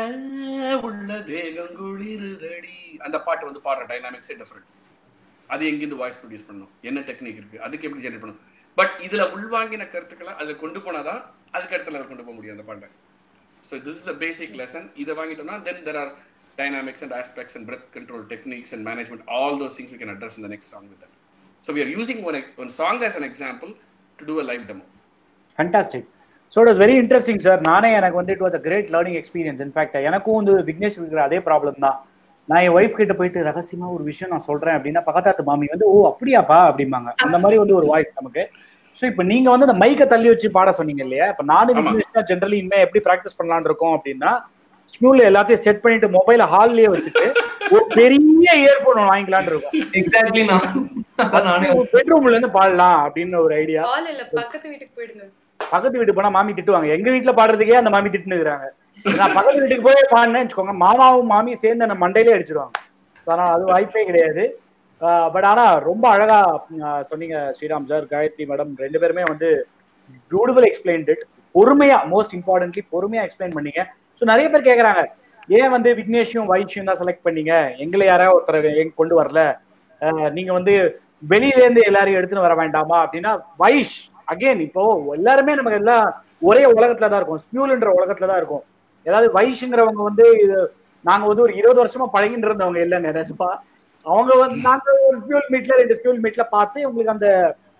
உள்ள தேகம் குளிருதடி அந்த பாட்டு வந்து பாடுற டைனாமிக்ஸே டிஃபரன்ஸ். அது எங்கிருந்து வாய்ஸ் ப்ரொடியூஸ் பண்ணணும், என்ன டெக்னிக் இருக்கு, அதுக்கு எப்படி ஜெனரேட் பண்ணணும். பட் இதுல உள்வாங்கின கருத்துக்களை அதுல கொண்டு போனாதான் அதுக்கு அடுத்த லெவல் கொண்டு போக முடியும் அந்த பாட்டை. So this is a basic lesson. இதை வாங்கிட்டோம்னா then there are dynamics and aspects and breath control techniques and management, all those things we can address in the next song with that. So we are using one song as an example to do a live demo. Fantastic. So it was very interesting sir. நானே எனக்கு வந்து it was a great learning experience. In fact எனக்கும் வந்து விக்னேஷ் இருக்கிற அதே problem தான். நான் என் wife கிட்ட போயிட்டு ரகசியமா ஒரு விஷயம் நான் சொல்றேன் அப்படின்னா பக்கத்தாத்து மாமி வந்து ஓ அப்படியாப்பா அப்படிம்பாங்க. அந்த மாதிரி வந்து ஒரு வாய்ஸ் நமக்கு. ஸோ இப்போ நீங்க வந்து அந்த மைக்கை தள்ளி வச்சு பாட சொன்னீங்க இல்லையா? இப்போ நானும் விக்னேஷ்னா ஜென்ரலி இனிமே எப்படி ப்ராக்டிஸ் பண்ணலான்னு இருக்கோம் அப்படின்னா ஸ்மியூல எல்லாத்தையும் செட் பண்ணிட்டு மொபைல ஹால்லயே வச்சுட்டு ஒரு பெரிய இயர்போன் வாங்கிக்கலான்னு இருக்கும். எக்ஸாக்ட்லி நானே பெட்ரூம்ல இருந்து பாடலாம் அப்படின்னு ஒரு ஐடியா. பக்கத்து வீட்டுக்கு போயிடுங்க. பக்கத்து வீட்டுக்கு போனா மாமி திட்டுவாங்க. எங்க வீட்டுல பாடுறதுக்கே அந்த மாமி திட்டுனுக்குறாங்க. நான் பக்கத்து வீட்டுக்கு போய் பாடினேன்னு வச்சுக்கோங்க, மாமாவும் மாமியும் சேர்ந்து அந்த மண்டையிலே அடிச்சிருவாங்க. ஸோ அதனால அது வாய்ப்பே கிடையாது. பட் ஆனா ரொம்ப அழகா சொன்னீங்க ஸ்ரீராம் சார், காயத்ரி மேடம் ரெண்டு பேருமே வந்து பியூட்டிஃபுல் எக்ஸ்பிளைன்ட் இட். பொறுமையா, மோஸ்ட் இம்பார்ட்டன்ட்லி பொறுமையா எக்ஸ்பிளைன் பண்ணீங்க. ஸோ நிறைய பேர் கேட்கறாங்க ஏன் வந்து விக்னேஷும் வைஷும் தான் செலக்ட் பண்ணீங்க, எங்களை யாராவது ஒருத்தர் எங்க கொண்டு வரல, நீங்க வந்து வெளியில இருந்து எல்லாரையும் எடுத்துன்னு வர வேண்டாமா அப்படின்னா வைஷ் அகெயின் இப்போ எல்லாருமே நமக்கு எல்லாம் ஒரே உலகத்துல தான் இருக்கும், ஸ்மியூல்ன்ற உலகத்துல தான் இருக்கும். ஏதாவது வைஷுங்கிறவங்க வந்து நாங்க வந்து ஒரு 20 வருஷமா பழகிட்டு இருந்தவங்க இல்லைங்க நிஜமா. அவங்க வந்து நாங்க ஒரு ஸ்பியூல் மீட்ல 2 ஸ்பியூல் மீட்ல பார்த்து உங்களுக்கு அந்த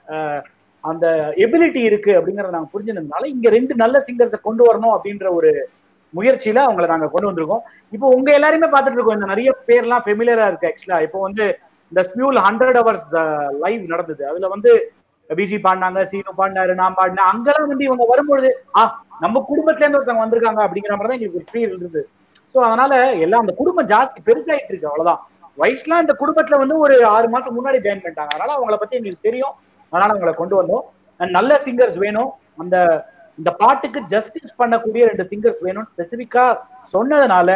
அந்த எபிலிட்டி இருக்கு அப்படிங்கறத நாங்க புரிஞ்சுனதுனால இங்க 2 நல்ல சிங்கர்ஸை கொண்டு வரணும் அப்படின்ற ஒரு முயற்சியில அவங்களை நாங்க கொண்டு வந்திருக்கோம். இப்போ உங்க எல்லாருமே பார்த்துட்டு இருக்கோம். இந்த நிறைய பேர்லாம் ஃபெமிலியரா இருக்கு. ஆக்சுவலா இப்போ வந்து இந்த ஸ்பியூல் 100 hours லைவ் நடந்தது. அதுல வந்து பிஜி பாடினாங்க, சீனு பாடினாரு, நான் பாடினேன். அங்கெல்லாம் வந்து இவங்க வரும்பொழுது நம்ம குடும்பத்துல இருந்து ஒருத்தவங்க வந்திருக்காங்க அப்படிங்கிற மாதிரி தான் எங்களுக்கு ஒரு ஃபீல் இருந்தது. ஸோ அதனால எல்லாம் அந்த குடும்பம் ஜாஸ்தி பெருசாயிட்டு இருக்கு, அவ்வளவுதான். வயசுலாம் இந்த குடும்பத்துல வந்து ஒரு 6 மாசம் முன்னாடி ஜாயின் பண்ணிட்டாங்க. அதனால அவங்கள பத்தி எங்களுக்கு தெரியும், அதனால அவங்களை கொண்டு வந்தோம். நல்ல சிங்கர்ஸ் வேணும், அந்த இந்த பாட்டுக்கு ஜஸ்டிஸ் பண்ணக்கூடிய 2 சிங்கர்ஸ் வேணும்னு ஸ்பெசிபிக்கா சொன்னதுனால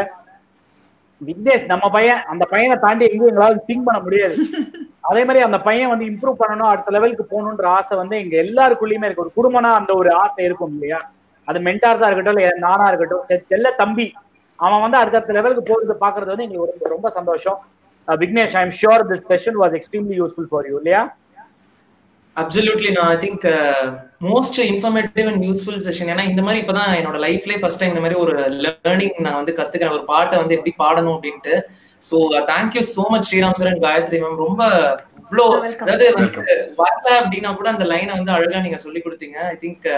விக்னேஷ் நம்ம பையன், அந்த பையனை தாண்டி எங்கேயும் எங்களால திங்க் பண்ண முடியாது. அதே மாதிரி அந்த பையன் வந்து இம்ப்ரூவ் பண்ணணும், அடுத்த லெவலுக்கு போகணுன்ற ஆசை வந்து எங்க எல்லாருக்குள்ளயுமே இருக்கு. ஒரு குடும்பம்னா அந்த ஒரு ஆசை இருக்கும் இல்லையா? அது மென்டார்ஸா இருக்கட்டும், இல்லை நானா இருக்கட்டும், செல்ல தம்பி அவன் வந்து அடுத்த லெவலுக்கு போறது பாக்குறது வந்து எங்களுக்கு ரொம்ப சந்தோஷம். Vignesh, I am sure this session was extremely useful for you இல்லையா? அப்சல்யூட்லி. நான் I think most informative and useful session. ஏன்னா இந்த மாதிரி இப்பதான் என்னோட லைஃப்லேயே ஃபர்ஸ்ட் டைம் இந்த மாதிரி ஒரு லேர்னிங் நான் வந்து கத்துக்கிறேன், ஒரு பாட்டை வந்து எப்படி பாடணும் அப்படின்ட்டு. So thank you so much Sriram sir and Gayathri ma'am. ரொம்ப இவ்வளோ அதாவது வரல அப்படின்னா கூட அந்த லைனை வந்து அழகா நீங்க சொல்லி கொடுத்தீங்க. ஐ திங்க்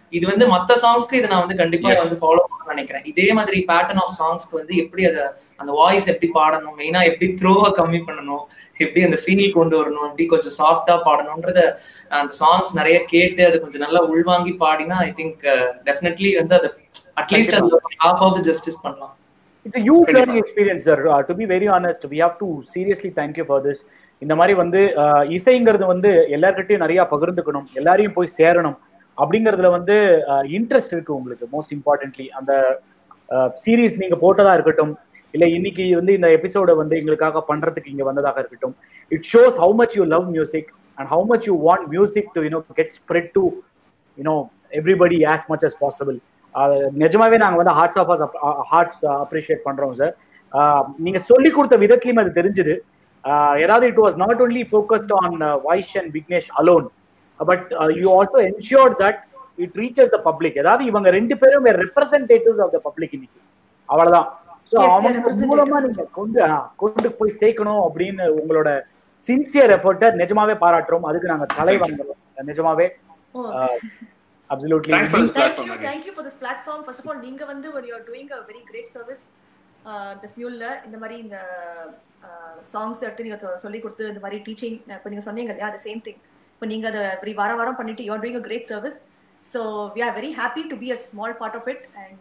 இது வந்து மத்த சாங்ஸ்க்கு இதை நான் வந்து கண்டிப்பா வந்து ஃபாலோ பண்ண நினைக்கிறேன். இதே மாதிரி பேட்டர்ன் ஆஃப் சாங்ஸ்க்கு வந்து எப்படி அந்த வாய்ஸ் எப்படி பாடணும், மெயினா எப்படி த்ரோவை கம்மி பண்ணணும், எப்படி அந்த ஃபீல் கொண்டு வரணும், எப்படி கொஞ்சம் சாஃப்டா பாடணும்ன்றத அந்த சாங்ஸ் நிறைய கேட்டு அது கொஞ்சம் நல்லா உள்வாங்கி பாடினா ஐ திங்க் டெஃபினெட்லி வந்து அது அட்லீஸ்ட் அது half of the justice பண்ணலாம். It's a huge learning experience, sir. To be very honest, we have to seriously thank you for this. இந்த மாதிரி வந்து இசைங்கிறது வந்து எல்லார்கிட்டையும் நிறைய பகிர்ந்துக்கணும், எல்லாரையும் போய் சேரணும் அப்படிங்கிறதுல வந்து இன்ட்ரெஸ்ட் இருக்கு உங்களுக்கு. மோஸ்ட் இம்பார்ட்டன்ட்லி அந்த சீரீஸ் நீங்க போட்டதா இருக்கட்டும், இல்லை இன்னைக்கு வந்து இந்த எபிசோட வந்து எங்களுக்காக பண்றதுக்கு இங்க வந்ததாக இருக்கட்டும், it shows how much you love music and how much you want music to get spread to everybody as much as possible. நிஜமாவே நாங்க வந்து ஹார்ட்ஸ் அப்ரிஷியேட் பண்றோம் சார். நீங்க சொல்லி கொடுத்த விதத்திலையும் அது தெரிஞ்சுது. ஏதாவது it was not only focused on Vaish and Vignesh alone, but you also ensure that it reaches the public. ஏதாவது இவங்க ரெண்டு பேரும் ரெப்ரசன்டேட்டிவ்ஸ் ஆஃப் த பப்ளிக் இன்னைக்கு, அவ்வளவுதான். ஸோ அவங்க மூலமா நீங்க கொண்டு போய் சேர்க்கணும் அப்படின்னு உங்களோட சின்சியர் எஃபர்ட்டை நிஜமாவே பாராட்டுறோம். அதுக்கு நாங்க தலை வாங்குறோம் நிஜமாவே. Absolutely. Thank you for this platform. First of all, நீங்க வந்து you are doing a very great service. The Smule இந்த மாதிரி இந்த சாங்ஸ் எடுத்து நீங்க சொல்லி கொடுத்து இந்த மாதிரி டீச்சிங் இப்போ நீங்க சொன்னீங்க இல்லையா, the same thing. இப்போ நீங்க அதை இப்படி வாரம் பண்ணிட்டு you are doing a great service. So we are very happy to be a small part of it and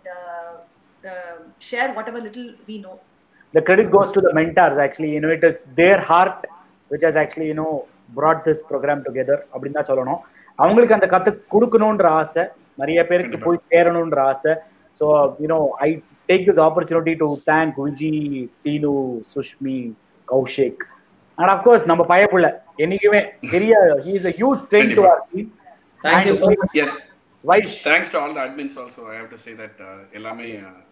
share whatever little we know. The credit goes to the mentors actually. It is their heart which has actually brought this program together அப்படின்னு தான் சொல்லணும். அவங்களுக்கு அந்த கத்து கொடுக்கணும்ன்ற ஆசை, நிறைய பேருக்கு போய் சேரணும்ன்ற ஆசை. So I take this opportunity to thank Viji, Seenu, Sushmi, Kaushik and of course நம்ம பயப்புள்ள என்னைக்குமே பெரிய he is a huge strength to our team. Thank you so much. Vaish, thanks to all the admins also. I have to say that எல்லாமே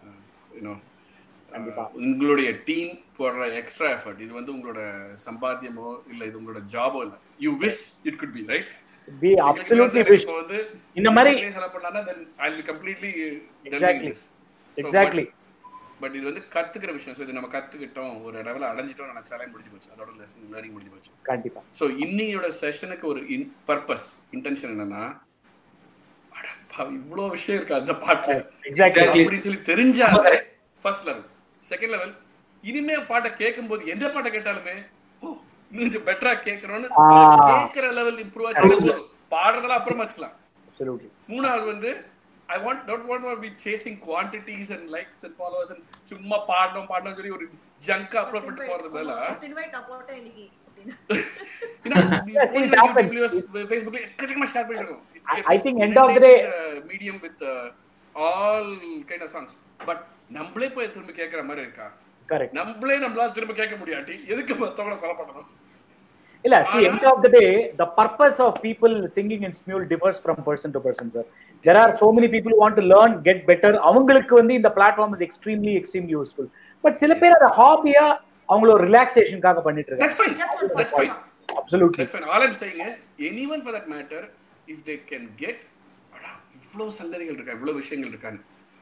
உங்களுடைய team போடுற extra effort, இது வந்து உங்களோட சம்பாத்தியமோ இல்ல இது உங்களோட ஜாபோ இல்ல. You wish it could be, right? We absolutely wish. இந்த மாதிரி செலக்ட் பண்ணானா then I'll be completely exactly. But இது வந்து கத்துக்கிற விஷயம். சோ இது நம்ம கத்துக்கிட்டோம், ஒரு லெவல் அடைஞ்சிட்டோம், நம்ம சேலஞ்ச் முடிஞ்சு போச்சு, அதோட லெசன் லேர்னிங் முடிஞ்சு போச்சு. கண்டிப்பா. சோ இன்னையோட செஷனுக்கு ஒரு பர்பஸ், இன்டென்ஷன் என்னன்னா, அட இவ்ளோ விஷயம் இருக்கு அந்த பாட்டுல அப்படி சொல்லி தெரிஞ்சாலே ஃபர்ஸ்ட் லெவல். செகண்ட் லெவல், இனிமே பாட்டை கேட்கும்போது எந்த பாட்டை கேட்டாலுமே இன்னும் பெட்டரா கேட்கணும்னு கேட்கிற லெவல் இம்ப்ரூவ் ஆச்சு. பாடுறதெல்லாம் அப்புறமா வச்சுக்கலாம். மூணாவது வந்து I don't want to be chasing quantities and likes and followers and சும்மா பாடணும் சொல்லி ஒரு ஜங்கா அப்லோட் பண்ணிட்டு போறது மேல இன்வைட் நான் போட்டேன் இன்னைக்கு Facebookல எக்கச்சக்கமா ஷேர் பண்ணிட்டு இருக்கோம். I think end of the day medium with all kind of songs. But நம்மளே போய் திரும்ப கேட்கற மாதிரி இருக்கா? கரெக்ட். நம்மளால திரும்ப கேட்க முடியாட்டி எதுக்கு மத்தவங்கள கொலை பண்ணணும்? இல்ல, see, end of the day the purpose of people singing in Smule differs from person to person, sir. There are so many people who want to learn, get better. அவங்களுக்கு வந்து இந்த platform is extremely useful. But சில பேர் அத ஹாபியா அவங்களோட ரிலாக்சேஷனுக்காக பண்ணிட்டு இருக்காங்க. That's fine. Absolutely. That's fine. All I'm saying is anyone for that matter, if they can get இவ்ளோ சங்கதிகள் இருக்கா, இவ்ளோ விஷயங்கள் இருக்காங்க.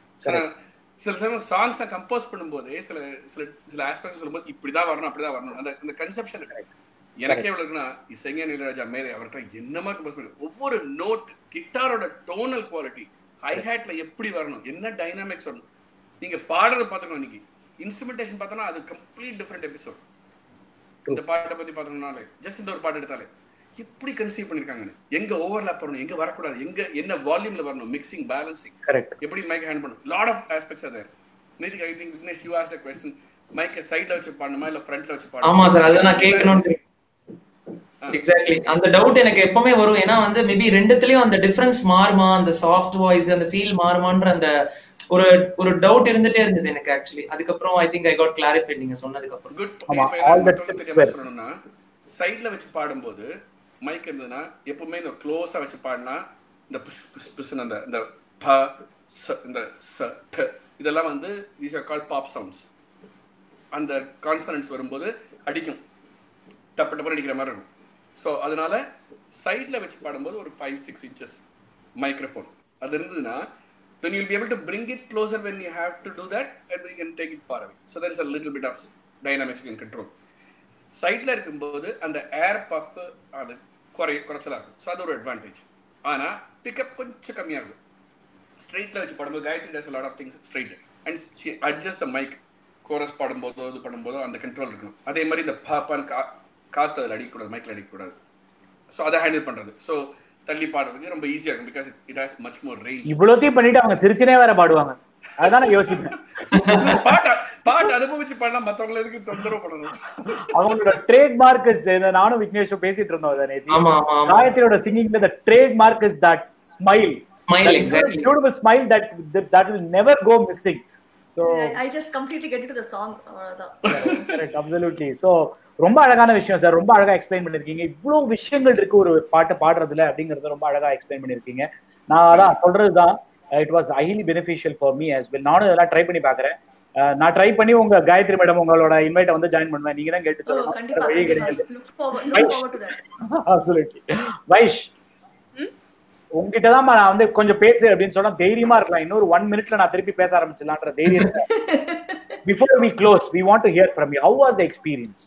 சில சமயம் சாங்ஸ் நான் கம்போஸ் பண்ணும்போது சில ஆஸ்பெக்ட்ஸ் சொல்லும்போது இப்படிதான் வரணும் அப்படிதான் வரணும் அந்த கன்செப்ஷன் இருக்கு. எனக்கே எவ்வளவு இருக்குன்னா, இசைஞானி இளையராஜா மேலே அவர்கிட்ட என்னமா கம்போஸ் பண்ணி ஒவ்வொரு நோட், கிட்டாரோட டோனல் குவாலிட்டி, ஹைஹேட்ல எப்படி வரணும், என்ன டைனாமிக்ஸ் வரணும், நீங்க பாடுறத பாத்துக்கணும். இன்னைக்கு இன்ஸ்ட்ருமெண்டேஷன் பார்த்தோம்னா அது கம்ப்ளீட் டிஃப்ரெண்ட் எபிசோட். இந்த பாட்டை பத்தி பார்த்தோம்னாலே ஜஸ்ட் இந்த ஒரு பாட்டு எடுத்தாலே எப்படி கன்சீவ் பண்ணிருக்காங்கன்னு, எங்க ஓவர்லாப் வரணும், எங்க வரக்கூடாது, எங்க என்ன வால்யூம்ல வரணும், மிக்சிங், பேலன்சிங், எப்படி மைக் ஹேண்ட் பண்ணணும், lot of aspects are there. நேத்து I think Vignesh you asked a question, மைக்க சைடுல வச்சு பாடணுமா இல்ல ஃப்ரண்ட்ல வச்சு பாடணுமா? ஆமா சார், அத நான் கேட்கணும். எக்ஸாக்ட்லி அந்த டவுட் எனக்கு எப்பவுமே வரும். ஏன்னா வந்து மேபி ரெண்டுத்துலயும் அந்த டிஃபரன்ஸ் மாறுமா, அந்த சாஃப்ட் வாய்ஸ் அந்த ஃபீல் மாறுமான்ற அந்த ஒரு டவுட் இருந்துட்டே இருந்தது எனக்கு ஆக்சுவலி. அதுக்கப்புறம் I think I got clarified நீங்க சொன்னதுக்கு அப்புறம். குட். சொல்லணும்னா சைடுல வச்சு பாடும்போது மைக் இருந்ததுன்னா எப்பவுமே இந்த க்ளோஸா வச்சு பாடினா இந்த புஷ் அந்த இந்த ப ச இந்த ச ட இதெல்லாம் வந்து these are called pop sounds. அந்த கான்சனன்ட்ஸ் வரும்போது அடிக்கும், டப்பு டப்பு அடிக்கிற மாதிரி இருக்கும். ஸோ அதனால சைடில் வச்சு பாடும்போது ஒரு 5-6 inches மைக்ரோஃபோன் அது இருந்ததுன்னா then you'll be able to bring it closer when you have to do that and you can take it far away. So there is a little bit of dynamics you can control. சைடில் இருக்கும்போது அந்த ஏர் puff அது குறைச்சலாக இருக்கும். So அது ஒரு advantage. ஆனால் pickup கொஞ்சம் கம்மியாக இருக்கும். ஸ்ட்ரெயிட்ல வச்சு பாடும்போது Gayathri does a lot of things straight and she adjusts the mic chorus பாடும்போதோ இது பண்ணும்போதோ அந்த கண்ட்ரோல் இருக்கணும். அதே மாதிரி இந்த பாப்பான் காத்து அதில் அடிக்கக்கூடாது, மைக்கில் அடிக்கக்கூடாது. ஸோ அதை ஹேண்டில் பண்ணுறது. ஸோ தள்ளி பாடுறதுக்கு ரொம்ப ஈஸியாக இருக்கும் because it has much more range. இவ்வளோத்தையும் பண்ணிட்டு அவங்க சிரிச்சுனே வேற பாடுவாங்க. அதான் நான் யோசிப்பேன். பாட்டு அனுபவிச்சு பாடலாம், மற்றவங்களை எதுக்கு தொந்தரவு பண்ணணும். அவங்களோட ட்ரேட் மார்க் இஸ், நானும் விக்னேஷும் பேசிட்டு இருந்தோம் காயத்ரியோட சிங்கிங்ல the trademark is that smile exactly, beautiful smile that will never go missing. So I just completely get into the song. Correct, absolutely. So ரொம்ப அழகான விஷயம் சார், ரொம்ப அழகா எக்ஸ்பிளைன் பண்ணிருக்கீங்க. இவ்வளவு விஷயங்கள் இருக்கு ஒரு பாட்டு பாடுறதுல அப்படிங்கறத ரொம்ப அழகா எக்ஸ்பிளைன் பண்ணிருக்கீங்க. நான் அதான் சொல்றதுதான், it was highly beneficial for me as well. நானும் இதெல்லாம் ட்ரை பண்ணி பாக்குறேன். நான் ட்ரை பண்ணி உங்க காயத்ரி மேடம் உங்களோட இன்வைட் வந்து ஜாயின் பண்ணுவேன். நீங்க தான் கேட்டு சொல்லணும். Absolutely. வைஷ், உங்ககிட்டதான் நான் வந்து கொஞ்சம் பேசு அப்படின்னு சொன்னா தைரியமா இருக்கலாம். இன்னொரு 1 minute நான் திருப்பி பேச ஆரம்பிச்சிடலான்ற தைரியம். Before we close, we want to hear from you. How was the experience?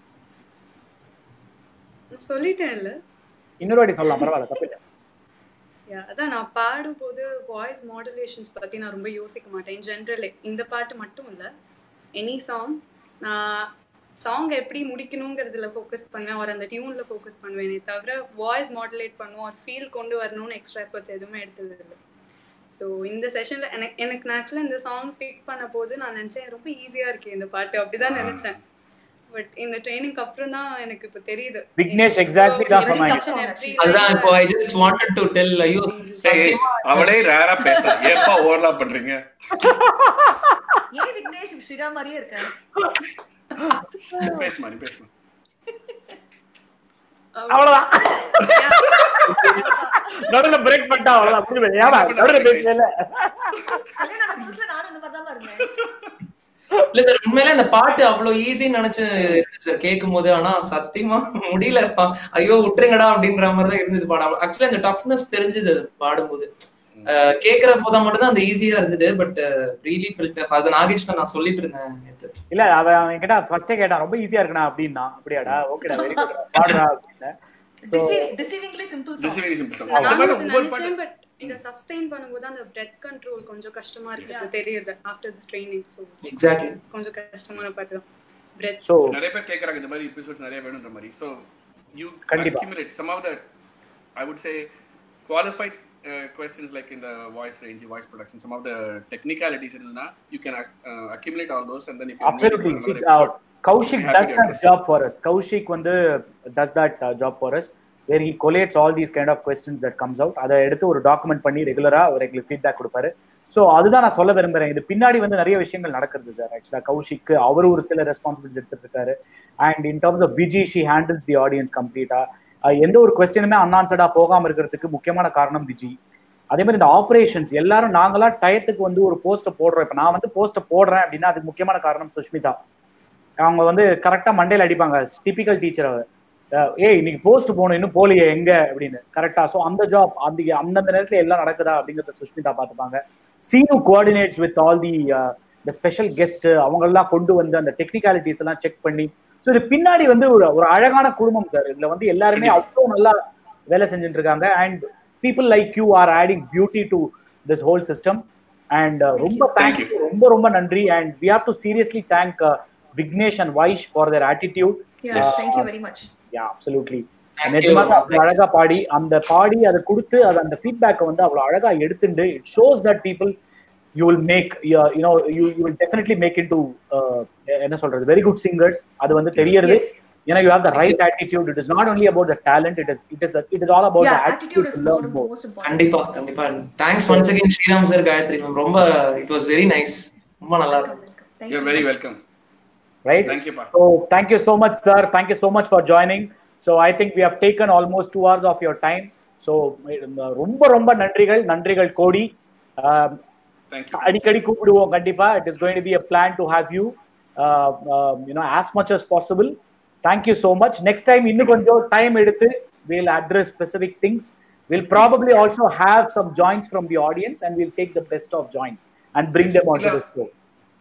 சொல்லிட்டேன் இல்ல, இன்னொரு வாட்டி சொல்லலாம், பரவாயில்ல, தப்பில்லை. அதான் நான் பாடும்போது வாய்ஸ் மாடுலேஷன்ஸ் பத்தி நான் ரொம்ப யோசிக்க மாட்டேன் ஜென்ரலே. இந்த பாட்டு மட்டும் இல்ல, எனி சாங் நான் சாங் எப்படி முடிக்கணுங்கிறதுல ஃபோக்கஸ் பண்ணுவேன், ஒரு அந்த டியூன்ல ஃபோக்கஸ் பண்ணுவேனே தவிர வாய்ஸ் மாடுலேட் பண்ணுவோம் ஒரு ஃபீல் கொண்டு வரணும்னு எக்ஸ்ட்ரா எஃபர்ட்ஸ் எதுவுமே எடுத்தது இல்லை. ஸோ இந்த செஷன்ல எனக்கு நான் ஆக்சுவலாக இந்த சாங் பிக் பண்ண போது நான் நினைச்சேன் ரொம்ப ஈஸியா இருக்கு இந்த பாட்டு, அப்படிதான் நினைச்சேன். பட் இந்த ட்ரைனிங்க்கு அப்புறம் தான் எனக்கு இப்ப தெரியுது. விக்னேஷ் எக்ஸாக்ட்லி தான் சொன்னாங்க. அதான் இப்போ I just wanted to tell you, அவளே ரேரா பேச ஏப்பா ஓவர்லாப் பண்றீங்க? ஏன் விக்னேஷ் ஸ்ரீரா மாதிரியே இருக்காரு? பேசுமா நீ பேசுமா. அவ்வளவுதான், நடுவுல பிரேக் பண்ணிட்டா அவ்வளவுதான், புரியல. ஏமா நடுவுல பேசல? கல்யாண புதுசுல நானும் இந்த மாதிரி தான் இருந்தேன். இல்ல சார், உண்மையிலே அந்த பாட்டு அவ்வளவு ஈஸின்னு நினைச்சு சார் கேட்கும் போது, ஆனா சத்தியமா முடியல. ஐயோ விட்டுருங்கடா அப்படின்ற மாதிரி தான் இருந்தது பாடம். ஆக்சுவலி அந்த டஃப்னஸ் தெரிஞ்சது பாடும்போது, கேக்குற போதான் மட்டும் தான் அந்த ஈஸியா இருந்தது. But really felt tough. அது நாகேஷ்ட நான் சொல்லிட்டு இருந்தேன். இல்ல அவன் என்கிட்ட ஃபர்ஸ்டே கேட்டான், ரொம்ப ஈஸியா இருக்குடா அப்படின்னா. அப்படியாடா, ஓகேடா, வெரி குட், பாடுறா அப்படின்னா. Deceivingly simple song. பட் இத சஸ்டெயின் பண்ணும்போது அந்த பிரெத் கண்ட்ரோல் கொஞ்சம் கஷ்டமா இருக்கு, தெரியுது after this training. So exactly கொஞ்சம் கஷ்டமான பாட்டு தான் பிரெத். சோ நிறைய பேர் கேக்குறாங்க இந்த மாதிரி எபிசோட்ஸ் நிறைய வேணும்ன்ற மாதிரி. So you accumulate some of the, I would say, qualified questions like in the voice range, voice production, some of the technicalities irundha you can accumulate all those, and then if you absolutely see, Kaushik does that job for us. Kaushik வந்து does that job for us, where he collates all these kind of questions that comes out. அதை எடுத்து ஒரு document பண்ணி ரெகுலரா ஒரு feedback கொடுப்பாரு. So அதுதான் நான் சொல்ல விரும்புறேன். இது பின்னாடி வந்து நிறைய விஷயங்கள் நடக்கிறது சார். ஆக்சுவலா கௌஷிக் அவர் ஒரு சில ரெஸ்பான்சிபிலிட்டிஸ் எடுத்துட்டு இருக்காரு. And in terms of Viji, she handles the audience கம்ப்ளீட்டா. எந்த ஒரு கொஸ்டினுமே அன்ஆன்சர்டா போகாம இருக்கிறதுக்கு முக்கியமான காரணம் விஜி. அதே மாதிரி இந்த ஆப்ரேஷன்ஸ் எல்லாரும் நாங்களா டயத்துக்கு வந்து ஒரு போஸ்ட்டை போடுறோம். இப்போ நான் வந்து போஸ்ட்டை போடுறேன் அப்படின்னா அதுக்கு முக்கியமான காரணம் சுஷ்மிதா. அவங்க வந்து கரெக்டா மண்டையில அடிப்பாங்க, டிபிக்கல் டீச்சர். ஏய் இன்னைக்கு போஸ்ட் போகணும், இன்னும் போலியே எங்க அப்படின்னு கரெக்டா. ஸோ அந்த ஜாப் அந்தந்த நேரத்துல எல்லாம் நடக்குதா அப்படிங்கறத சுஷ்மிதா பார்த்துப்பாங்க. Seenu coordinates with all the special guest, அவங்க எல்லாம் கொண்டு வந்து அந்த டெக்னிகாலிட்டிஸ் எல்லாம் செக் பண்ணி. ஸோ இது பின்னாடி வந்து ஒரு அழகான குடும்பம் சார். இதுல வந்து எல்லாருமே அவ்வளோ நல்லா வேலை செஞ்சுட்டு இருக்காங்க. And people like you are adding beauty to this whole system. And ரொம்ப தேங்க்யூ, ரொம்ப ரொம்ப நன்றி. And we have to seriously thank Vignesh and Vaish for their attitude. Yes, thank you very much. Yeah, absolutely. நிஜமாக அழகா பாடி அந்த அதை கொடுத்து அந்த ஃபீட்பேக்கை வந்து அவ்வளவு அழகா எடுத்துட்டு, it shows that people you will make you will definitely make into என்ன சொல்றது, very good singers. அது வந்து தெரியுது. You have the right attitude. It is not only about the talent, it is all about the attitude to learn more. கண்டிப்பா. Thanks once again Sriram sir, Gayatri ma'am. ரொம்ப it was very nice. ரொம்ப நல்லா இருக்கு. You're very welcome. Right? Thank you, Pa. So thank you so much sir, thank you so much for joining. So I think we have taken almost 2 hours of your time. So ரொம்ப நன்றிகள் கோடி. Thank you. அடிக்கடி கூப்பிடுவோம் கண்டிப்பா. It is going to be a plan to have you as much as possible. Thank you so much. Next time இன்னும் கொஞ்சம் time எடுத்து we'll address specific things. We'll probably also have some joints from the audience, and we'll take the best of joints and bring them onto the show.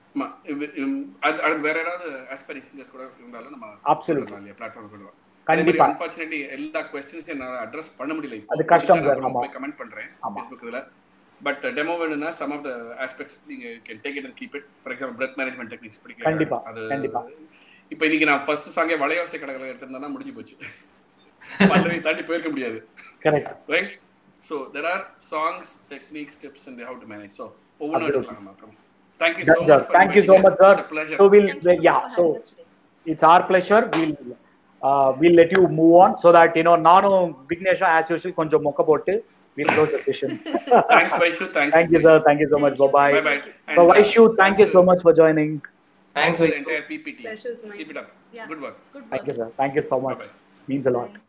வேற ஏதாவது aspiring singers கூட இருந்தாலும் நம்ம absolutely platform கொடுக்கலாம். கண்டிப்பா. Unfortunately எல்லா questions என்னால address பண்ண முடியல. இப்போ அது கஷ்டம் சார். நான் போய் கமெண்ட் பண்றேன் Facebookல. பட் டெமோ வேணும்னா சம் ஆஃப் த ஆஸ்பெக்ட்ஸ் நீங்க can take it and keep it. For example breath management techniques கண்டிப்பா அது கண்டிப்பா. இப்போ இன்னைக்கு நான் ஃபர்ஸ்ட் சாங்கே வளையோசை கடற்கரை எடுத்திருந்தா முடிஞ்சு போச்சு, பல்லவி தாண்டி போயிருக்க முடியாது. Correct right. So there are songs, techniques, tips and how to manage. So ஒவ்வொன்றும் எடுக்கலாம் அப்புறம். Thank you so much. Thank you so much, sir. It's a pleasure. So so it's our pleasure. We'll let you move on so that நானும் விக்னேஷும் as usual கொஞ்சம் மொக்க போட்டு we'll close the session. Thanks Vaishu. Thank you sir. Thank you so much. Bye bye. So Vaishu, thank you so much for joining. Thanks for for the entire PPT. Keep it up. Yeah. Good work. Thank you sir. Thank you so much. Bye. Means a lot.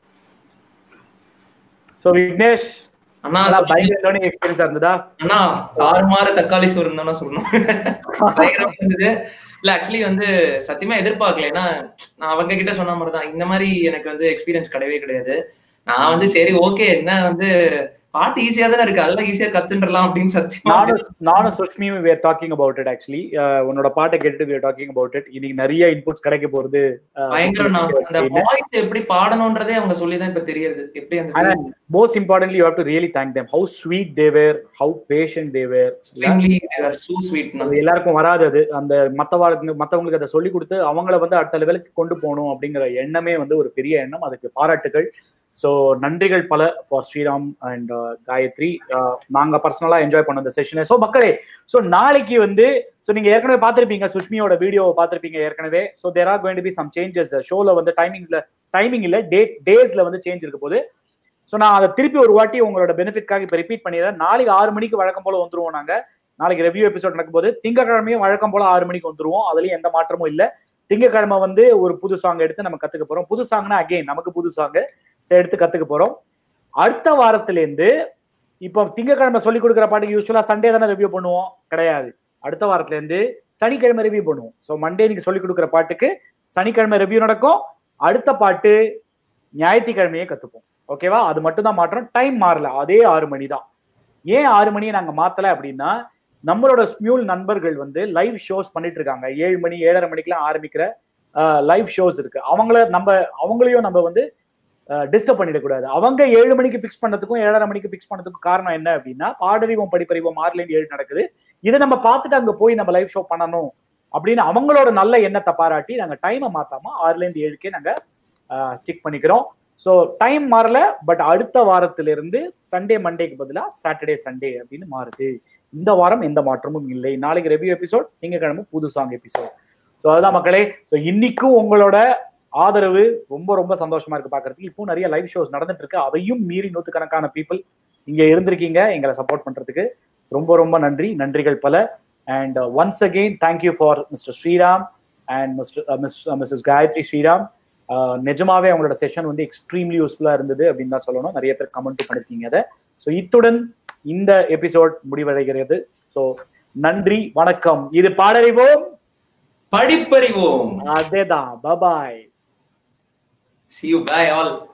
So Vignesh, அண்ணா பயங்கர learning experience இருந்ததா? அண்ணா தாறுமாற தக்காளி சோறு இருந்தா சொல்லணும். பயங்கரமா இருந்தது. இல்ல actually வந்து சத்தியமா எதிர்பார்க்கல. ஏன்னா நான் அவங்க கிட்ட சொன்ன மாதிரிதான் இந்த மாதிரி எனக்கு வந்து எக்ஸ்பீரியன்ஸ் கிடையவே கிடையாது. நான் வந்து சரி ஓகே என்ன வந்து பாட்டு ஈஸியா தானே இருக்கு, அதெல்லாம் ஈஸியா கத்துன்றலாம் அப்படின்னு சத்தியமா நானும் சுஷ்மியும் we are talking about it actually. உன்னோட பாட்டை கேட்டுட்டு we are talking about it. இன்னைக்கு நிறைய இன்புட்ஸ் கிடைக்க போறது. பயங்கரம். அந்த வாய்ஸ் எப்படி பாடணும்ன்றதே அவங்க சொல்லிதான் இப்ப தெரியுது. எப்படி அந்த most importantly you have to really thank them, how sweet they were, how patient they were. Extremely they are so sweet. எல்லாருக்கும் வராது அது. அந்த மத்தவங்களுக்கு அதை சொல்லி கொடுத்து அவங்கள வந்து அடுத்த லெவலுக்கு கொண்டு போகணும் அப்படிங்கிற எண்ணமே வந்து ஒரு பெரிய எண்ணம். அதுக்கு பாராட்டுகள். ஸோ நன்றிகள் பல ஃபார் ஸ்ரீராம் அண்ட் காயத்ரி. நாங்க பர்சனலா என்ஜாய் பண்ண அந்த செஷனை. ஸோ மக்களே, ஸோ நாளைக்கு வந்து ஸோ நீங்க ஏற்கனவே பார்த்திருப்பீங்க, சுஷ்மியோட வீடியோவை பார்த்திருப்பீங்க ஏற்கனவே. So there are going to be some changes. ஷோல வந்து டைமிங் இல்ல டேஸ்ல வந்து சேஞ்ச் இருக்க போது. ஸோ நான் அதை திருப்பி ஒரு வாட்டி உங்களோட பெனிஃபிட்காக இப்போ ரிப்பீட் பண்ணிடுறேன். நாளைக்கு 6 மணிக்கு வழக்கம் போல வந்துருவோம். நாங்க நாளைக்கு ரிவ்யூ எபிசோட் நடக்கும் போது திங்கக்கிழமையும் வழக்கம் போல 6 மணிக்கு வந்துருவோம். அதுலயும் எந்த மாற்றமும் இல்லை. திங்கக்கிழமை வந்து ஒரு புது சாங் எடுத்து நம்ம கத்துக்க போறோம். புது சாங்னா அகைன் நமக்கு புது சாங் எடுத்து கத்துக்க போறோம். அடுத்த வாரத்துல இருந்து இப்போ திங்கக்கிழமை சொல்லி கொடுக்குற பாட்டுக்கு யூஸ்வலா சண்டே தானே ரிவ்யூ பண்ணுவோம், கிடையாது. அடுத்த வாரத்துல இருந்து சனிக்கிழமை ரிவ்யூ பண்ணுவோம். ஸோ மண்டே நீங்க சொல்லி கொடுக்குற பாட்டுக்கு சனிக்கிழமை ரிவ்யூ நடக்கும். அடுத்த பாட்டு ஞாயிற்றுக்கிழமையே கத்துப்போம். ஓகேவா? அது மட்டும் தான் மாற்றம். டைம் மாறல, அதே 6 மணி தான். ஏன் 6 மணியை நாங்க மாத்தல அப்படின்னா, நம்மளோட ஸ்மியூல் நண்பர்கள் வந்து லைவ் ஷோஸ் பண்ணிட்டு இருக்காங்க. 7 மணி 7:30 மணிக்கெல்லாம் ஆரம்பிக்கிற லைவ் ஷோஸ் இருக்கு. அவங்களையும் நம்ம வந்து டிஸ்டர்ப் பண்ணிடக்கூடாது. அவங்க 7 மணிக்கு பிக்ஸ் பண்ணதுக்கும் 7:30 மணிக்கு பிக்ஸ் பண்ணதுக்கும் காரணம் என்ன அப்படின்னா, பாடறிவோம் படிப்பறிவோம் 6-7 நடக்குது. இதை நம்ம பார்த்துட்டு அங்க போய் நம்ம லைவ் ஷோ பண்ணணும் அப்படின்னு அவங்களோட நல்ல எண்ணத்தை பாராட்டி நாங்க டைமை மாத்தாம 6-7 நாங்க ஸ்டிக் பண்ணிக்கிறோம். ஸோ டைம் மாறல, பட் அடுத்த வாரத்துல இருந்து சண்டே மண்டேக்கு பதிலா சாட்டர்டே சண்டே அப்படின்னு மாறுது. இந்த வாரம் எந்த மாற்றமும் இல்லை. நாளைக்கு ரிவ்யூ எபிசோட், திங்கக்கிழமை புது சாங் எபிசோட். ஸோ அதுதான் மக்களே. ஸோ இன்னைக்கும் உங்களோட ஆதரவு ரொம்ப ரொம்ப சந்தோஷமா இருக்கு பாக்குறதுக்கு. இப்போ நிறைய லைவ் ஷோஸ் நடந்துட்டு இருக்கு. அதையும் மீறி 100கணக்கான பீப்புள் இங்க இருந்திருக்கீங்க எங்களை சப்போர்ட் பண்றதுக்கு. ரொம்ப ரொம்ப நன்றிகள் பல. And once again thank you for mister Sriram and missus Gayathri Sriram. நிஜமாவே அவங்களோட செஷன் வந்து எக்ஸ்ட்ரீம்லி யூஸ்ஃபுல்லா இருந்தது அப்படின்னு தான் சொல்லணும். நிறைய பேர் கமெண்ட் பண்ணிருக்கீங்க அதை. ஸோ இத்துடன் இந்த எபிசோட் முடிவடைகிறது. ஸோ நன்றி, வணக்கம். இது பாடறிவோம் படிப்பறிவோம். அதேதான். பாய். See you. Bye all.